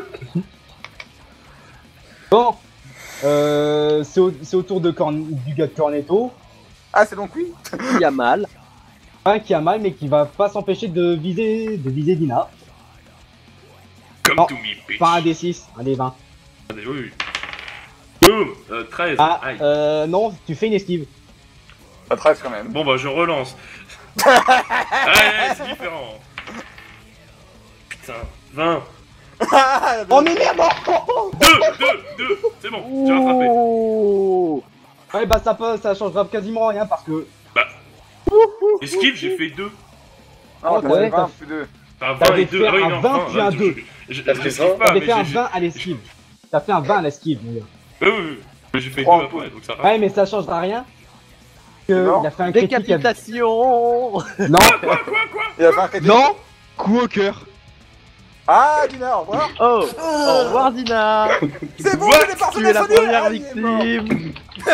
Bon, c'est au tour du gars de Cornetto. Ah, c'est donc oui. Il a mal. Un qui a mal, mais qui va pas s'empêcher de viser Dina. Come Non. to me, bitch. Enfin, un des 6, un des 20. Oui, oui. Boum 13. Ah, Aïe. non, tu fais une esquive. Pas 13 quand même. Bon bah je relance. Ouais, c'est différent. Putain, 20. Oh, mais merde! 2, c'est bon, j'ai rattrapé. Oh. Ouais, bah ça changera quasiment rien parce que. Esquive, j'ai fait 2. Non, t'as ouais, fait 20 plus 2. Enfin, 20 T'avais et 2, fait oui, un non, 20 puis un 2. J'esquive pas, T'avais mais fait un j'ai... 20 à l'esquive. T'as fait un 20 à l'esquive, mon gars. Oui, mais j'ai fait 2 Oh, après, donc ça va. Ouais, mais ça changera rien. Non. Il a fait un critique. Décapitation. Non, Quoi Il a fait un critique. non, coup au cœur. Ah, Dina, au revoir. Oh, au revoir Dina. C'est bon, What je l'ai pas Tu es la sonné, première ah, il est mort. victime.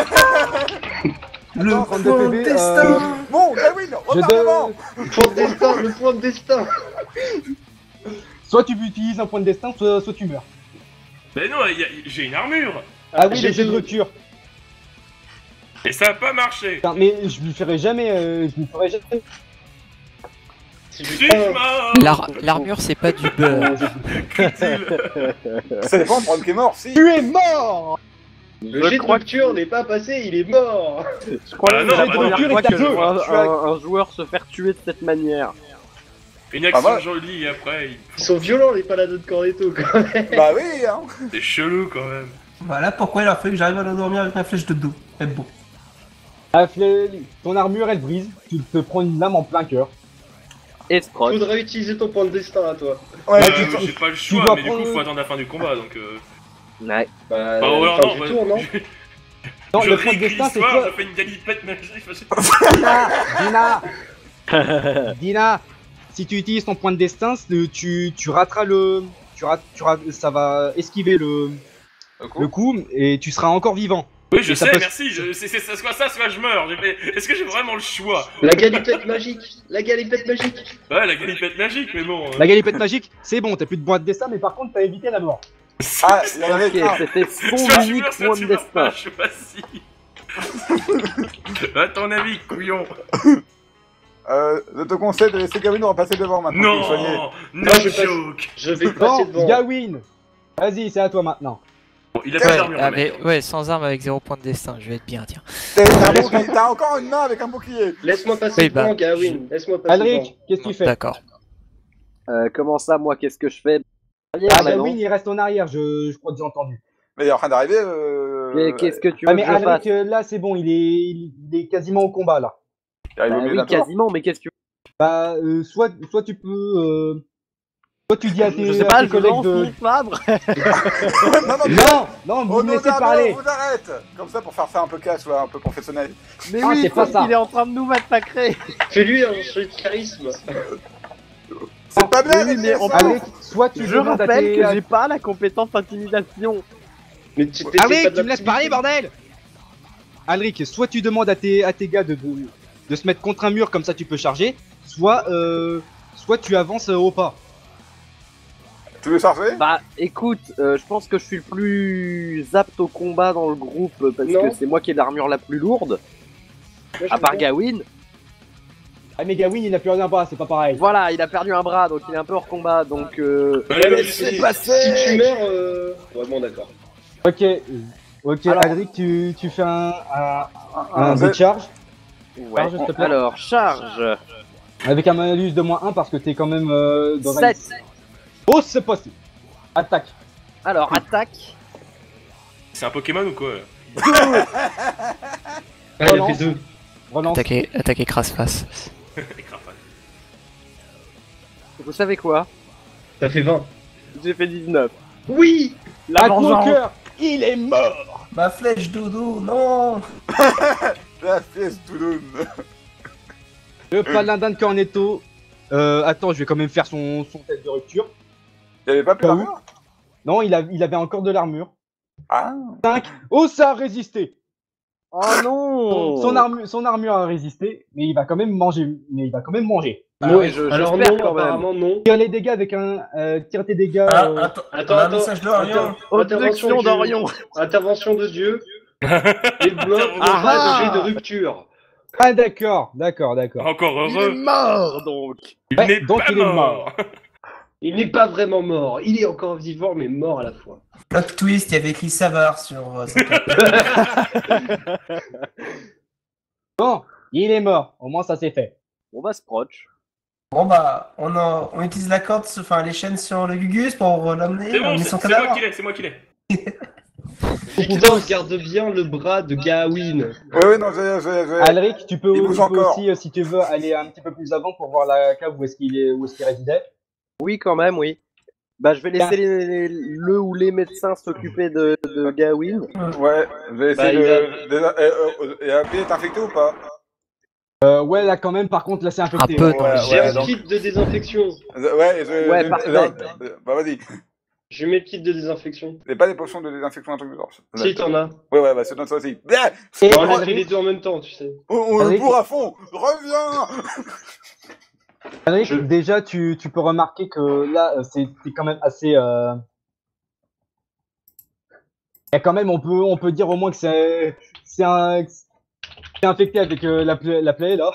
Le Attends, point 32 PV, destin. Bon, Gawain, Je repars donne- devant. Le point de destin. Soit tu utilises un point de destin, soit tu meurs. Mais non, j'ai une armure. Ah oui, j'ai les jets de dit- rupture. Et ça a pas marché. Putain, mais je lui ferai jamais. Je lui ferai jamais. Si Je je suis prends- mort. L'armure, c'est pas du beurre. Ça dépend, le problème qui est mort, si. Tu es mort. Le jet de rupture n'est pas passé, il est mort. Je crois Ah que non, c'est la bah première non, fois tu que es je à vois deux. Tu as- un joueur se faire tuer de cette manière. Une action bah. jolie et après, Ils sont violents les paladins de Cornetto quand même. Bah oui, hein. c'est chelou quand même. Voilà pourquoi il a fallu que j'arrive à l'endormir avec ma flèche de dos. C'est beau. Ah, ton armure elle brise. Tu te prends une lame en plein cœur. Et Scrooge. Faudrait utiliser ton point de destin à toi. Ouais, J'ai pas le choix, dois mais du coup, prendre- faut attendre la fin du combat donc. Ouais. Bah, Bah ouais, fin non, du bah, tour, non Non, je le point de réécris destin c'est l'histoire, toi. je fais une galipette magique. Dina, Dina, si tu utilises ton point de destin, tu rateras le. Ça va esquiver le coup et tu seras encore vivant. Oui, je Et ça sais, peut- merci. C'est soit ça, soit je meurs. Est-ce que j'ai vraiment le choix? La galipette magique. La galipette magique. Ouais, la galipette magique, mais bon. La galipette magique, c'est bon, t'as plus de point de destin, mais par contre t'as évité la mort. Ah, il y en avait Ok, un. c'était Soit son tu unique meurs, soit point tu de meurs pas, destin. choisis. À ton avis, couillon. Je te conseille de laisser Gawain repasser devant maintenant. pour le soigner. Non, Non, je passe- joke. Je vais passer Bon, devant. Gawain, vas-y, c'est à toi maintenant. Bon, il a pas d'armure. le mec. Ouais, sans arme avec 0 point de destin, je vais être bien, tiens. T'as encore une main avec un bouclier. Laisse-moi passer Oui, bah, devant, Gawain. Laisse-moi passer devant. Alric, qu'est-ce que tu fais? D'accord. Comment ça, moi, qu'est-ce que je fais? Ah, Bah, non. Gawain, il reste en arrière, je crois que j'ai entendu. Mais il est en train d'arriver. Mais qu'est-ce que tu Ah, veux mais que je fasse? Alric, là, c'est bon, il est quasiment au combat là. Il arrive Bah au milieu oui, d'un tour. quasiment, mais qu'est-ce que tu Bah, soit tu peux. Soit tu dis à veux? tes, Je sais à pas, tes je collègues lance de. mon sabre. Non, vous Oh me non, laissez non, parler. on vous arrête. Comme ça, pour faire ça un peu cash, ouais, un peu professionnel. Mais Ah, oui, c'est pas parce ça. qu'il est en train de nous massacrer. Fais-lui un jeu de charisme. C'est pas bien, oui, mais les on ça. Alric, soit tu Je demandes à rappelle tes. que j'ai pas la compétence intimidation. Mais tu Alric, tu me laisses parler, bordel! Alric, soit tu demandes à tes gars de se mettre contre un mur, comme ça tu peux charger, soit tu avances au pas. Tu veux charger? Bah écoute, je pense que je suis le plus apte au combat dans le groupe parce Non. que c'est moi qui ai l'armure la plus lourde, à part Gawain. Ah, mais Gawain, il n'a plus rien à bras, c'est pas pareil. Voilà, il a perdu un bras donc il est un peu hors combat donc. Ouais, mais si, passer. si tu meurs, ouais, bon, d'accord. Ok, Alors- Alric, tu fais un Un jet. décharge Ouais. s'il te plaît. Alors charge. avec un malus de -1 parce que t'es quand même dans un. 7. Oh, c'est possible. Attaque. Alors attaque. c'est un Pokémon ou quoi? Ah, il a Relance. fait 2. Relance. Attaquer crasse-face. Vous savez quoi? Ça fait 20. J'ai fait 19. Oui! La À ton vengeance. cœur, il est mort. Ma flèche dodo, non. La pièce doudoune. Le paladin de Cornetto. Attends, je vais quand même faire son test de rupture. Il y avait pas plus Bah d'armure? Non, il avait encore de l'armure. Ah. Oh, ça a résisté. Oh non. Son armure a résisté, mais il va quand même manger. Ouais, Alors j'espère non, quand même. apparemment non. Tire les dégâts avec un. Tire tes dégâts. Ah, Attends, un attends. message d'Orient. Objection de Dieu. d'Orion. Intervention de Dieu. Les blocs Ah, pas de jet de rupture. Ah, d'accord. Encore Il est heureux. mort donc. Il Ouais, n'est donc pas il est mort. Il n'est pas vraiment mort. Il est encore vivant, mais mort à la fois. Plot twist, il y avait écrit Savard sur sa carte. Bon, il est mort. Au moins, ça c'est fait. On va Sproch. Bon bah, on utilise la corde, enfin les chaînes sur le Gugus pour l'amener, C'est bon, amener c'est son c'est moi cadavre. qui l'ai, c'est moi qui l'ai. Victor garde bien le bras de Gawain. Ouais, non, j'ai. Alric, tu peux Il bouge encore. aussi, si tu veux, aller un petit peu plus avant pour voir la cave où est-ce qu'il résidait. Oui quand même, oui. Bah je vais laisser le ou les médecins s'occuper de Gawain. Ouais, je vais Bah, essayer il de. Et Happy est infecté ou pas? Ouais, là quand même, par contre, là c'est infecté. Un peu. ouais. Ouais, J'ai un donc- kit de désinfection. Ouais, parfait. Bah vas-y. J'ai mes kits de désinfection. C'est pas des potions de désinfection, un truc du genre. Si, t'en as. Ouais, bah c'est notre aussi. Ah, Et Normalement, je fais Alric, les deux en même temps, tu sais. on le Alric- bourre à fond. Reviens. Alric, Je- déjà tu peux remarquer que là c'est quand même assez. Il y a quand même, on peut dire au moins que c'est infecté avec la plaie là.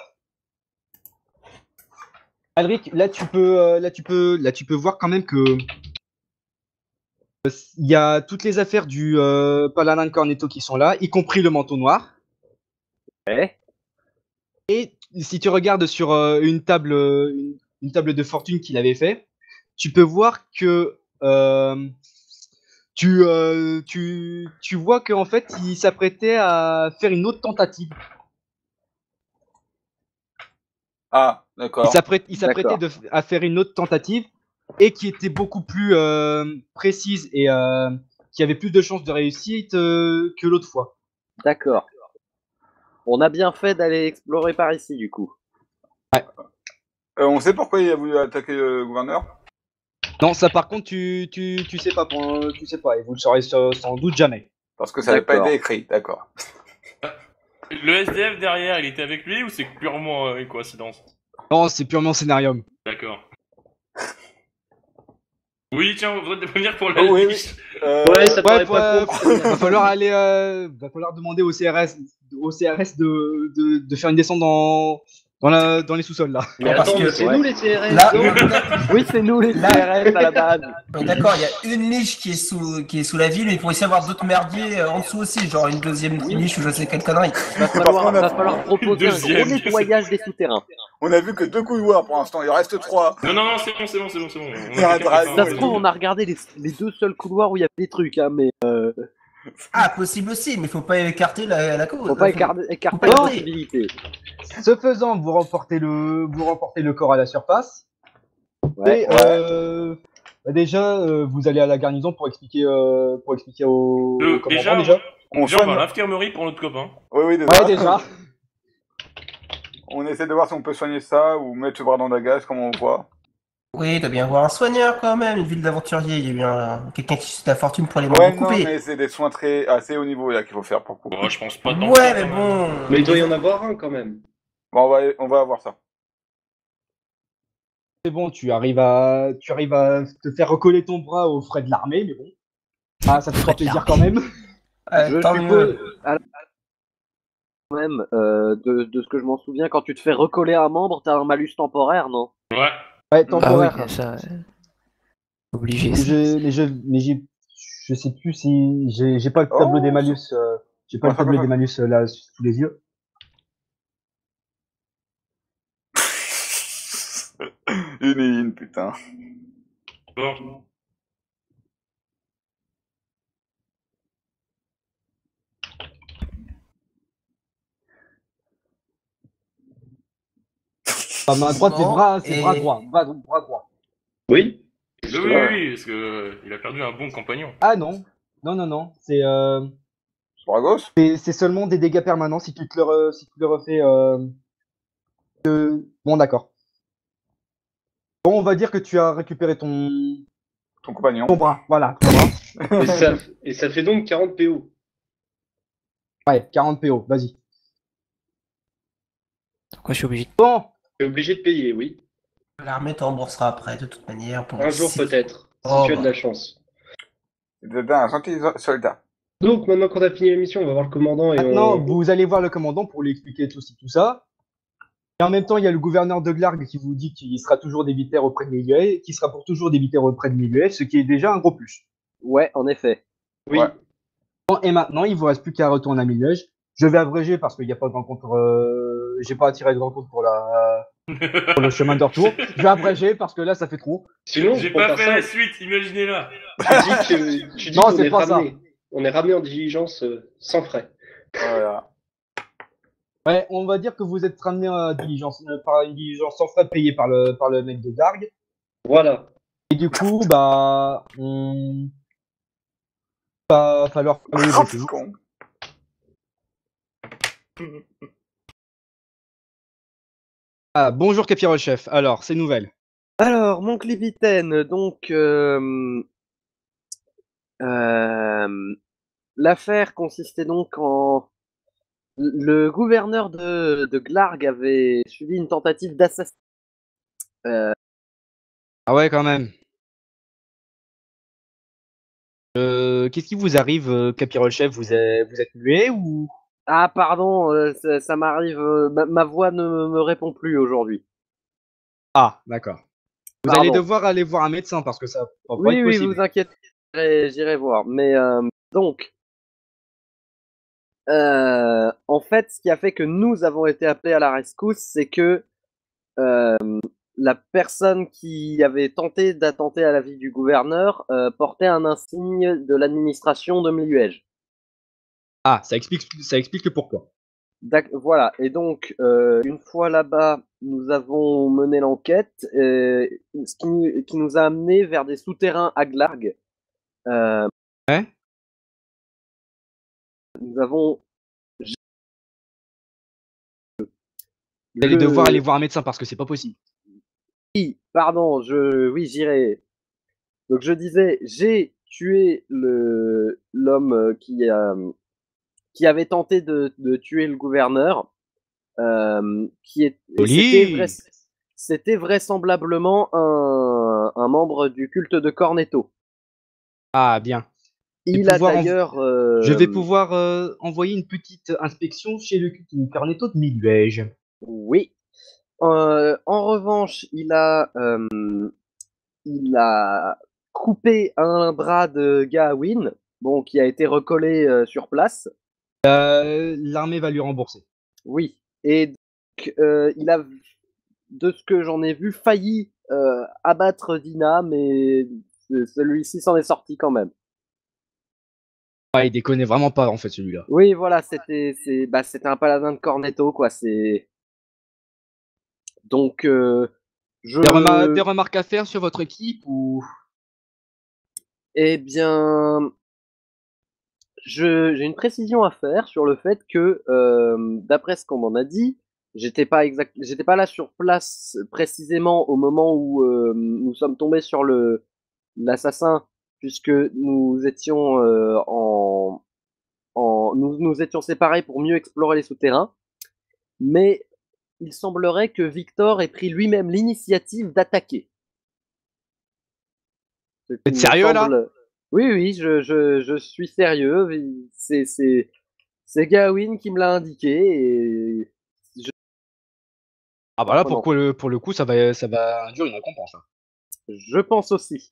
Alric, là tu peux voir quand même que il y a toutes les affaires du Paladin Cornetto qui sont là, y compris le manteau noir. Ouais. Et si tu regardes sur une table de fortune qu'il avait fait, tu peux voir que tu vois qu'en fait il s'apprêtait à faire une autre tentative. Ah, Il d'accord. s'apprêtait à faire une autre tentative et qui était beaucoup plus précise et qui avait plus de chances de réussite que l'autre fois. D'accord. On a bien fait d'aller explorer par ici, du coup. On sait pourquoi il a voulu attaquer le gouverneur? Non, ça par contre tu sais pas, tu sais pas et vous le saurez sans doute jamais. Parce que ça n'avait pas D'accord. été écrit, d'accord. Le SDF derrière, il était avec lui ou c'est purement une coïncidence? Non, c'est purement scénarium. D'accord. Oui, tiens, on voudrait te prévenir pour la Oh, oui, liste. Ouais, ça paraît pas con. va falloir demander au CRS de faire une descente dans les sous-sols là. Mais Parce attends, que- mais c'est ouais. nous les CRS, Là, non? Oui, c'est nous les Là- CRS à la base. on est d'accord, il y a une niche qui est sous la ville, mais il pourrait y avoir d'autres merdiers en dessous aussi, genre une deuxième niche ou je sais quelle connerie. Va falloir proposer un Deuxième. gros nettoyage des souterrains. On a vu que 2 couloirs pour l'instant, il reste 3. Non, c'est bon. On Ah, a quelqu'un qui dragon. fait Ça un se peu trouve, de- on a regardé les deux seuls couloirs où il y avait des trucs, hein, mais Ah, possible aussi, mais faut pas écarter la cause. faut pas écarter Faut pas la écarter. possibilité. Ce faisant, vous remportez le corps à la surface. Ouais. Et déjà, vous allez à la garnison pour expliquer au commandant Déjà, déjà. On on va à soigne. l'infirmerie pour notre copain. Oui, déjà. Ouais, déjà. On essaie de voir si on peut soigner ça ou mettre ce bras dans la gaz, comme on voit. Oui, t'as bien voir un soigneur quand même, une ville d'aventuriers. Il y a eu quelqu'un qui se la fortune pour les Ouais, membres non, coupés. mais c'est des soins assez haut niveau là qu'il faut faire pour coup. Bon, je pense pas tant que Ouais, ça, mais quand même. bon. Mais il doit y en avoir un quand même. Bon, on va avoir ça. C'est bon, tu arrives à te faire recoller ton bras aux frais de l'armée, mais bon. Ah, ça te fera plaisir quand même. Je Tant mieux. suppose, quand même, de ce que je m'en souviens, quand tu te fais recoller un membre, t'as un malus temporaire, non? Ouais. Ouais, Ah oui, temporaire. ça. Obligé. ça. Je sais plus si j'ai pas le tableau des malus. J'ai pas le tableau des malus là sous les yeux. Une, putain. Bon. Ah, main droite, c'est Bon, bras et- droit. Bras droit. Oui. Oui, parce que il a perdu un bon compagnon. Ah non. Non. Bragos? C'est seulement des dégâts permanents si tu le refais. Bon, d'accord. Bon, on va dire que tu as récupéré ton Compagnon. bras. Voilà. Ton bras. Et ça fait donc 40 PO. Ouais, 40 PO. Vas-y. Pourquoi je suis obligé de... Bon. Tu es obligé de payer, oui. L'armée te remboursera après, de toute manière. Pour... Un jour si- peut-être, si Oh, tu as bah. de la chance. C'était un gentil soldat. Donc maintenant qu'on a fini l'émission, on va voir le commandant et Maintenant, on... vous allez voir le commandant pour lui expliquer tout ça. Et en même temps, il y a le gouverneur de Glarg qui vous dit qu'il sera toujours débitaire auprès de Miguel, qui sera pour toujours débitaire auprès de Miguel, ce qui est déjà un gros plus. Ouais, en effet. Oui. Ouais. Bon, et maintenant, il vous reste plus qu'à retourner à Milège. Je vais abréger parce qu'il n'y a pas de rencontre. J'ai pas attiré de rencontre pour le chemin de retour. Je vais abréger parce que là, ça fait trop. Sinon, J'ai pour pas faire fait la ça, suite, imaginez-la. tu dis Non, qu'on c'est est pas ça. ramené. On est ramené en diligence sans frais. Voilà. Ouais, on va dire que vous êtes ramené à par une diligence sans frais payée par le mec de Glarg. Voilà. Et du coup, bah, va falloir faire le Oh, retour. con. Ah, bonjour Capirol Chef. Alors, c'est nouvelle. Alors, mon capitaine, donc l'affaire consistait donc en le gouverneur de Glarg avait subi une tentative d'assassinat. Ah ouais, quand même. Qu'est-ce qui vous arrive, Capirol Chef? Vous êtes muet ou... Ah pardon, ça m'arrive, ma voix ne me répond plus aujourd'hui. Ah, d'accord. Vous allez Pardon. devoir aller voir un médecin parce que ça va pas Oui, être oui, possible. vous inquiétez, j'irai voir. Mais donc, en fait, ce qui a fait que nous avons été appelés à la rescousse, c'est que la personne qui avait tenté d'attenter à la vie du gouverneur portait un insigne de l'administration de Miliège. Ah, ça explique le pourquoi. Voilà, et donc, une fois là-bas, nous avons mené l'enquête, qui nous a amené vers des souterrains à Glarg. Ouais. Nous avons... Vous allez devoir aller voir un médecin parce que c'est pas possible. Pardon, oui, j'irai. Donc je disais, j'ai tué l'homme qui avait tenté de tuer le gouverneur, et Joli. c'était vraisemblablement un membre du culte de Cornetto. Ah, bien. Il a d'ailleurs... Je vais pouvoir envoyer une petite inspection chez le Cornetto de Miliège. Oui. En revanche, il a coupé un bras de Gawain, bon, qui a été recollé sur place. L'armée va lui rembourser. Oui. Et donc, il a, de ce que j'en ai vu, failli abattre Dina, mais celui-ci s'en est sorti quand même. Ah, il déconne vraiment pas en fait celui-là. Oui, voilà, c'était un paladin de Cornetto, quoi. Donc, Des remarques à faire sur votre équipe ou... Eh bien, j'ai une précision à faire sur le fait que, d'après ce qu'on m'en a dit, j'étais pas là sur place précisément au moment où nous sommes tombés sur l'assassin, puisque nous étions nous étions séparés pour mieux explorer les souterrains. Mais il semblerait que Victor ait pris lui-même l'initiative d'attaquer. Vous êtes sérieux là? Oui, oui, je suis sérieux. C'est Gawain qui me l'a indiqué et Ah bah là pour le coup ça va induire une récompense. Hein. Je pense aussi.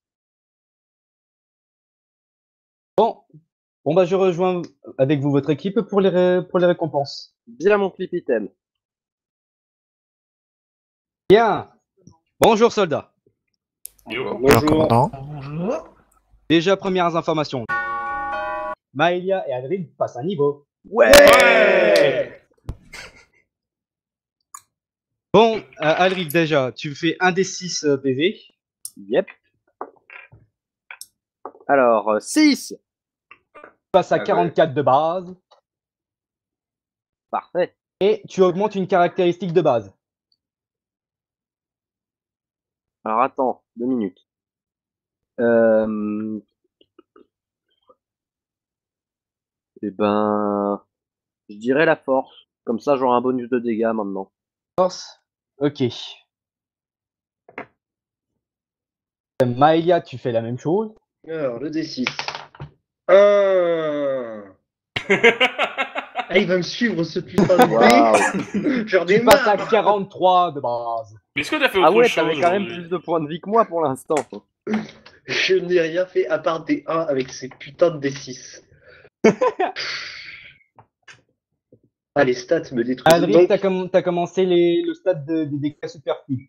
Bon bah je rejoins avec vous votre équipe pour les récompenses. Bien mon capitaine. Bien. Bonjour soldats. Bonjour. Bonjour. Déjà premières informations. Maëlia et Adrien passent un niveau. Ouais. Bon, Alric déjà, tu fais 1 des 6 PV. Yep. Alors, 6. Tu passes à 44 de base. Parfait. Et tu augmentes une caractéristique de base. Alors attends, 2 minutes. Eh ben, je dirais la force. Comme ça, j'aurai un bonus de dégâts maintenant. Force. Ok. Maëlia, tu fais la même chose. Alors, le D6. 1. Ah, il va me suivre ce putain de dé. J'en ai Tu passes à marre. 43 de base. Mais est-ce que t'as fait autre Ah ouais, chose t'avais quand même aujourd'hui plus de points de vie que moi pour l'instant. Je n'ai rien fait à part des 1 avec ces putains de D6. Ah, les stats me détruisent. Alric, Donc, t'as commencé le stade des dégâts superflus.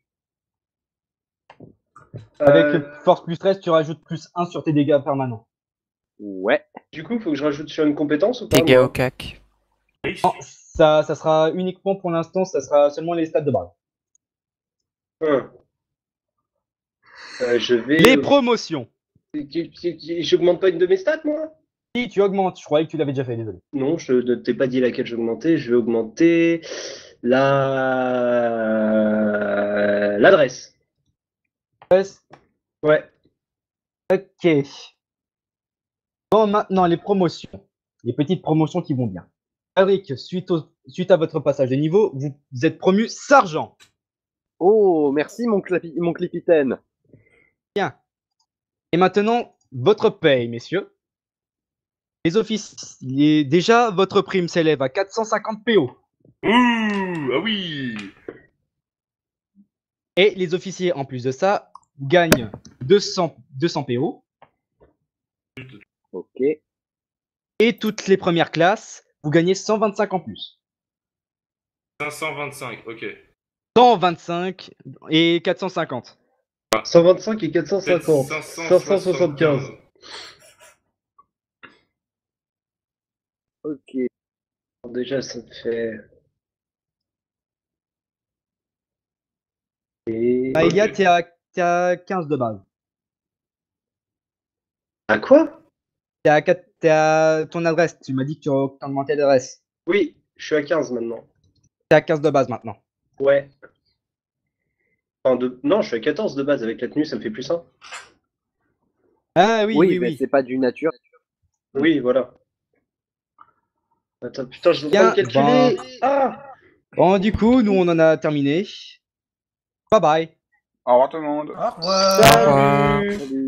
Avec force plus 13, tu rajoutes plus 1 sur tes dégâts permanents. Ouais. du coup, faut que je rajoute sur une compétence ou pas Dégâts moi au cac. Non, ça sera uniquement pour l'instant, ça sera seulement les stats de base. Je vais. Les promotions. J'augmente pas une de mes stats, moi? Si tu augmentes, je croyais que tu l'avais déjà fait, désolé. Non, je ne t'ai pas dit laquelle j'augmentais. Je vais augmenter L'adresse. Ouais. Ok. Bon, maintenant, les promotions. Les petites promotions qui vont bien. Alric, suite à votre passage de niveau, vous êtes promu sergent. Oh, merci mon clipitaine. Bien. Et maintenant, votre paye, messieurs. Les officiers, déjà, votre prime s'élève à 450 PO. Ouh, ah oui. Et les officiers, en plus de ça, gagnent 200 PO. Ok. Et toutes les premières classes, vous gagnez 125 en plus. 525, ok. 125 et 450. 125 et 450. 575. 575. Ok. Déjà, ça me fait. Et... Bah, Elia, t'es à 15 de base. À quoi? T'es à ton adresse. Tu m'as dit que tu augmentais d'adresse. Oui, je suis à 15 maintenant. T'es à 15 de base maintenant. Ouais. Enfin, non, je suis à 14 de base. Avec la tenue, ça me fait plus 1. Ah oui, oui, mais oui. c'est pas du nature. Oui, voilà. Attends, putain, je Bien, dois me calculer. Ah! Bon, du coup, nous, on en a terminé. Bye bye. Au revoir tout le monde. Au revoir. Au revoir. Salut.